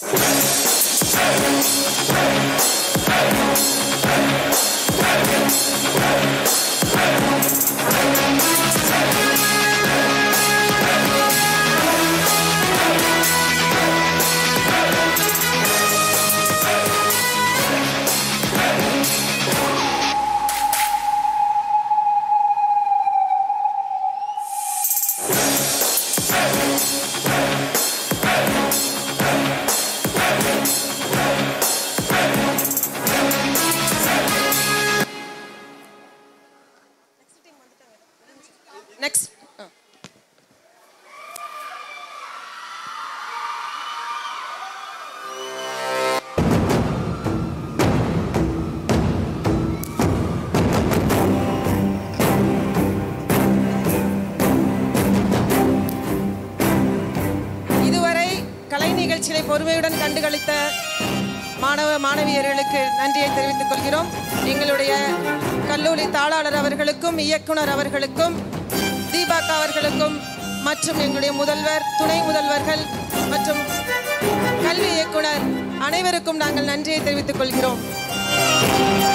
Next. இதுவரை கலை நிகழ்ச்சியை பொறுமையுடன் கண்டுகளித்த மாணவ மாணவியர்களுக்கு நன்றியை தெரிவித்துக் கொள்கிறோம். எங்களுடைய கல்லூரி தாளாளர் அவர்களுக்கும் இயக்குனர் அவர்களுக்கும் தீபாக்கா அவர்களுக்கும் மற்றும் எங்களுடைய முதல்வர் துணை முதல்வர்கள் மற்றும் கல்வி இயக்குனர் அனைவருக்கும் நாங்கள் நன்றியை தெரிவித்துக் கொள்கிறோம்.